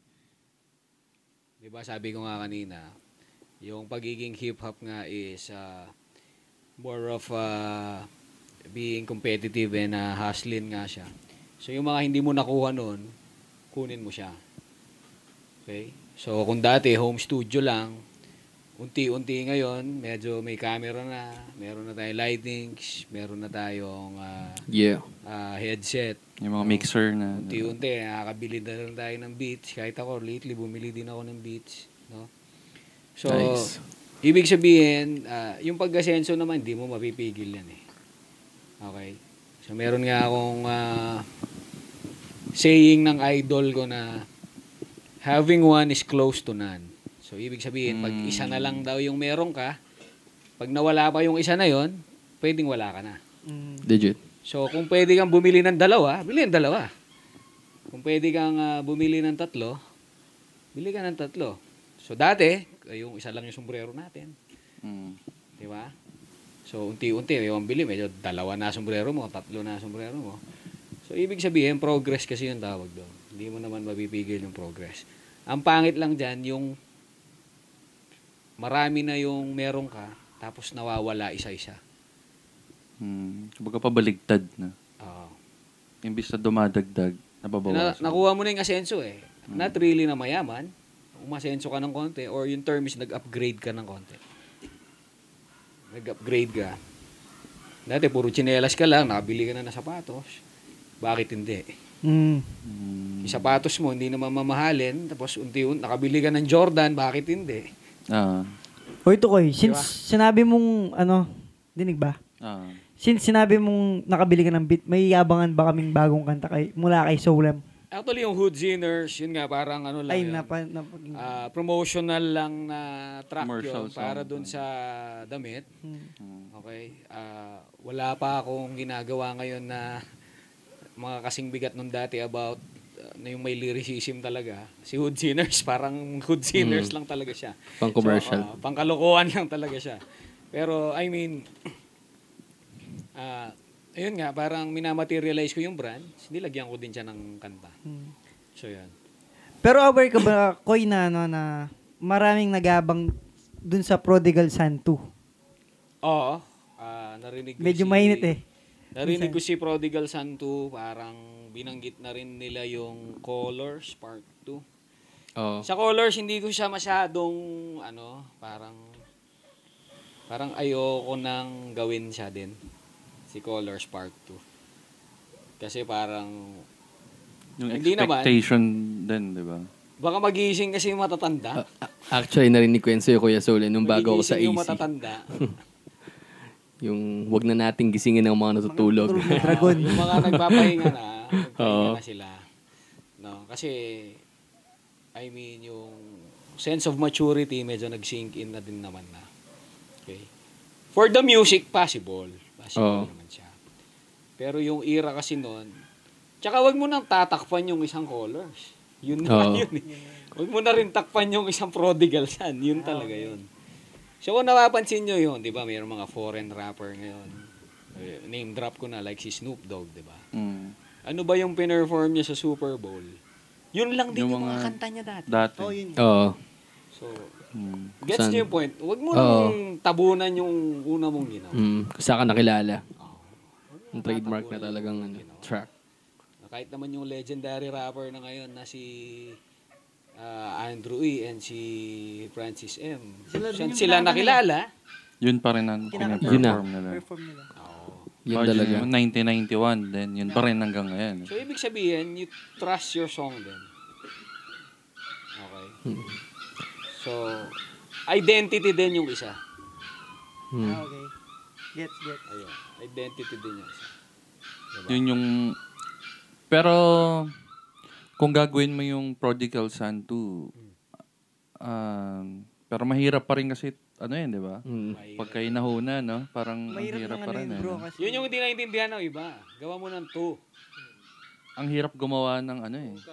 Di ba sabi ko nga kanina, yung pagiging hip-hop nga is ah, more of ah, being competitive and uh, hustling nga siya. So yung mga hindi mo nakuha noon, kunin mo siya. Okay? So kung dati home studio lang, unti-unti ngayon, medyo may camera na, meron na tayong lightings, meron na tayong ah, Yeah. ah, headset. yung mga mixer na... Unti-unti, nakakabili na rin tayo ng beats. Kahit ako, lately, bumili din ako ng beats. No? So, Nice. ibig sabihin, ah, yung pag-asenso naman, hindi mo mapipigil yan eh. Okay? So, meron nga akong ah, saying ng idol ko na having one is close to none. So, ibig sabihin, pag isa na lang daw yung meron ka, pag nawala pa yung isa na yon, pwedeng wala ka na. Mm. Legit. So, kung pwede kang bumili ng dalawa, bili ng dalawa. Kung pwede kang ah, bumili ng tatlo, bili ka ng tatlo. So, dati, yung isa lang yung sombrero natin. Mm. Di ba? So, unti-unti, yung bili, medyo dalawa na sombrero mo, tatlo na sombrero mo. So, ibig sabihin, progress kasi yung tawag doon. Hindi mo naman mapipigil yung progress. Ang pangit lang dyan, yung marami na yung meron ka, tapos nawawala isa-isa. Hmm. Kumbaga pabaligtad na. Oo. Imbis na dumadagdag, Na, nababawasan. nakuha mo na yung asenso eh. Not really na mayaman. Umasenso ka ng konti or yung term is nag-upgrade ka ng konti. Nag-upgrade ka. Dati puro tsinelas ka lang, nakabili ka na ng sapatos. Bakit hindi? Mm. Hmm. Yung sapatos mo hindi naman mamahalin, tapos unti-unti nakabili ka ng Jordan, bakit hindi? Ah. O ito koy, since Diba? sinabi mong, ano, dinig ba? Ah. Since sinabi mong nakabili ka ng beat, may yabangan ba kaming bagong kanta kay, mula kay Soulem? Actually, yung Hood Zinners, yun nga, parang ano lang Ay, yun. napa, napa, Ah, promotional lang na track Commercial yun para song. dun sa damit. Hmm. Okay? Ah, wala pa akong ginagawa ngayon na mga kasing bigat nung dati about uh, na yung may lyricism talaga. Si Hood Sinners, parang Hood Sinners lang talaga siya. Pang-commercial. So, uh, pangkalokohan lang talaga siya. Pero, I mean, ah, ayun nga, parang minamaterialize ko yung brand, nilagyan ko din siya ng kanta. Hmm. So, yan. Pero aware ka ba, Koy, na, ano, na maraming nagabang dun sa Prodigal Son two? Oo. Ah, narinig ko Medyo si- mainit eh. Narinig ko si Prodigal Son two, parang binanggit na rin nila yung Colors Part two. Oo. Sa Colors, hindi ko siya masyadong, ano, parang, parang ayoko nang gawin siya din. Si Colors Part two. Kasi parang, Yung Hindi naman. expectation din, di ba? Baka magising kasi yung matatanda. Uh, actually, narinig ko yan sa'yo, Kuya Soul, nung bago ako sa A C. Magigising yung matatanda. Yung wag na nating gisingin ng mga natutulog. Mga dragon. yung mga nagpapahinga na, nagpahinga Oo. na sila. No, kasi, I mean, yung sense of maturity medyo nag-sink in na din naman na. Okay? For the music, possible. Possible Oo. naman siya. Pero yung era kasi noon, tsaka wag mo nang tatakpan yung isang colors. Yun na Oo. yun eh. Wag mo na rin takpan yung isang prodigal son. Yun talaga yun. So kung napapansin nyo yun, di ba, mayroong mga foreign rapper ngayon. Eh, Name drop ko na, like si Snoop Dogg, di ba? Mm. Ano ba yung pinerform niya sa Super Bowl? Yun lang din yung, Yung mga, mga kanta niya dati. Dati. Oh, yun. Oo. So, Mm. gets Saan- niyo yung point? Huwag mo Oo. nang tabunan yung una mong ginawa. Mm, kung saan ka nakilala. Oo. Yung trademark na Tatabunan talagang yung ano, ginawa. track. Kahit naman yung legendary rapper na ngayon na si ah, Andrew E. and si Francis M. Sila Sila, din yung sila kinakanta nakilala. Yun pa rin ang Kinakanta. Yun na. pinaperform nila. Perform nila. Oo. Yun Oh, talaga. yun, nineteen ninety-one, then yun pa rin hanggang ngayon. So, ibig sabihin, you trust your song din. Okay? So, identity din yung isa. Hmm. Ah, okay. Gets, gets. Ayun. Identity din yung isa. Diba? Yun yung... Pero, kung gagawin mo yung Prodigal Son two, um, pero mahirap pa rin kasi, ano yun, di ba? Mm. Pagka inahuna, no? Parang ang Mahirap hirap ng pa ano rin. yun, Eh, bro. no? Kasi Yun yung hindi naintindihan ng iba. Gawa mo ng two. Ang hirap gumawa ng ano eh.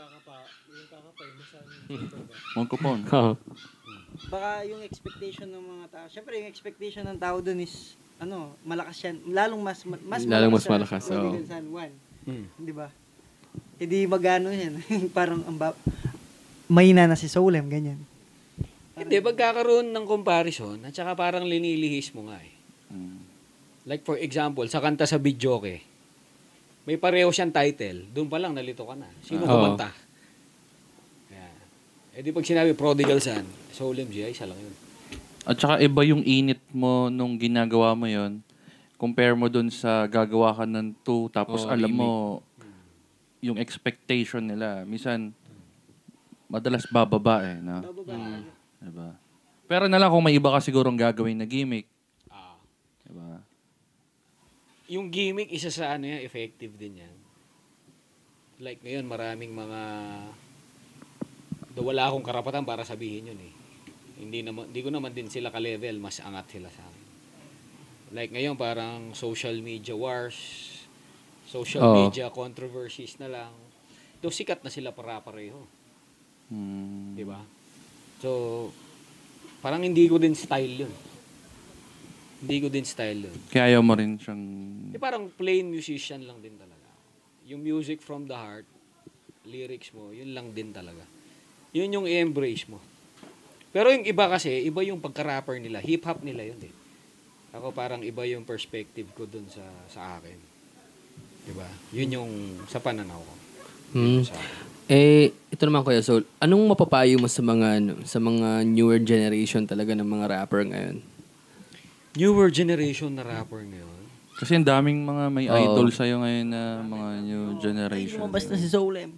Mongkopon. Oo. baka yung expectation ng mga tao. Siyempre, yung expectation ng tao dun is, ano, malakas yan. Lalong mas, mas Lalong mas sa malakas, Prodigal oo. Son one. Hmm. Di ba? Hindi magano yan. Parang, ang ba- mahina na si Soulem, ganyan. Hindi, pagkakaroon ng comparison, at saka parang linilihis mo nga eh. Mm. Like for example, sa kanta sa Bidyoke, may pareho siyang title. Doon pa lang nalito ka na. Sino Ah. kumanta? Kaya, eh di pag sinabi Prodigal Son, Soulem-G, ay isa lang yun. At saka iba yung init mo nung ginagawa mo yon, compare mo dun sa gagawa ka ng two, tapos Oo, alam remake. mo yung expectation nila. Minsan, madalas bababa eh. No? Bababa. Diba? Pero na lang kung may iba ka sigurong gagawin na gimmick. Ah. Diba? Yung gimmick, isa sa ano yan, effective din yan. Like ngayon, maraming mga... Do, wala akong karapatan para sabihin yun eh. Hindi, naman, hindi ko naman din sila ka-level, mas angat sila sa akin. Like ngayon, parang social media wars, social Oo. media controversies na lang. Do, sikat na sila para-pareho. Hmm. Di ba? So, parang hindi ko din style yun. Hindi ko din style yun. Kaya ayaw mo rin siyang... Eh, parang plain musician lang din talaga. Yung music from the heart, lyrics mo, yun lang din talaga. Yun yung i-embrace mo. Pero yung iba kasi, iba yung pagka-rapper nila. Hip-hop nila yun eh. Ako parang iba yung perspective ko dun sa sa akin. Diba? Yun yung sa pananaw ko. Hmm. Sa akin. Eh, ito naman Kuya Soul, anong mapapayo mo sa mga ano, sa mga newer generation talaga ng mga rapper ngayon? Newer generation na rapper ngayon. Kasi ang daming mga may Oo. idol sa'yo ngayon na mga new Ay, generation. lumabas na si Soulem.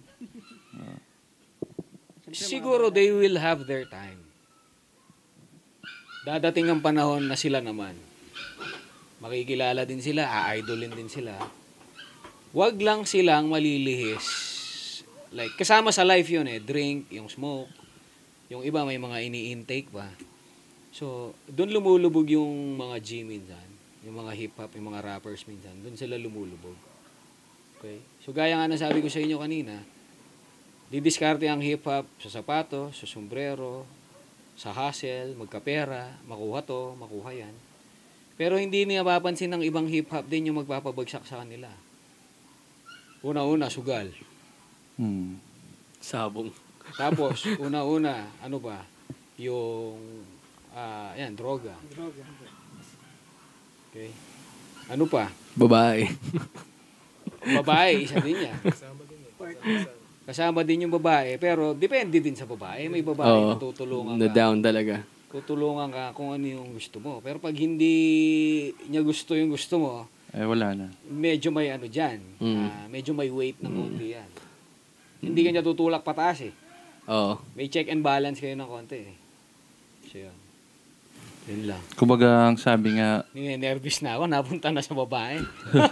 Siguro they will have their time. Dadating ang panahon na sila naman. Makikilala din sila, a-idolin din sila. Wag lang silang malilihis. Like, kasama sa life yun eh. Drink, yung smoke. Yung iba may mga ini-intake pa. So, doon lumulubog yung mga G minsan. Yung mga hip-hop, yung mga rappers minsan. Doon sila lumulubog. Okay? So, gaya nga na sabi ko sa inyo kanina, didiskarte ang hip-hop sa sapato, sa sombrero, sa hustle, magkapera, makuha to, makuha yan. Pero hindi niya mapapansin ng ibang hip-hop din yung magpapabagsak sa kanila. Una-una, sugal. Hmm. Sabong. Tapos, una-una, ano ba? Yung, ah, yan, droga. Droga. Okay? Ano pa? Babae. Babae, isa din yan. Kasama din yung babae, pero depende din sa babae. May babae Oo. na tutulungan Na ka. down talaga. Tutulungan ka kung ano yung gusto mo. Pero pag hindi niya gusto yung gusto mo, Eh, wala na. medyo may ano dyan. Mm. Ah, medyo may weight na konti yan. Hindi ka niya tutulak pataas eh. Oo. May check and balance kayo ng konti eh. So yun. Yun lang. Kumbaga, ang sabi nga, Nervous na ako, napunta na sa babae.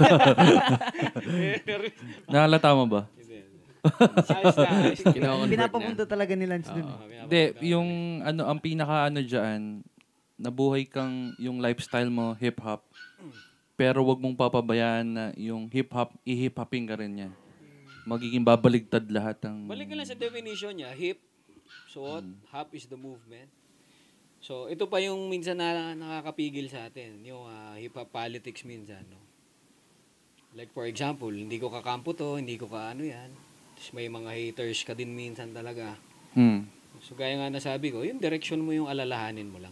nahalata mo ba? Ayos na, ayos na. Kino-convert Pinapapunta na. talaga ni Lance dun. Oo, eh. Hindi, yung ano, ang pinaka ano dyan, nabuhay kang yung lifestyle mo, hip-hop, pero wag mong papabayaan na yung hip-hop, i-hip-hoping ka rin yan. Magiging babaligtad lahat ng... Balik ka lang sa definition niya, hip, suot, hop is the movement. So, ito pa yung minsan na nakakapigil sa atin, yung uh, hip-hop politics minsan, no? Like for example, hindi ko kakampo to, hindi ko ka ano yan. Tapos may mga haters ka din minsan talaga. Hmm. So, gaya nga nasabi ko, yung direction mo yung alalahanin mo lang.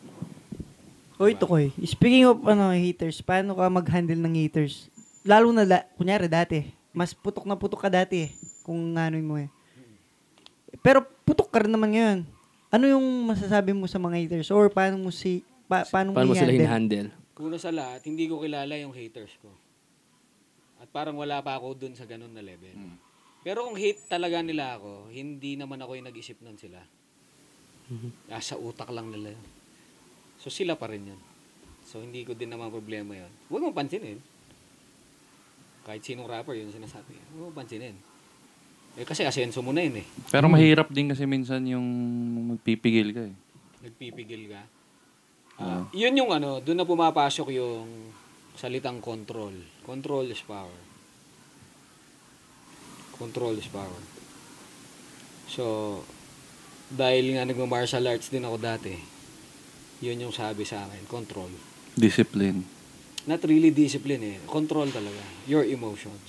Oy, Tukoy. Speaking of ano haters, paano ka mag-handle ng haters? Lalo na, la, kunyari dati, mas putok na putok ka dati eh, kung ano mo eh. Pero putok ka rin naman ngayon. Ano yung masasabi mo sa mga haters? Or paano mo si pa, paano, Paano mo sila i-handle? hinahandle? Kuna sa lahat, hindi ko kilala yung haters ko. At parang wala pa ako dun sa ganun na level. Hmm. Pero kung hate talaga nila ako, hindi naman ako yung nag-isip nun sila. Mm-hmm. Nasa utak lang nila yun. So sila pa rin yun. So hindi ko din naman problema yun. Huwag mong pansinin. Kahit sinong rapper yun sinasabi. Huwag mong pansinin. Eh kasi asenso mo na yun eh. Pero mahirap din kasi minsan yung magpipigil ka eh. Nagpipigil ka. Uh, yun yung ano, doon na pumapasok yung salitang control. Control is power. Control is power. So, dahil nga nagma-martial arts din ako dati, yun yung sabi sa akin, control. Discipline. Not really discipline eh. Control talaga. Your emotions.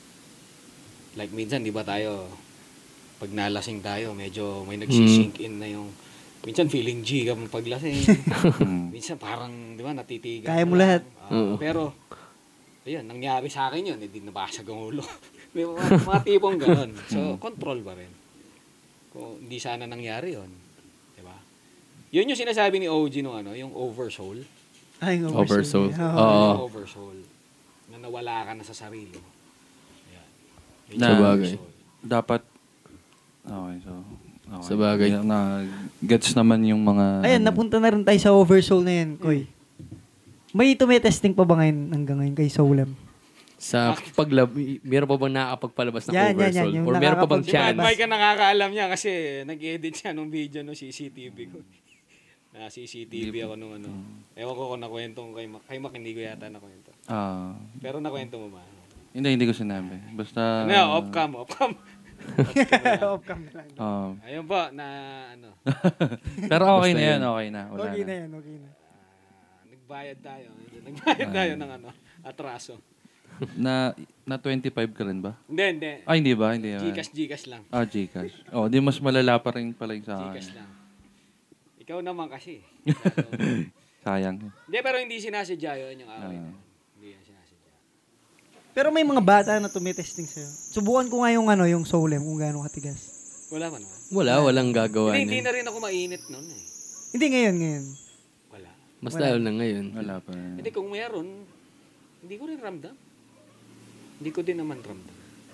Like minsan, di ba tayo, pag nalasing tayo, medyo may nagsisink in na yung, minsan feeling G ka pag lasing. Minsan parang, di ba, natitigan. Kaya mo lahat. Uh, pero, ayun, nangyari sa akin yun, hindi nabasag ang ulo. May mga, mga tipong ganun. So, control pa rin. Kung hindi sana nangyari yun. Di ba? Yun yung sinasabi ni O G nung ano, yung oversoul. Ay, yung Oversoul. oversoul. Oo. Oo. Yung oversoul. Na nawala ka na sa sarili mo. Ayan. Yun Na, yung Sabagay. oversoul. dapat, okay, so, okay. Sabagay. Na, gets naman yung mga... Ayan, napunta na rin tayo sa oversoul na yan, Koy. May tumitesting pa ba ngayon hanggang ngayon kay Soulem? Sa paglab, meron pa bang nakakapagpalabas ng Yan, yan, oversoul? yan, yung Or meron pa bang nakakapag- Si chance? MadMike ang nakakaalam niya kasi nag-edit siya nung video no C C T V ko. Na C C T V ako nung ano. Ewan ko kung nakwento ko kay Mac. Kay Mac hindi ko yata nakwento. Ah, Pero nakwento mo ba? hindi, hindi ko sinabi. Basta... Ano, off-cam, off-cam. Off-cam na lang. ah, Ayun po, na ano. pero okay Basta na yan, yun. okay na. Wala Okay na. na yan, okay na. ah, nagbayad tayo. Nagbayad tayo ng ano, atraso. Na, na twenty-five ka rin ba? Hindi, hindi. Ah, hindi ba? Hindi naman. Gcash, Gcash lang. Ah, Gcash. Oh, di mas malala pa rin pala yung sa Gcash akin. lang. Ikaw naman kasi. Sayang. Hindi, pero hindi sinasadya yun yung away na Ah. yun. Hindi yan sinasadya. Pero may mga bata na tumitesting sa'yo. Subukan ko nga yung ano, yung Soulem, kung gaano katigas. Wala pa naman. Wala, walang gagawa Hindi, hindi niyan. na rin ako mainit noon eh. Hindi ngayon, ngayon. Wala. Mas lalo na ngayon. Wala pa. Hindi, kung meron, hindi ko rin ramdam. Hindi ko din naman ramdam.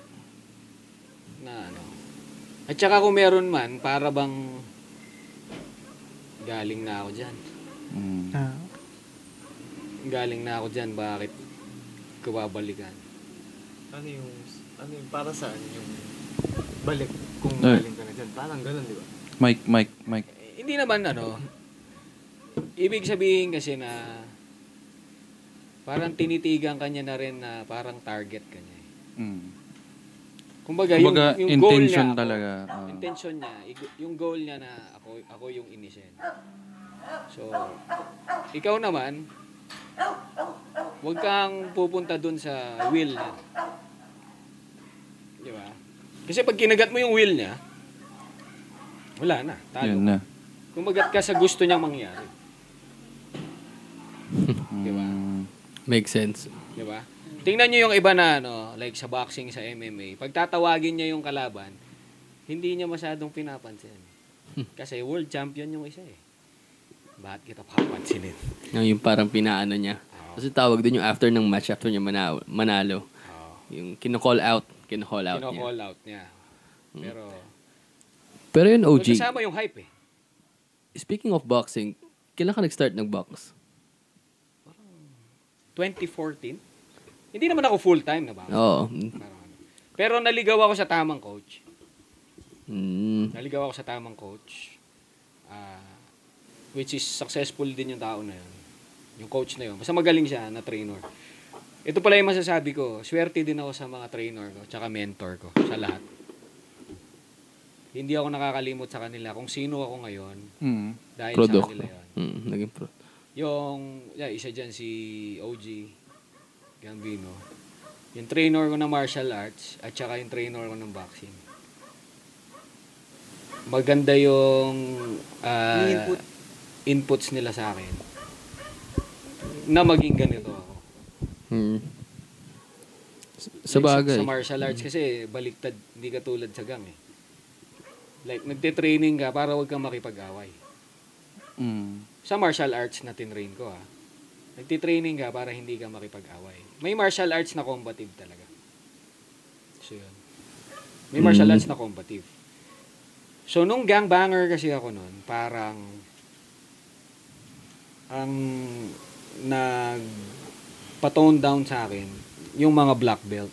Na ano. At saka kung meron man, para bang galing na ako dyan. Mm. Ah. Galing na ako dyan, bakit ko babalikan? Ano yung, ano yung, para saan yung balik kung Ay. galing ka na dyan? Parang ganun, di ba? Mike, Mike, Mike. Eh, hindi naman ano, ibig sabihin kasi na parang tinitigan kanya na rin na parang target kanya. Mm. Kumbaga, Kumbaga, yung, yung goal intention niya, ako, talaga. Ah. intention niya, ig- yung goal niya na ako, ako yung inisen. So, ikaw naman, huwag kang pupunta dun sa will niya. Di ba? Kasi pag kinagat mo yung will niya, wala na, talo. Yun na. Kumagat ka sa gusto niyang mangyari. Di ba? Mm. Makes sense. Di ba? Tingnan niyo yung iba na ano, like sa boxing, sa M M A. Pag tatawagin niya yung kalaban, hindi niya masyadong pinapansin. Kasi world champion yung isa eh. Bakit kita papansinin? Yung parang pinaano niya. Oo. Kasi tawag din yung after ng match, after niya manalo. manalo. Oo. Yung kino-call out. Kino-call out niya. Kino-call out niya. Pero, Pero yun, O G, Kasama yung hype eh. speaking of boxing, kailan ka nag-start ng box? twenty fourteen Hindi naman ako full-time na ba? Oo. Parang ano. Pero naligaw ako sa tamang coach. Mm. Naligaw ako sa tamang coach. Ah, which is successful din yung tao na yun. Yung coach na yun. Basta magaling siya na trainer. Ito pala yung masasabi ko. Swerte din ako sa mga trainer ko. Tsaka mentor ko. Sa lahat. Hindi ako nakakalimot sa kanila kung sino ako ngayon. Mm. Dahil Product. sa kanila yun. Mm, naging pro. Yung, yeah, isa dyan si O G Gambino. Yung trainer ko ng martial arts at saka yung trainer ko ng boxing. Maganda yung ah, Yung input. inputs nila sa akin na maging ganito ako. Mm. Sa Like, bagay. Sa martial arts kasi baliktad, hindi ka tulad sa gang eh. Like, nagte-training ka para wag kang makipag-away. Mm. Sa martial arts na tinrain ko ah. Nagte-training ka para hindi ka makipag-away. May martial arts na combative talaga. So yun. May martial Mm. arts na combative. So nung gangbanger kasi ako nun, parang ang nag patone down sa akin yung mga black belt.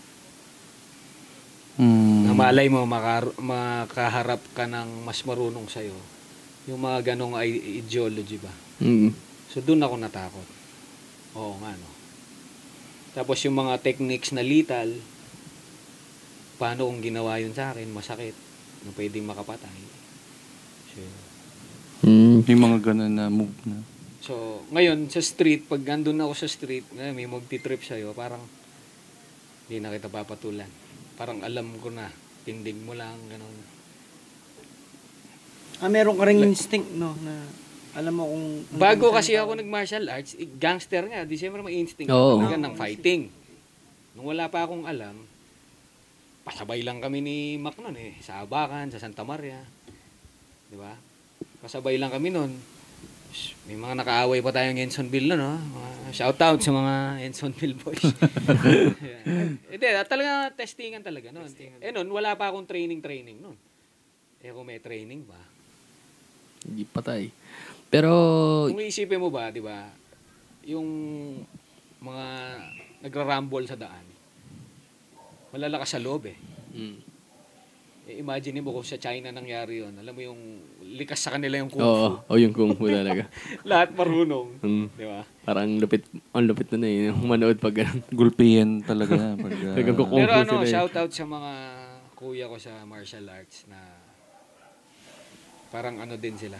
Mm. Na malay mo makar- makaharap ka ng mas marunong sa'yo. Yung mga ganong i- ideology ba. Mm. So doon ako natakot. Oo nga no. Tapos yung mga techniques na lethal, paano kung ginawa yun sa akin, masakit, na pwedeng makapatay. So, yun. Mm. Yung mga ganun na move na. So, ngayon, sa street, pag andun ako sa street, na may magti-trip sa'yo, parang hindi na kita papatulan. Parang alam ko na, tindig mo lang, gano'n. Ah, meron ka rin instinct, no? Na alam mo kung... Bago kasi ako nag-martial arts, eh, gangster nga, di siyempre may instinct Oo. talaga ng fighting. Nung wala pa akong alam, pasabay lang kami ni Mac nun eh, sa Abacan, sa Santa Maria. Di ba? Pasabay lang kami nun. May mga nakaaway pa tayong Ensonville nun, no? Mga shout out sa mga Ensonville boys. Hindi, talaga testingan talaga nun. Eh nun, wala pa akong training-training nun. Eh kung may training ba? Hindi patay. Pero, Kung iisipin mo ba, di ba, yung mga nagra-rumble sa daan, malalakas sa loob eh. mm. eh. Imagine mo kung sa China nangyari yun. Alam mo yung likas sa kanila yung kung Oo, fu. oh, yung kung fu talaga. Lahat marunong. Mm. Di ba? Parang lupit, ang lupit na na eh, yung manood pag ganun. Gulpihin talaga. Pag, uh, Talagang kuku- Pero fu ano, sila eh. shout out sa mga kuya ko sa martial arts na parang ano din sila.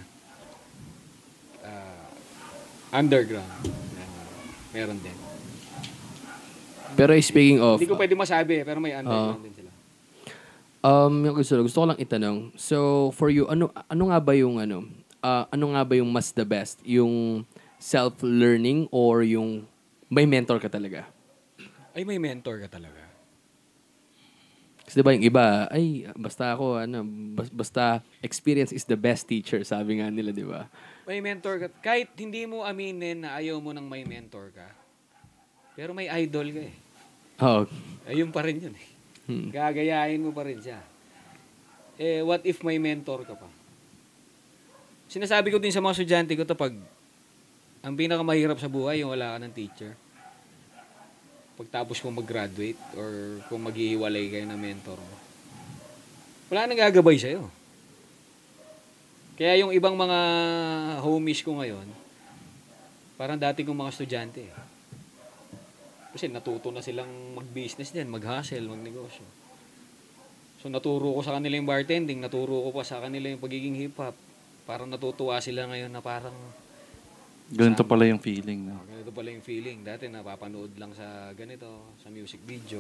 Ah, underground. Uh, meron din. Pero speaking of, Hindi ko pwede masabi, pero may underground din sila. um, yung gusto, gusto ko lang itanong. So, for you, ano ano nga ba yung ano, ah, ano nga ba yung mas the best? Yung self-learning or yung may mentor ka talaga? Ay, may mentor ka talaga. Kasi diba yung iba, ay, basta ako, ano, bas- basta experience is the best teacher, sabi nga nila, di ba? May mentor ka. Kahit hindi mo aminin na ayaw mo nang may mentor ka, pero may idol ka eh. Oh, Ayun pa rin yun eh. hmm. Gagayahin mo pa rin siya. Eh, what if may mentor ka pa? Sinasabi ko din sa mga estudyante ko to pag ang pinakamahirap sa buhay yung wala ka ng teacher. Pagtapos mo mag-graduate or kung maghihiwalay kayo ng mentor mo. Wala nang gagabay sa'yo. Kaya yung ibang mga homies ko ngayon, parang dati kong mga estudyante eh. Kasi natuto na silang mag-business din, mag-hustle, mag-negosyo. So naturo ko sa kanila yung bartending, naturo ko pa sa kanila yung pagiging hip-hop. Parang natutuwa sila ngayon na parang ganito pala yung feeling. No? oh, ganito pala yung feeling. Dati napapanood lang sa ganito, sa music video.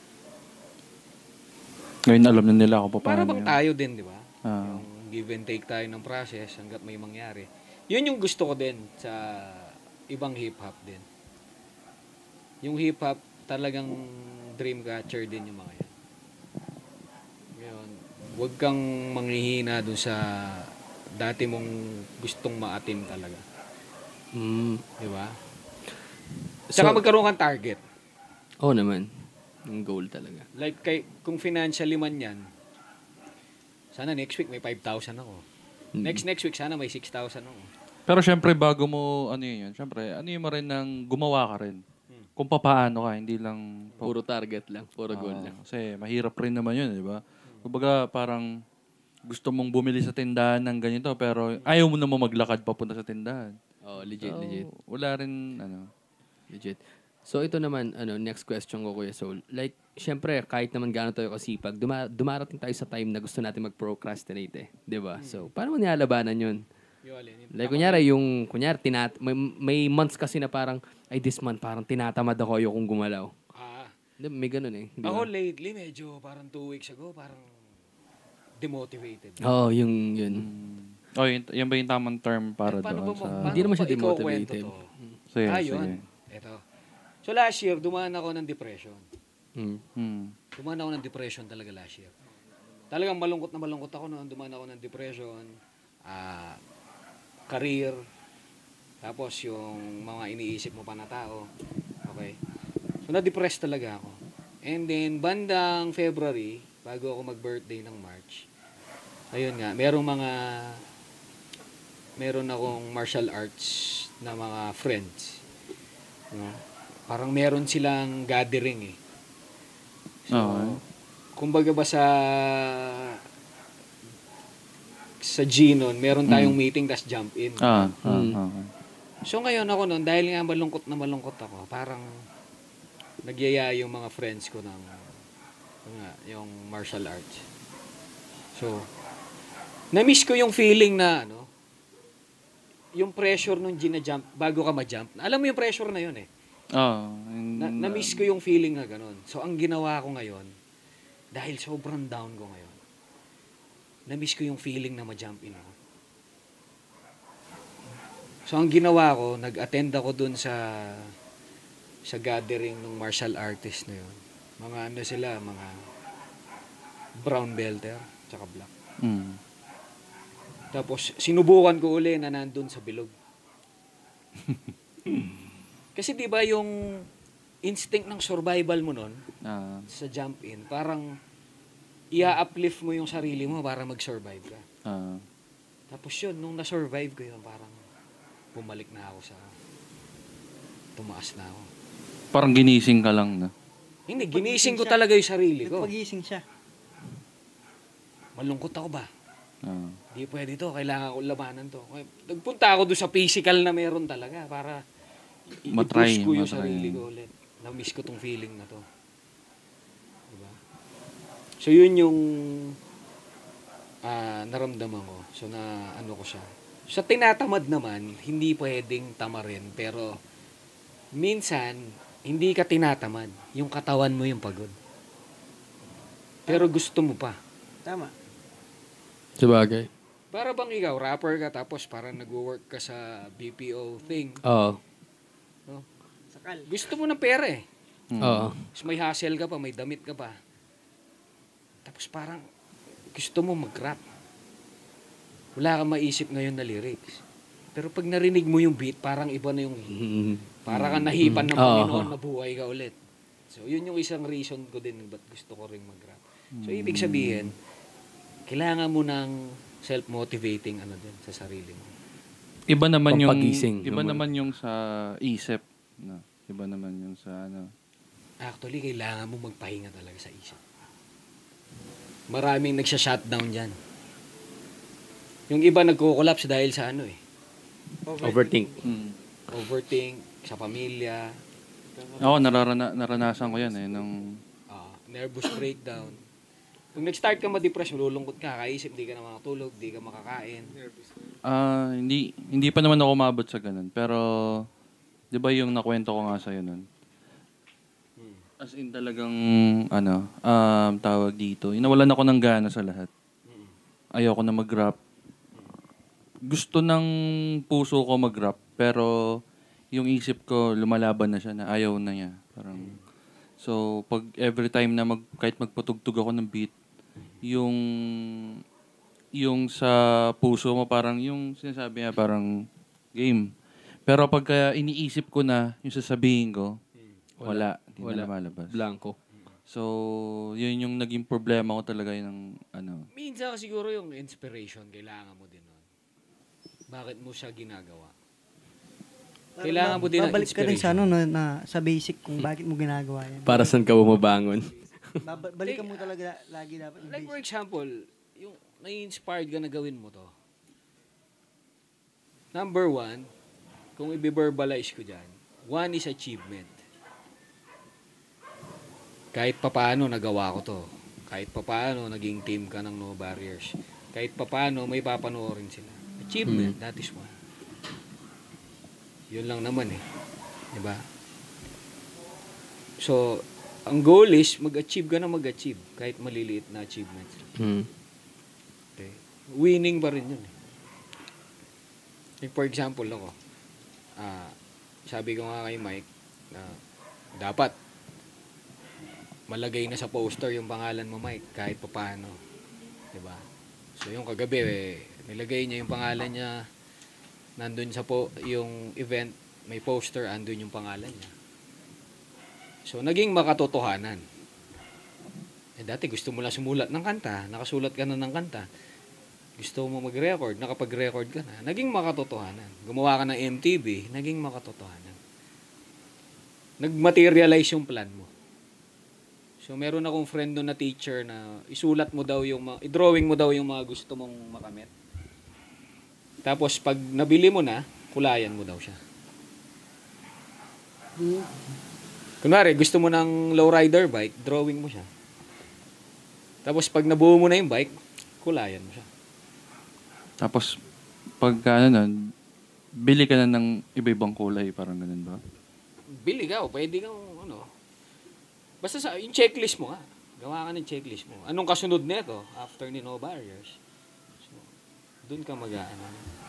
Ngayon alam na nila ako pa Para paano bang yun. tayo din, di ba? Ah. Yung give and take tayo ng process hanggat may mangyari. Yun yung gusto ko din sa ibang hip-hop din. Yung hip-hop, talagang dream catcher din yung mga yan. Ngayon, huwag kang manghihina dun sa dati mong gustong maatim talaga. Mm. Di ba? Tsaka So- magkaroon kang target. Oo naman. Yung goal talaga. Like, kay, kung financially man yan, Sana next week may five thousand ako. Mm-hmm. Next next week sana may six thousand ako. Pero syempre, bago mo, ano yun, syempre, ano yun mo rin ng gumawa ka rin. Hmm. Kung papaano ka, hindi lang... Pa- puro target lang, puro goal uh, lang. Kasi mahirap rin naman yun, di ba? Kumbaga, parang gusto mong bumili sa tindahan ng ganito, pero ayaw mo naman maglakad papunta sa tindahan. Oh, legit, so, legit. Wala rin, ano... Legit. So, ito naman, ano, next question ko, Kuya Soul. Like, syempre, kahit naman gaano tayo kasipag, duma- dumarating tayo sa time na gusto natin mag-procrastinate eh. Di ba? Hmm. So, paano mo nilalabanan yun? Like, kunyari, yung, kunyari, tinat may, may months kasi na parang, ay, this month, parang tinatamad ako yung gumalaw. Ah. May ganun eh. Ako lately, medyo parang two weeks ago, parang demotivated. Oo, oh, yung, yun. Mm. Oh, yun, yan ba yung tamang term para eh, doon? Sa... Hindi naman siya demotivated. Sige, ah, sige. yun. Ito. So, last year, dumaan ako ng depression. Hmm. Hmm. Dumaan ako ng depression talaga last year. Talagang malungkot na malungkot ako noon. Dumaan ako ng depression. Ah... Uh, career, tapos yung mga iniisip mo pa na tao. Okay? So, na-depress talaga ako. And then, bandang February, bago ako mag-birthday ng March, ayun nga, merong mga, meron akong martial arts na mga friends. No? Parang meron silang gathering eh. So, okay. Kumbaga ba sa sa G nun, meron tayong mm. meeting, tas jump in. Ah, ah, mm. ah, So ngayon ako nun, dahil nga malungkot na malungkot ako, parang nagyaya yung mga friends ko ng nga, yung martial arts. So, na-miss ko yung feeling na, ano, yung pressure nung gina-jump, bago ka ma-jump. Alam mo yung pressure na yun eh. Oh, na, na-miss ko yung feeling na ganun. So, ang ginawa ko ngayon, dahil sobrang down ko ngayon, na-miss ko yung feeling na ma-jump in ako. So, ang ginawa ko, nag-attend ako dun sa sa gathering ng martial artist na yun. Mga ano sila, mga brown belter, tsaka black. Mm. Tapos, sinubukan ko uli na nandun sa bilog. Kasi di ba yung instinct ng survival mo nun, ah. sa jump in, parang i-uplift mo yung sarili mo para mag-survive ka. Ah. Tapos yun, nung na-survive ko yun, parang bumalik na ako sa, tumaas na ako. Parang ginising ka lang na. Hindi, ginising ko talaga yung sarili ko. Nagpagising siya. Malungkot ako ba? Ah. Hindi pwede to, kailangan ko labanan to. Nagpunta ako doon sa physical na meron talaga para i-push ko yung sarili ko ulit. Na-miss ko tong feeling na to. So, yun yung uh, naramdaman ko. So, na ano ko siya. Sa tinatamad naman, hindi pwedeng tamarin. Pero, minsan, hindi ka tinatamad. Yung katawan mo yung pagod. Pero gusto mo pa. Tama. Sabagay. Para bang ikaw, rapper ka, tapos parang nag-work ka sa B P O thing. Oo. No? Sakal. Gusto mo ng pera eh. Oo. Tapos may hustle ka pa, may damit ka pa. Tapos parang gusto mo mag-rap. Wala kang maisip ngayon na lyrics. Pero pag narinig mo yung beat, parang iba na yung... Mm-hmm. Parang kang nahipan ng Panginoon na buhay ka ulit. So, yun yung isang reason ko din ba't gusto ko rin mag-rap. So, ibig sabihin, kailangan mo ng self-motivating ano din sa sarili mo. Iba naman yung... Pampagising. Iba naman yung sa isip. No? Iba naman yung sa ano... Actually, kailangan mo magpahinga talaga sa isip. Maraming nagsha-shutdown dyan. Yung iba nagko-collapse dahil sa ano eh. Overthink. Hmm. Overthink, sa pamilya. Oo, nararana, naranasan ko yan eh. Nung... Uh, nervous breakdown. Pag nag-start ka ma-depress, lulungkot ka, kaisip, di ka na makatulog, di ka makakain. Ah, uh, hindi hindi pa naman ako umabot sa ganun. Pero, di ba yung nakwento ko nga sa'yo nun? As in talagang, ano, um, tawag dito. Inawalan ako ng gana sa lahat. Ayoko na mag-rap. Gusto ng puso ko mag-rap, pero yung isip ko lumalaban na siya na ayaw na niya. Parang, so, pag every time na mag, kahit magpatugtog ako ng beat, yung, yung sa puso mo parang, yung sinasabi niya parang game. Pero pagka iniisip ko na yung sasabihin ko, wala. Hindi na lumalabas. Blanco. So, yun yung naging problema ko talaga yung ano. Minsan siguro yung inspiration, kailangan mo din nun. Bakit mo siya ginagawa? Kailangan mo din ng Babalik ka din sa, inspiration. ano, na, na, sa basic kung bakit mo ginagawa yan. Para saan ka bumabangon? Baba- Balikan mo talaga lagi dapat yung Like for basic. example, yung nai-inspired ka na gawin mo to. Number one, kung i-verbalize ko dyan, one is achievement. Kahit papaano nagawa ko to. Kahit papaano naging team ka ng No Barriers. Kahit papaano may papanoorin sila. Achievement, that is one. Yun lang naman eh. Diba? So, ang goal is mag-achieve ka na mag-achieve kahit maliliit na achievements. Mm. Okay. Winning pa rin yun eh. Like for example ako, ah, sabi ko nga kay Mike na dapat malagay na sa poster yung pangalan mo, Mike, kahit papaano. Diba? So yung kagabi, eh, nilagay niya yung pangalan niya, nandun sa po, yung event, may poster, andun yung pangalan niya. So naging makatotohanan. Eh dati gusto mo lang sumulat ng kanta, nakasulat ka na ng kanta. Gusto mo mag-record, nakapag-record ka na. Naging makatotohanan. Gumawa ka ng M T V, naging makatotohanan. Nag-materialize yung plan mo. So, meron akong friend doon na teacher na isulat mo daw yung, mga, i-drawing mo daw yung mga gusto mong makamit. Tapos, pag nabili mo na, kulayan mo daw siya. Kunwari, gusto mo ng lowrider bike, drawing mo siya. Tapos, pag nabuo mo na yung bike, kulayan mo siya. Tapos, pag ano nun, bili ka na ng iba-ibang kulay, parang ganun ba? Bili ka o pwede kang ano. Basta sa yung checklist mo ha. Gawa ka ng checklist mo. Anong kasunod nito after ni No Barriers? So, doon ka mag-aano.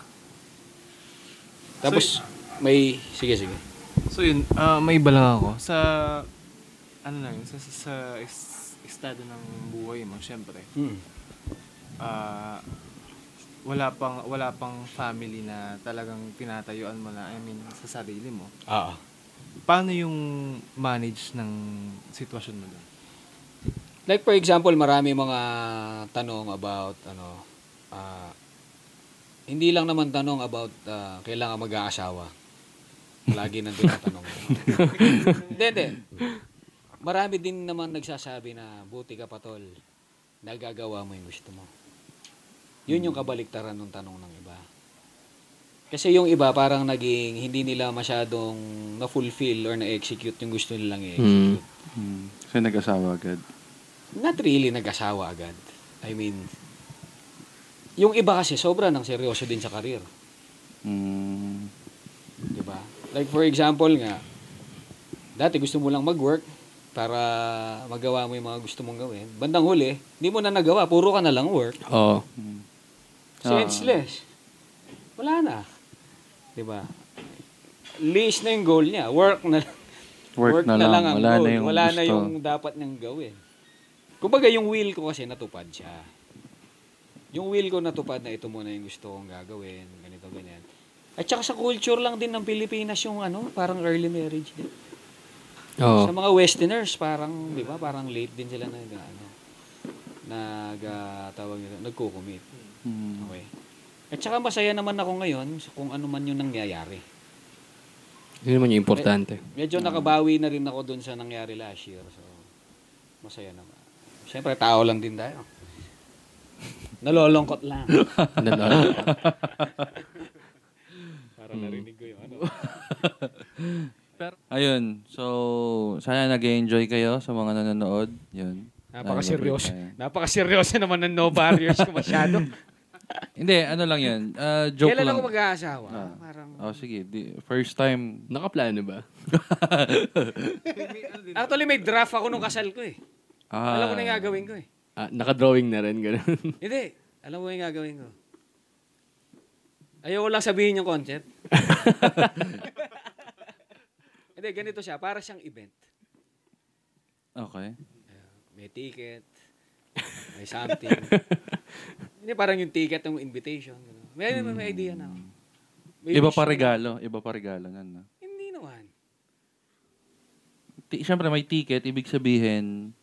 Tapos so, may sige sige. So yun, uh, may iba lang ako sa ano lang yun, sa, sa, sa is- estado ng buhay mo, syempre. Hmm. Ah, wala pang wala pang family na talagang tinatayuan mo na, I mean, sa sarili mo. Ah. Paano yung manage ng sitwasyon mo doon? Like for example, marami mga tanong about ano ah hindi lang naman tanong about uh, kailangan mag-aasawa. Lagi nandun ang tanong. Hindi, hindi. Marami din naman nagsasabi na buti ka pa tol. Nagagawa mo yung gusto mo. Yun yung kabaliktaran ng tanong ng iba. Kasi yung iba parang naging hindi nila masyadong na-fulfill or na-execute yung gusto nilang i-execute. Hmm. Hmm. Kasi nag-asawa agad. Not really nag-asawa agad. I mean, yung iba kasi sobra nang seryoso din sa karir. Hmm. Diba? Like for example nga, dati gusto mo lang mag-work para magawa mo yung mga gusto mong gawin. Bandang huli, hindi mo na nagawa. Puro ka na lang work. Oo. Hmm. Senseless. Wala na. Diba? Least na yung goal niya. Work na Work, na, lang. ang Wala goal. na yung Wala gusto. na yung dapat niyang gawin. Kumbaga yung will ko kasi natupad siya. Yung will ko natupad na ito muna yung gusto kong gagawin. Ganito, ganyan. At saka sa culture lang din ng Pilipinas yung ano, parang early marriage din. Oo. Sa mga Westerners, parang, di ba, parang late din sila nag, ano, nag, uh, tawag nila, nagko-commit. Hmm. Okay. At saka masaya naman ako ngayon kung ano man yung nangyayari. Yun naman yung importante. Medyo nakabawi na rin ako dun sa nangyari last year. So, masaya naman. Siyempre, tao lang din tayo. Nalolongkot lang. Para narinig ko yung ano. Ayun. So, sana nag-enjoy kayo sa mga nanonood. Yun. Napaka-seryoso. Napaka-seryoso naman ng No Barriers ko masyado. Hindi, ano lang yan. Uh, joke Kailan lang. ako mag-aasawa? Ah. Parang... Oh, sige. Di, first time. Nakaplano ba? Actually, may draft ako nung kasal ko eh. Ah. Alam ko na yung gagawin ko eh. Ah, naka-drawing na rin, gano'n. Hindi. Alam mo yung gagawin ko. Ayoko lang sabihin yung concept. Hindi, ganito siya. Para siyang event. Okay. May ticket. May something. Hindi, parang yung ticket, yung invitation. May, may, may idea na ako. May Iba wish pa na- regalo. Iba pa regalo. Nan, no? Hindi naman. T- Siyempre, may ticket. Ibig sabihin,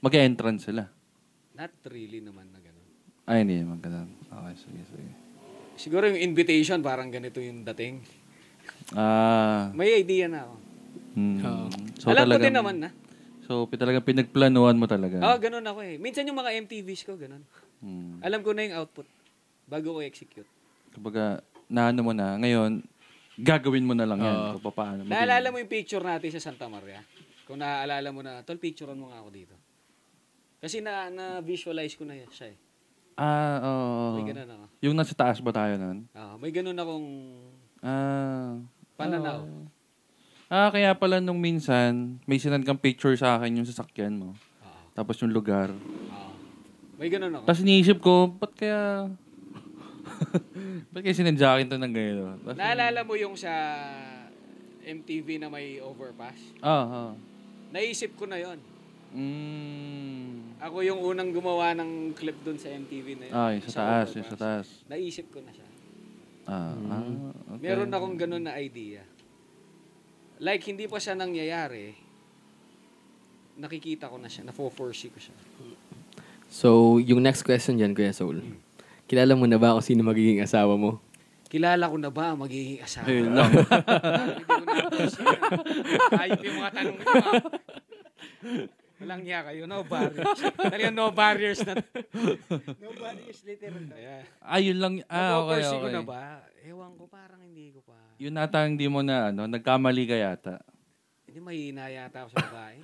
Mag-entrance sila. Not really naman na gano'n. Ay, hindi naman ganun. Okay, sige, sige. Siguro yung invitation, parang ganito yung dating. Ah. May idea na ako. Hmm. Oo. So, Alam ko talagang- din naman na. So, talagang pinagplanuhan mo talaga. Oo, oh, ganun ako eh. Minsan yung mga M T Vs ko, ganun. Hmm. Alam ko na yung output bago ko execute. Kumbaga, naano mo na. Ngayon, gagawin mo na lang yan. Oo. So, paano? Naalala mo yung picture natin sa Santa Maria? Kung naaalala mo na, tol, picturean mo nga ako dito. Kasi na, na-visualize ko na yan siya eh. Ah, oo. May ganun ako. Yung nasa taas ba tayo nun? Ah, may ganun akong Ah. pananaw. Ah, kaya pala nung minsan, may sinend kang picture sa akin yung sasakyan mo. Ah, Tapos yung lugar. ah. May ganun ako. Tapos iniisip ko, ba't kaya... ba't kaya sinend sa akin to ng gano'n? Tapos- Naalala mo yung sa M T V na may overpass? Ah, ah. Naisip ko na yon. Mm. Ako yung unang gumawa ng clip dun sa M T V na yun. Ay, sa taas, overpass. yung sa taas. Naisip ko na siya. Ah, ah, okay. Meron akong ganun na idea. Like, hindi pa siya nangyayari. Nakikita ko na siya. Na-foresee ko siya. So, yung next question dyan, Kuya Soul. Kilala mo na ba kung sino magiging asawa mo? Kilala ko na ba ang magiging asawa? Ayun lang. Hindi ko na-foresee. Ayop yung mga tanong niyo. ah. Walang niya kayo. No barriers. Talagang no barriers na. No barriers, literal. Ayan. Ayun lang. Ah, okay, Na-foresee ko okay. na ba? Ewan ko, parang hindi ko pa. Yun nata hindi mo na, ano, nagkamali ka yata. Hindi, mahina yata ako sa babae.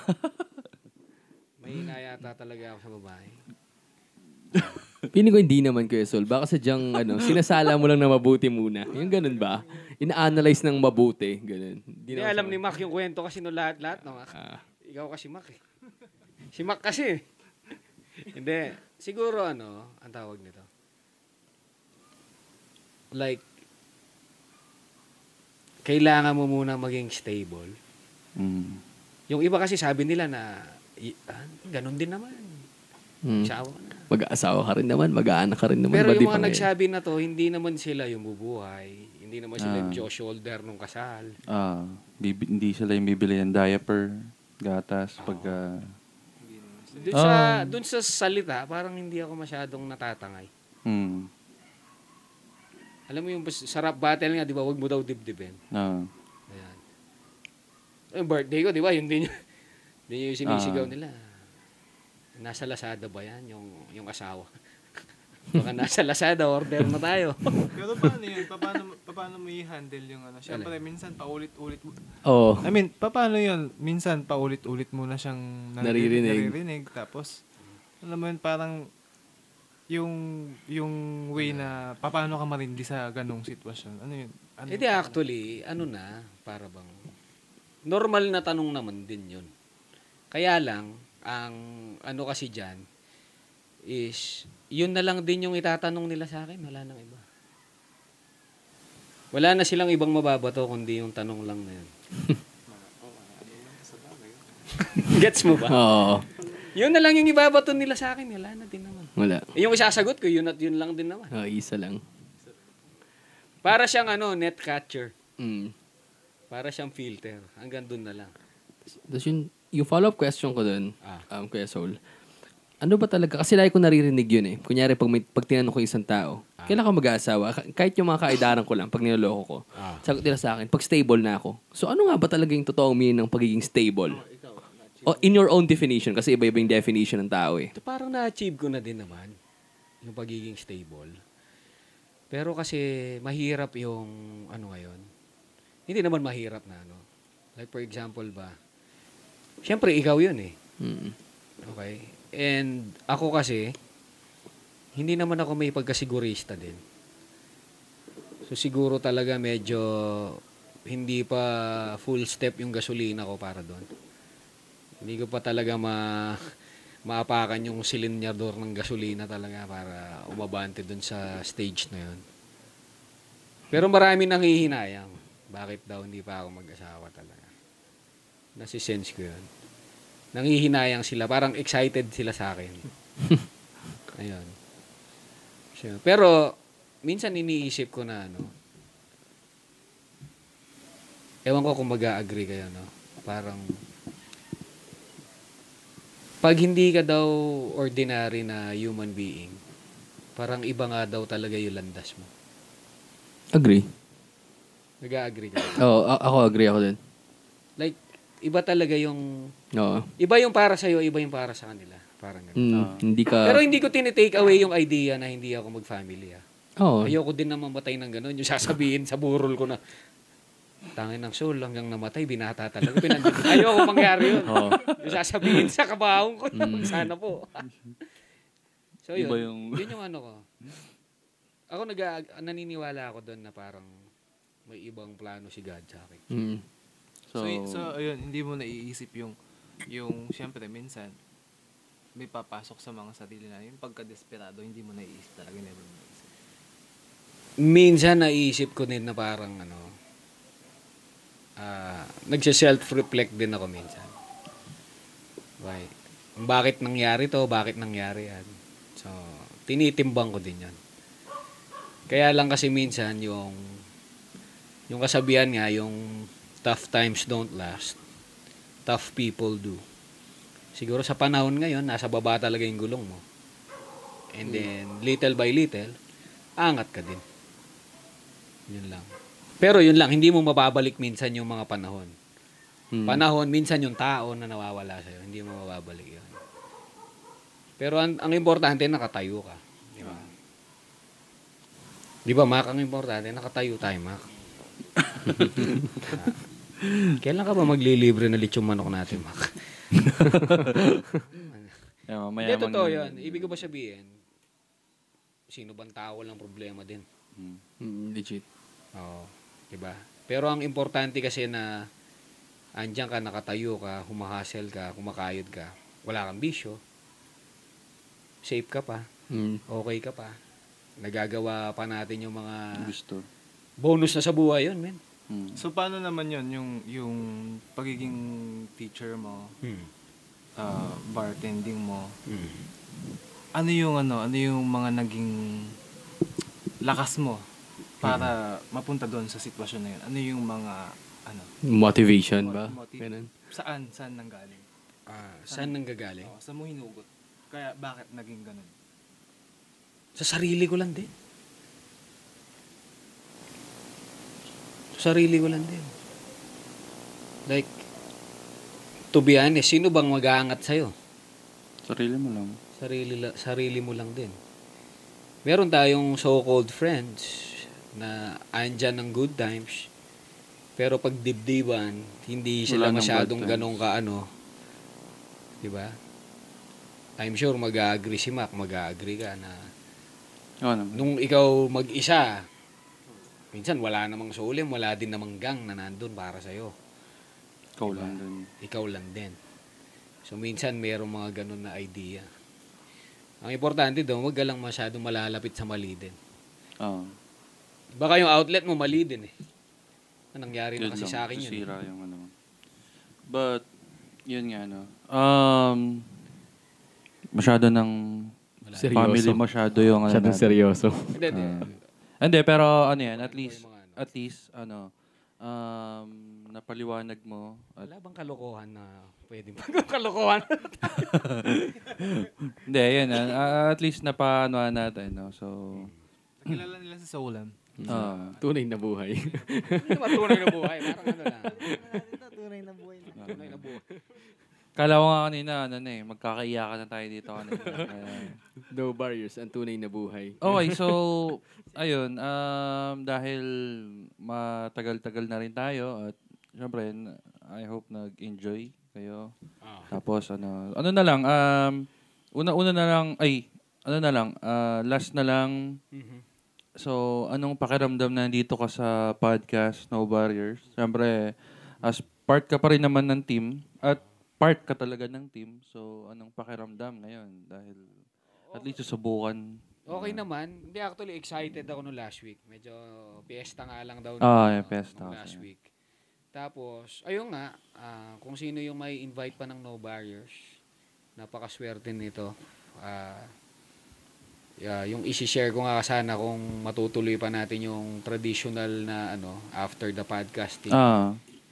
Mahina yata talaga ako sa babae. Piling ko hindi naman, Kuya Soul. Baka sadyang, ano, sinasala mo lang na mabuti muna. Yung ganun ba? Ina-analyze ng mabuti. Ganun. Hindi alam ni Mac yung kwento kasi no lahat-lahat. No, Mac. Ah. Ikaw kasi Mac eh. Si Mac kasi. Hindi. Siguro ano, ang tawag nito. Like, kailangan mo muna maging stable. Mm. Yung iba kasi sabi nila na, i- ah, ganun din naman. Hmm. Sawa na. Mag-aasawa ka rin naman, mag-aanak ka rin naman. Pero ba di yung pa mga ngayon? nagsabi na to, hindi naman sila yung bubuhay. Hindi naman sila Ah. yung Joe shoulder nung kasal. Ah, bibi- hindi sila yung bibili ng diaper, gatas, pagka... Doon sa, dun sa salita, parang hindi ako masyadong natatangay. Hmm. Alam mo yung bas- sarap battle nga, di ba? Huwag mo daw dibdibin. Ah. Ayan. Yung birthday ko, di ba? Yun din yung, din yung sinisigaw Ah. nila. Nasa Lazada ba yan? Yung, yung asawa. Baka nasa Lazada, order na tayo. Pero paano yun? Paano, paano mo i-handle yung ano? Siyempre, minsan paulit-ulit mo. Oo. I mean, paano yun? Minsan paulit-ulit mo na siyang Naririnig. naririnig. Tapos, alam mo yun, parang yung yung way na paano ka marindi sa ganong sitwasyon. Ano yun? Ano, Eh di actually, ano na, para bang, normal na tanong naman din yun. Kaya lang, ang ano kasi dyan, is, yun na lang din yung itatanong nila sa akin, wala nang iba. Wala na silang ibang mababato, kundi yung tanong lang na yun. Gets mo ba? Oo. Yun na lang yung ibabato nila sa akin, wala na din naman. Wala. Eh, yung isasagot ko, yun at yun lang din naman. Oo, isa lang. Para siyang ano, net catcher. Mm. Para siyang filter. Hanggang dun na lang. Tapos yung, yung follow-up question ko dun, Ah. um, Kuya Soul, ano ba talaga? Kasi lagi ko naririnig yun eh. Kunyari, pag, may, pag tinanong ko yung isang tao, Ah. kailan ka mag-aasawa? Ka- Kahit yung mga kaidaran ko lang, pag niloloko ko, Ah. sagot nila sa akin, pag stable na ako. So ano nga ba talaga yung totoong meaning ng pagiging stable? O in your own definition, kasi iba-iba yung definition ng tao eh. Ito parang na-achieve ko na din naman yung pagiging stable. Pero kasi mahirap yung ano ngayon. Hindi naman mahirap na ano. Like for example ba, syempre ikaw yun eh. Mm. Okay? And ako kasi, hindi naman ako may pagkasigurista din. So siguro talaga medyo hindi pa full step yung gasolina ko para doon. Hindi ko pa talaga ma maapakan yung silinyador ng gasolina talaga para umabante doon sa stage na yun. Pero marami nang hihinayang. Bakit daw hindi pa ako mag-asawa talaga? Nasisense ko yun. Nanghihinayang sila. Parang excited sila sa akin. Ayun. So, pero, minsan iniisip ko na, ano, ewan ko kung mag-a-agree kayo, no? Parang, pag hindi ka daw ordinary na human being, parang iba nga daw talaga yung landas mo. Agree. Nag-agree ka? Oo, a- ako agree ako din. Like, iba talaga yung... Oo. Iba yung para sa'yo, iba yung para sa kanila. Parang ganun. Mm, hindi ka... Pero hindi ko tinitake away yung idea na hindi ako mag-family. Ah. Oo. Ayoko din na mamatay ng gano'n. Yung sasabihin sa burol ko na, tangin ng soul, hanggang namatay, binata talaga. Pinandito. Ayoko mangyari yun. Oo. Yung sasabihin sa kabahong ko, mm. sana po. So yun, Iba yung- yun yung ano ko. Ako nag naniniwala ako doon na parang may ibang plano si God sa akin. Mm. So, y- so ayun, hindi mo naiisip yung, yung, siyempre, minsan, may papasok sa mga sarili na, yung pagka-desperado, hindi mo naiisip talaga, never mo naiisip. Minsan naisip ko din na parang ano, uh, nagse-self-reflect din ako minsan. Why? Bakit nangyari to? Bakit nangyari yan? So, tinitimbang ko din yan. Kaya lang kasi minsan yung yung kasabihan nga, yung tough times don't last. Tough people do. Siguro sa panahon ngayon, nasa baba talaga yung gulong mo. And then, little by little, angat ka din. Yun lang. Pero yun lang, hindi mo mababalik minsan yung mga panahon. Mm. Panahon, minsan yung tao na nawawala sa'yo, hindi mo mababalik yun. Pero ang, ang importante, nakatayo ka. Di ba? Di ba, Mac, ang importante, nakatayo tayo, Mac. Kailan ka ba maglilibre na lechong manok natin, Mac? Yeah, Hindi, totoo yun. Ibig ko ba sabihin, sino bang tao walang problema din? Mm, legit. Oo. Diba? Pero ang importante kasi na andyan ka, nakatayo ka, humahasel ka, kumakayod ka, wala kang bisyo, safe ka pa, Mm. okay ka pa, nagagawa pa natin yung mga gusto. bonus na sa buhay yun, men. Hmm. So, paano naman yun, yung, yung pagiging teacher mo, Hmm. uh, bartending mo, Hmm. ano yung ano, ano yung mga naging lakas mo para mapunta doon sa sitwasyon na yun? Ano yung mga ano? Motivation ba? Motiv- Ganun. Saan? Saan nanggaling? Ah, saan nanggagaling? Oh, saan mo hinugot? Kaya bakit naging ganun? Sa sarili ko lang din. Sa sarili ko lang din. Like, to be honest, sino bang mag-aangat sa'yo? Sarili mo lang. Sarili, la- sarili mo lang din. Meron tayong so-called friends na andyan ng good times, pero pag dibdiban, hindi sila Wala nang masyadong bad times. ganong kaano. Diba? I'm sure mag-agree si Mac, mag-agree ka na Oo naman. nung ikaw mag-isa, minsan wala namang Soulem, wala din namang gang na nandun para sa'yo. Ikaw Diba? lang din. Ikaw lang din. So, minsan mayroong mga ganun na idea. Ang importante doon, huwag ka lang masyadong malalapit sa mali din. Oo. Baka yung outlet mo mali din eh. Ang nangyari Yun na kasi lang, sa akin yun. sisira yung ano. But, yun nga, no. Um, masyado ng Seryoso. family, masyado yung ano Masyadong natin. seryoso. Hindi, hindi. Ah. Hindi, pero ano yan, at least, Yung mga ano. at least, ano, um, napaliwanag mo. At, Wala bang kalokohan na pwedeng pagkakalokohan? hindi, yun, ah, at least napaanoan natin, no. So, Nakilala nila sa Soulem. ah, Tunay na buhay. Hindi naman tunay na buhay. Parang ano lang. Ito, tunay na buhay. Tunay na buhay. kala ko nga kanina, ano na eh, magkakaiyakan na tayo dito kanina. Kaya- No barriers, ang tunay na buhay. Okay, so, ayun, um, dahil matagal-tagal na rin tayo at syempre, n- I hope nag-enjoy kayo. Ah. Tapos, ano, ano na lang, um, una-una na lang, ay, ano na lang, ah, last na lang, Mhm. so, anong pakiramdam na nandito ka sa podcast, No Barriers? Syempre, as part ka pa rin naman ng team, at part ka talaga ng team, so, anong pakiramdam ngayon? Dahil, at least susubukan. Okay naman. Hindi, actually, excited ako no last week. Medyo fiesta nga lang daw. Ah, nung, yeah, ano, fiesta, nung last okay. week. Tapos, ayun nga, ah, kung sino yung may invite pa ng No Barriers, napakaswerte nito. Ah, yeah, yung isi-share ko nga sana kung matutuloy pa natin yung traditional na ano after the podcasting. Ah, Tapos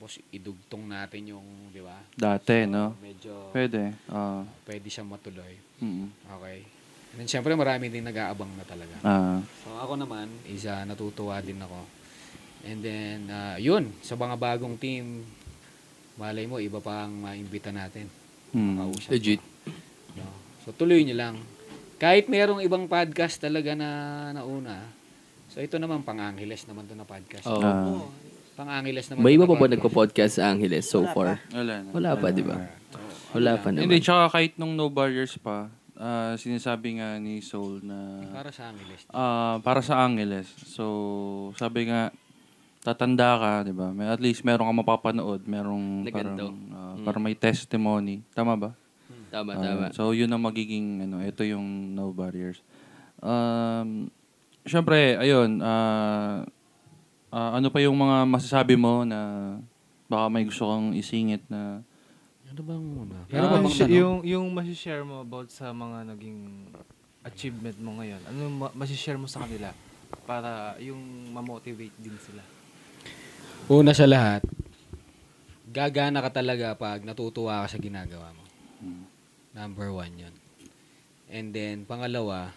tapos idugtong natin yung, di ba? Dati, So, no? Medyo Pwede. Ah. pwede siyang matuloy. Mm. Okay. And then, syempre, marami din nag-aabang na talaga. Ah. So, ako naman, isa, natutuwa din ako. And then, uh, yun, sa mga bagong team, malay mo, iba pa ang maimbita natin. Mm. Makausap Legit. mo. No? So, tuloy nyo lang. Kahit merong ibang podcast talaga na nauna, so ito naman, pang-Angeles naman to na podcast. Oo. Ah. Pang-Angeles naman. May to iba na pa ba podcast. nagpo-podcast sa Angeles so Wala far? Wala na. Wala pa, di ba? Wala pa naman. Hindi, tsaka kahit nung No Barriers pa, ah, sinasabi nga ni Soul na Para sa Angeles. ah, para sa Angeles. So, sabi nga, tatanda ka, di ba? May, at least meron ka mapapanood. Merong Na parang, ganito. ah, Mm. parang may testimony. Tama ba? Tama, Ah, tama. so, yun ang magiging, ano, ito yung No Barriers. Um, Siyempre, ayun, ah, ah, ano pa yung mga masasabi mo na baka may gusto kang isingit na Ano bang muna? Pero Ano bang yung, tanong? yung, yung masishare mo about sa mga naging achievement mo ngayon, ano yung ma- masishare mo sa kanila para yung ma-motivate din sila? Una sa lahat, gagana ka talaga pag natutuwa ka sa ginagawa mo. Number one yun. And then, pangalawa,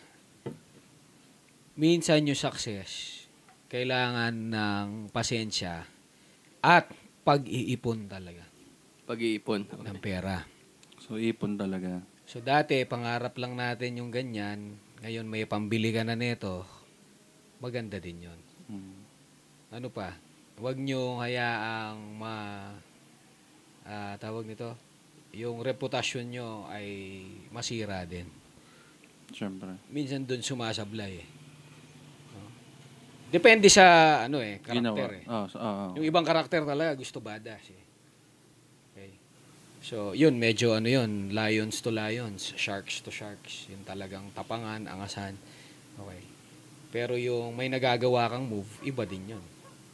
minsan yung success, kailangan ng pasensya at pag-iipon talaga Pag-iipon. ng pera. so ipon talaga. So dati, pangarap lang natin yung ganyan. Ngayon may pambili ka na nito. Maganda din yun. Mm. Ano pa? Huwag nyo hayaang ma... ah, tawag nito? Yung reputasyon nyo ay masira din. Siyempre. Minsan doon sumasablay eh. No? Depende sa ano eh, Ginawa. karakter eh. Ah, so, ah, ah. Yung ibang karakter talaga gusto badass eh. Okay. So, yun, medyo ano yun, lions to lions, sharks to sharks. Yung talagang tapangan, angasan. Okay. Pero yung may nagagawa kang move, iba din yun.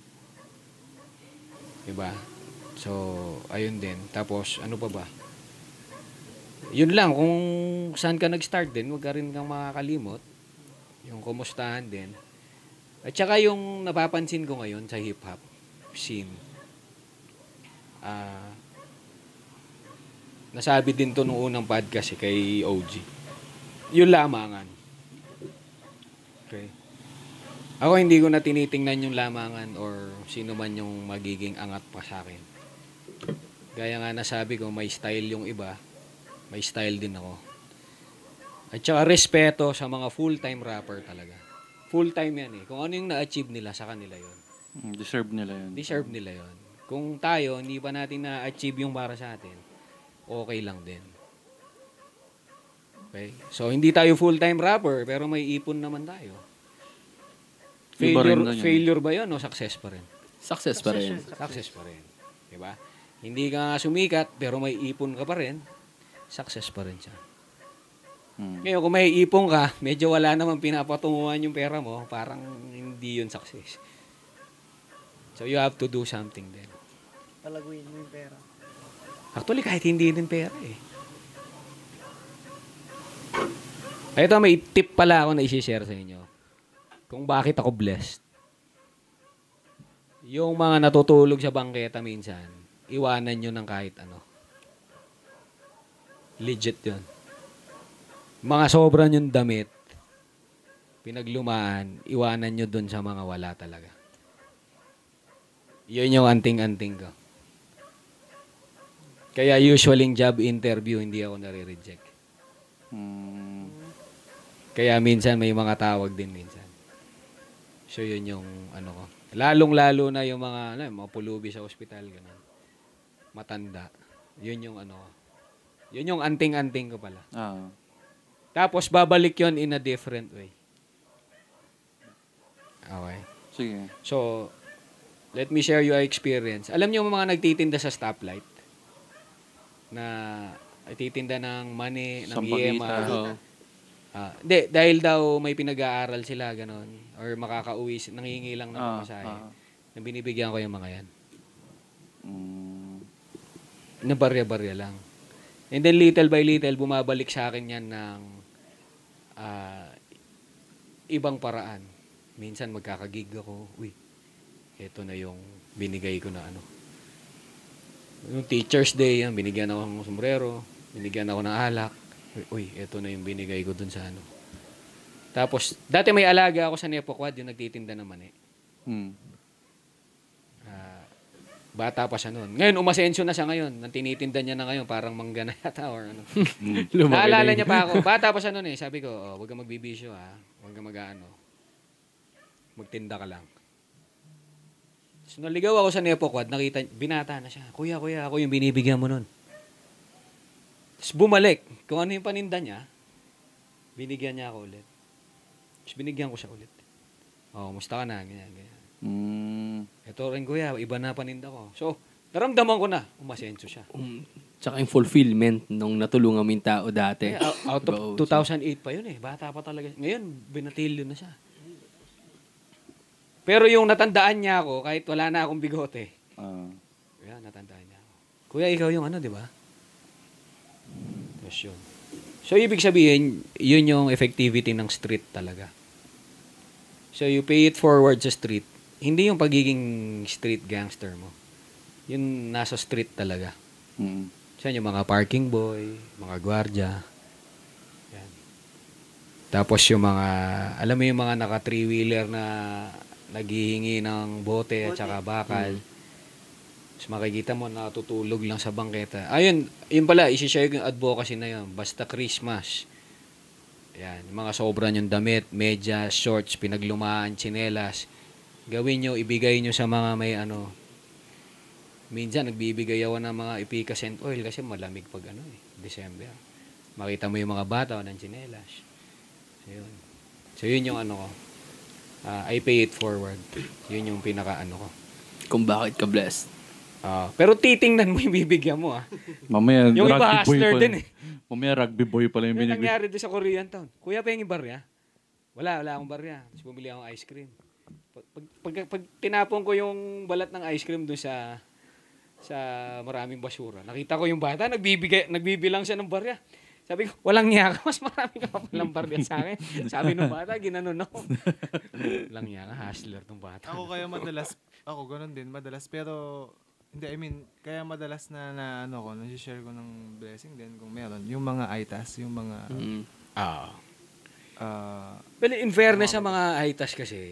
Diba? So, ayun din. Tapos, ano pa ba? Yun lang, kung saan ka nag-start din, huwag ka rin kang makakalimot. Yung kumustahan din. At saka yung napapansin ko ngayon sa hip-hop scene, ah, nasabi din to nung unang podcast eh, kay O G. Yung lamangan. Okay. Ako hindi ko na tinitingnan yung lamangan or sino man yung magiging angat pa sa akin. Gaya nga nasabi ko, may style yung iba, may style din ako. At saka respeto sa mga full-time rapper talaga. Full-time yan eh. Kung ano yung na-achieve nila, sa kanila yon. Mm, deserve nila yun. Deserve nila yon. Kung tayo, hindi pa natin na-achieve yung para sa atin, okay lang din. Okay? So, hindi tayo full-time rapper, pero may ipon naman tayo. Iba rin Failure, na yun. failure ba yun o success pa rin? Success pa rin. Success pa rin. Diba? Hindi ka nga sumikat, pero may ipon ka pa rin, success pa rin siya. Mm. Ngayon, kung may ipon ka, medyo wala namang pinapatunguhan yung pera mo, parang hindi yun success. So, you have to do something din. Palaguin mo yung pera. Actually, kahit hindi din pera eh. Ito, may tip pala ako na isi-share sa inyo. Kung bakit ako blessed. Yung mga natutulog sa bangketa minsan, iwanan nyo ng kahit ano. Legit yun. Mga sobra yung damit, pinaglumaan, iwanan nyo dun sa mga wala talaga. Yun yung anting-anting ko. Kaya usually job interview, hindi ako nare-reject. Mm. Kaya minsan may mga tawag din minsan. So yun yung ano ko. Lalong-lalo na yung mga, ano, mga pulubi sa ospital, ganun. Matanda. Yun yung ano ko. Yun yung anting-anting ko pala. Ah. Tapos babalik yon in a different way. Okay. Sige. So, let me share your experience. Alam niyo yung mga nagtitinda sa stoplight na nagtitinda ng mani, ng yema. Oo. Ah, hindi, dahil daw may pinag-aaral sila, ganon. Or makakauwi, nangingi lang ng Ah, pamasahe. ah. Na binibigyan ko yung mga yan. Mm. Na barya-barya lang. And then little by little, bumabalik sa akin yan ng ah, ibang paraan. Minsan magkakagig ako, uy, ito na yung binigay ko na ano. Yung Teacher's Day, yan, binigyan ako ng sombrero, binigyan ako ng alak. Uy, eto na yung binigay ko dun sa ano. Tapos, dati may alaga ako sa Nepoquad, yung nagtitinda naman eh. Hmm. Uh, bata pa siya noon. Ngayon, umasensyo na siya ngayon. Nang tinitinda niya na ngayon, parang mangga na yata or ano. Naalala niya pa ako. Bata pa siya noon eh. Sabi ko, oh, huwag kang magbibisyo ha. Huwag kang mag-ano. Magtinda ka lang. So, naligaw ako sa Nepoquad, nakita, binata na siya. Kuya, kuya, ako yung binibigyan mo nun. Tapos bumalik. Kung ano yung paninda niya, binigyan niya ako ulit. Tapos binigyan ko siya ulit. Oh, musta ka na? Ganyan, ganyan. Mm. Ito rin kuya, iba na paninda ko. So, naramdaman ko na, umasenso siya. Um, tsaka yung fulfillment nung natulungan mo yung tao dati. Eh, out of Diba, two thousand eight pa yun eh. Bata pa talaga. Ngayon, binatilyo na siya. Pero yung natandaan niya ako, kahit wala na akong bigote, Uh. yan, natandaan niya ako. Kuya, ikaw yung ano, di ba? Tapos yun. So, ibig sabihin, yun yung effectivity ng street talaga. So, you pay it forward sa street. Hindi yung pagiging street gangster mo. Yun nasa street talaga. Mm. Saan yung mga parking boy, mga gwardya. Yan. Tapos yung mga, alam mo yung mga naka three-wheeler na naghihingi ng bote at saka bakal. Mm. Tapos makikita mo natutulog lang sa bangketa. Ayun, yun pala, isi-share ko yung advocacy na yun. Basta Christmas. Yan, yung mga sobra yung damit, medyas, shorts, pinaglumaan, tsinelas. Gawin nyo, ibigay nyo sa mga may ano. Minsan, nagbibigay ako ng mga ipika scent oil kasi malamig pag ano eh, December. Makita mo yung mga bata ng tsinelas. So, yun. So, yun yung ano ko. Uh, I pay it forward. Yun yung pinaka-ano ko. Kung bakit ka blessed. Uh, pero titingnan mo yung bibigyan mo ah. Mamaya, yung iba rugby boy hustler pa. din eh. Mamaya, rugby boy pala yung Yung binibig. nangyari doon sa Korean Town. Kuya, pahingin barya? Wala, wala akong barya. Tapos bumili akong ice cream. Pag, pag, pag, pag tinapon ko yung balat ng ice cream doon sa sa maraming basura, nakita ko yung bata, nagbibigay, nagbibilang siya ng barya. Sabi ko, walang niya ka, mas marami ka pa palang barya sa akin. Sabi ng bata, ginanon ako. Walang niya ka, hustler ng bata. Ako kaya madalas, ako ganun din, madalas, pero, hindi, I mean, kaya madalas na, na ano ko, nasi-share ko ng blessing din kung meron. Yung mga itas, yung mga, Mm. Ah. uh, Well, in fairness sa mga itas kasi,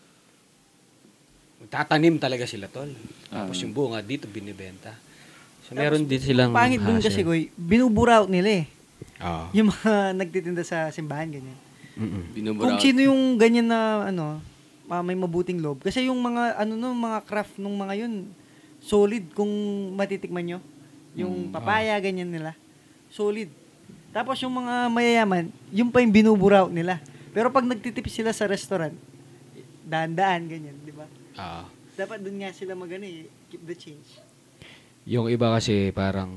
tatanim talaga sila, tol. Tapos yung bunga dito binibenta. So, meron din silang Pangit dun kasi, Koy, binubura out nila eh. Ah. Yung mga nagtitinda sa simbahan, ganyan. Binubura. Kung sino yung ganyan na, ano, uh, may mabuting loob. Kasi yung mga, ano no, mga craft nung mga yun, solid kung matitikman nyo. Yung papaya, ganyan nila. Solid. Tapos yung mga mayayaman, yung pa yung binubura out nila. Pero pag nagtitipis sila sa restaurant, daan-daan, ganyan, di ba? Ah. Dapat dun nga sila magano eh, keep the change. Yung iba kasi parang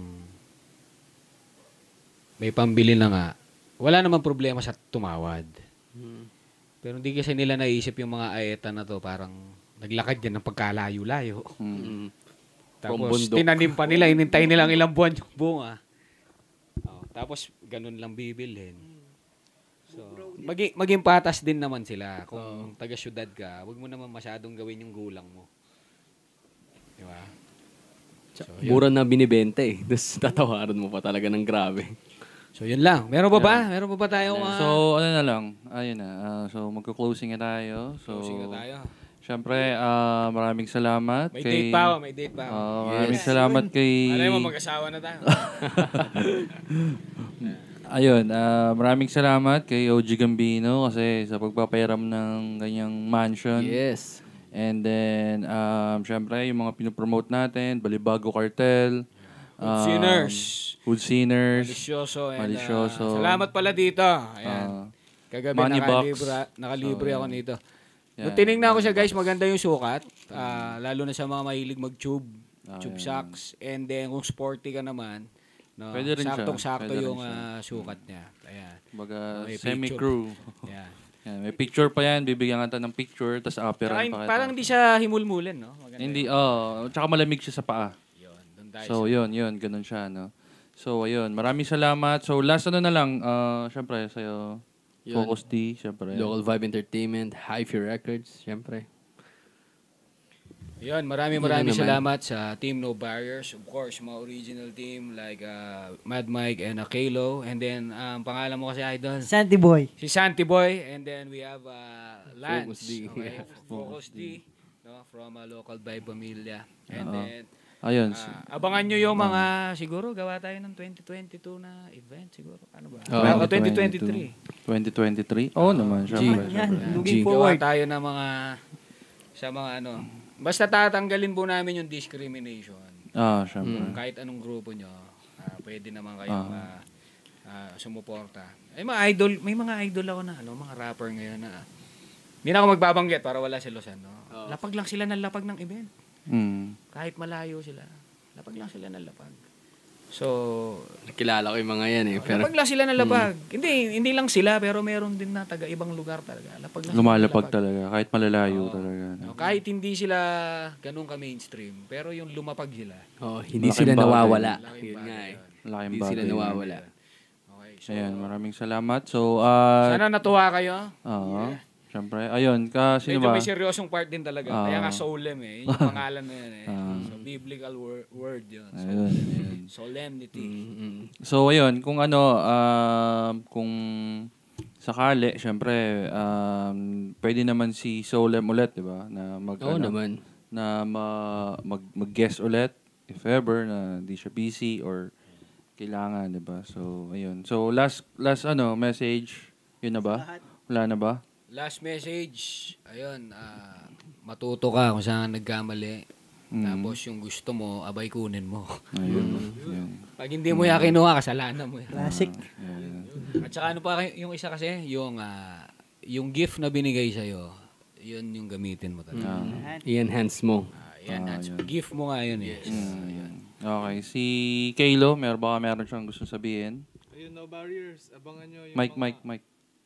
may pambili na nga. Wala namang problema sa tumawad. Hmm. Pero hindi kasi nila naisip yung mga aeta na to, parang naglakad yan ng pagkalayo-layo. Mm. Tapos bundok. tinanim pa nila, inintay nilang ilang buwan yung bunga. Oh, tapos ganun lang bibilhin. So, maging, maging patas din naman sila. Kung taga-syudad ka, wag mo naman masyadong gawin yung gulang mo. Di ba? So, Mura na binibenta eh. Tapos tatawaran mo pa talaga ng grabe. So, yun lang. Meron pa ba? Meron pa ba tayong... Uh, So, ano na lang. Ayun na. Uh, so, magko-closing na tayo. So, closing na tayo. Siyempre, uh, maraming salamat. May kay, date pa ako, may date pa ako. Uh, maraming Yes. salamat kay... Alay mo, mag-asawa na tayo. Ayun, uh, maraming salamat kay O G Gambino kasi sa pagpapairam ng ganyang mansion. Yes. And then, um, syempre, yung mga pinopromote natin, Balibago Cartel. Hood um, Sinners. Hood Sinners. Malisyoso. And, Malisyoso. Uh, salamat pala dito. Ayan. Uh, Kagabi Money nakalibre, Box. nakalibre So, ako yan. nito. Yan. Nung tinignan ko siya guys, maganda yung sukat. Uh, lalo na sa mga mahilig mag-tube. Ah, tube yan. socks. And then kung sporty ka naman, no, Pwede rin siya. saktong-sakto Pwede rin yung siya. uh, sukat niya. Ayan. Baga, May semi-crew. Ayan. Yan, may picture pa yan. Bibigyan ka ng picture, tapos appearan Parang, pa kita. parang hindi siya himulmulin, no? Maganda Hindi, yun. oh. Tsaka malamig siya sa paa. Yun, doon tayo So, sa- yun, yun. Ganun siya, no? So, ayun. Maraming salamat. So, last ano na lang, uh, syempre, sa'yo, Yun. Focus D, syempre. Local Vibe Entertainment, HYFEE Records, syempre. Yun, maraming maraming salamat sa Team No Barriers. Of course, mga original team like uh, MadMike and Akelo. And then, um, pangalan mo kasi, Idol? Santi Boy. Si Santi Boy. And then, we have uh, Lance. Focus D. Okay? Focus D. No? From a local by Pamilya. And Oo. then, Ayun. uh, abangan nyo yung mga, siguro, gawa tayo ng twenty twenty-two na event, siguro. Ano ba? Oo. Uh, twenty twenty-three. twenty twenty-three? Oo oh, naman. Syempre. Yan, syempre. looking Gawa forward. tayo ng mga, sa mga ano, basta tatanggalin po namin yung discrimination. Ah, syempre. Mm, kahit anong grupo nyo, uh, pwede naman kayong uh, uh, sumuporta. Ay, mga idol, may mga idol ako na, ano, mga rapper ngayon na, hindi na ako magbabanggit para wala silosan, no? Oh. Lapag lang sila ng lapag ng event. Mm. Kahit malayo sila, lapag lang sila ng lapag. So, Kilala ko yung mga yan eh. Pero, lapag lang sila ng lapag. Mm. Hindi, hindi lang sila, pero meron din na taga ibang lugar talaga. Lapag lang Lumalapag lapag. talaga, kahit malalayo Oo. talaga. No, kahit hindi sila ganun ka-mainstream, pero yung lumapag sila. oh, hindi Malaking sila bagay. nawawala. Malaking Yun bagay nga eh. yun. Laking Hindi bagay. sila nawawala. Okay, so, Ayan, maraming salamat. So, uh, sana natuwa kayo. Oo. Siyempre. Ayun, kasi Medyo ba? may seryosong part din talaga. Ah. Kaya nga Soulem eh. Yun yung pangalan na yan eh. Ah. So, biblical wor- word yun. So, Ayun, ayun. solemnity. Mm-hmm. So, ayun, kung ano, um, kung sakali, syempre, um, pwede naman si Soulem ulit, di ba? Na mag, Oo ano, naman. na ma, mag, mag-guest ulit, if ever, na di siya busy or kailangan, di ba? So, ayun. So, last, last, ano, message, yun na ba? Wala na ba? Last message, ayun, ah, matuto ka kung saan nagkamali. Mm. Tapos yung gusto mo, abay kunin mo. Ayun. ayun. Pag hindi mo yan kinuha, kasalanan mo yan. Classic. Ayun. At saka ano pa yung isa kasi, yung ah, yung gift na binigay sa'yo, yun yung gamitin mo talaga. Ah. I-enhance mo. Ah, yan, Ah, that's- yun. gift mo nga yun eh. Mm, ayun. Okay, si Kaylo, meron baka meron siyang gusto sabihin. Ayun, no barriers. Abangan nyo yung Mike, mga... Mike, Mike.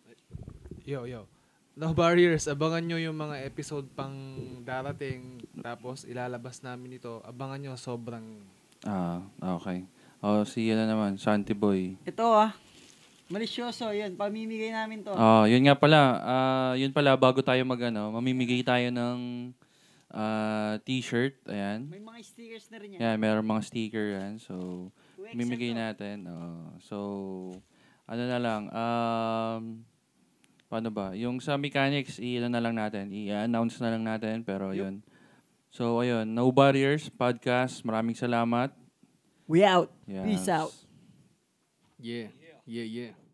Yo, yo. No barriers. Abangan nyo yung mga episode pang darating. Tapos ilalabas namin ito. Abangan nyo, sobrang... Ah, okay. O, si ano naman, Santi Boy. Ito ah. Malisyoso, yun. Pamimigay namin to. Ah, yun nga pala. Ah, yun pala, bago tayo mag, ano, mamimigay tayo ng ah, t-shirt. Ayan. May mga stickers na rin yan. Yan, meron mga sticker yan. So, two X L mamimigay to. natin. Oh, so, ano na lang. Um, paano ba? Yung sa mechanics, i-ano na lang natin. I-announce na lang natin. Pero, yun. So, ayun. No Barriers Podcast. Maraming salamat. We out. Yes. Peace out. Yeah. Yeah, yeah.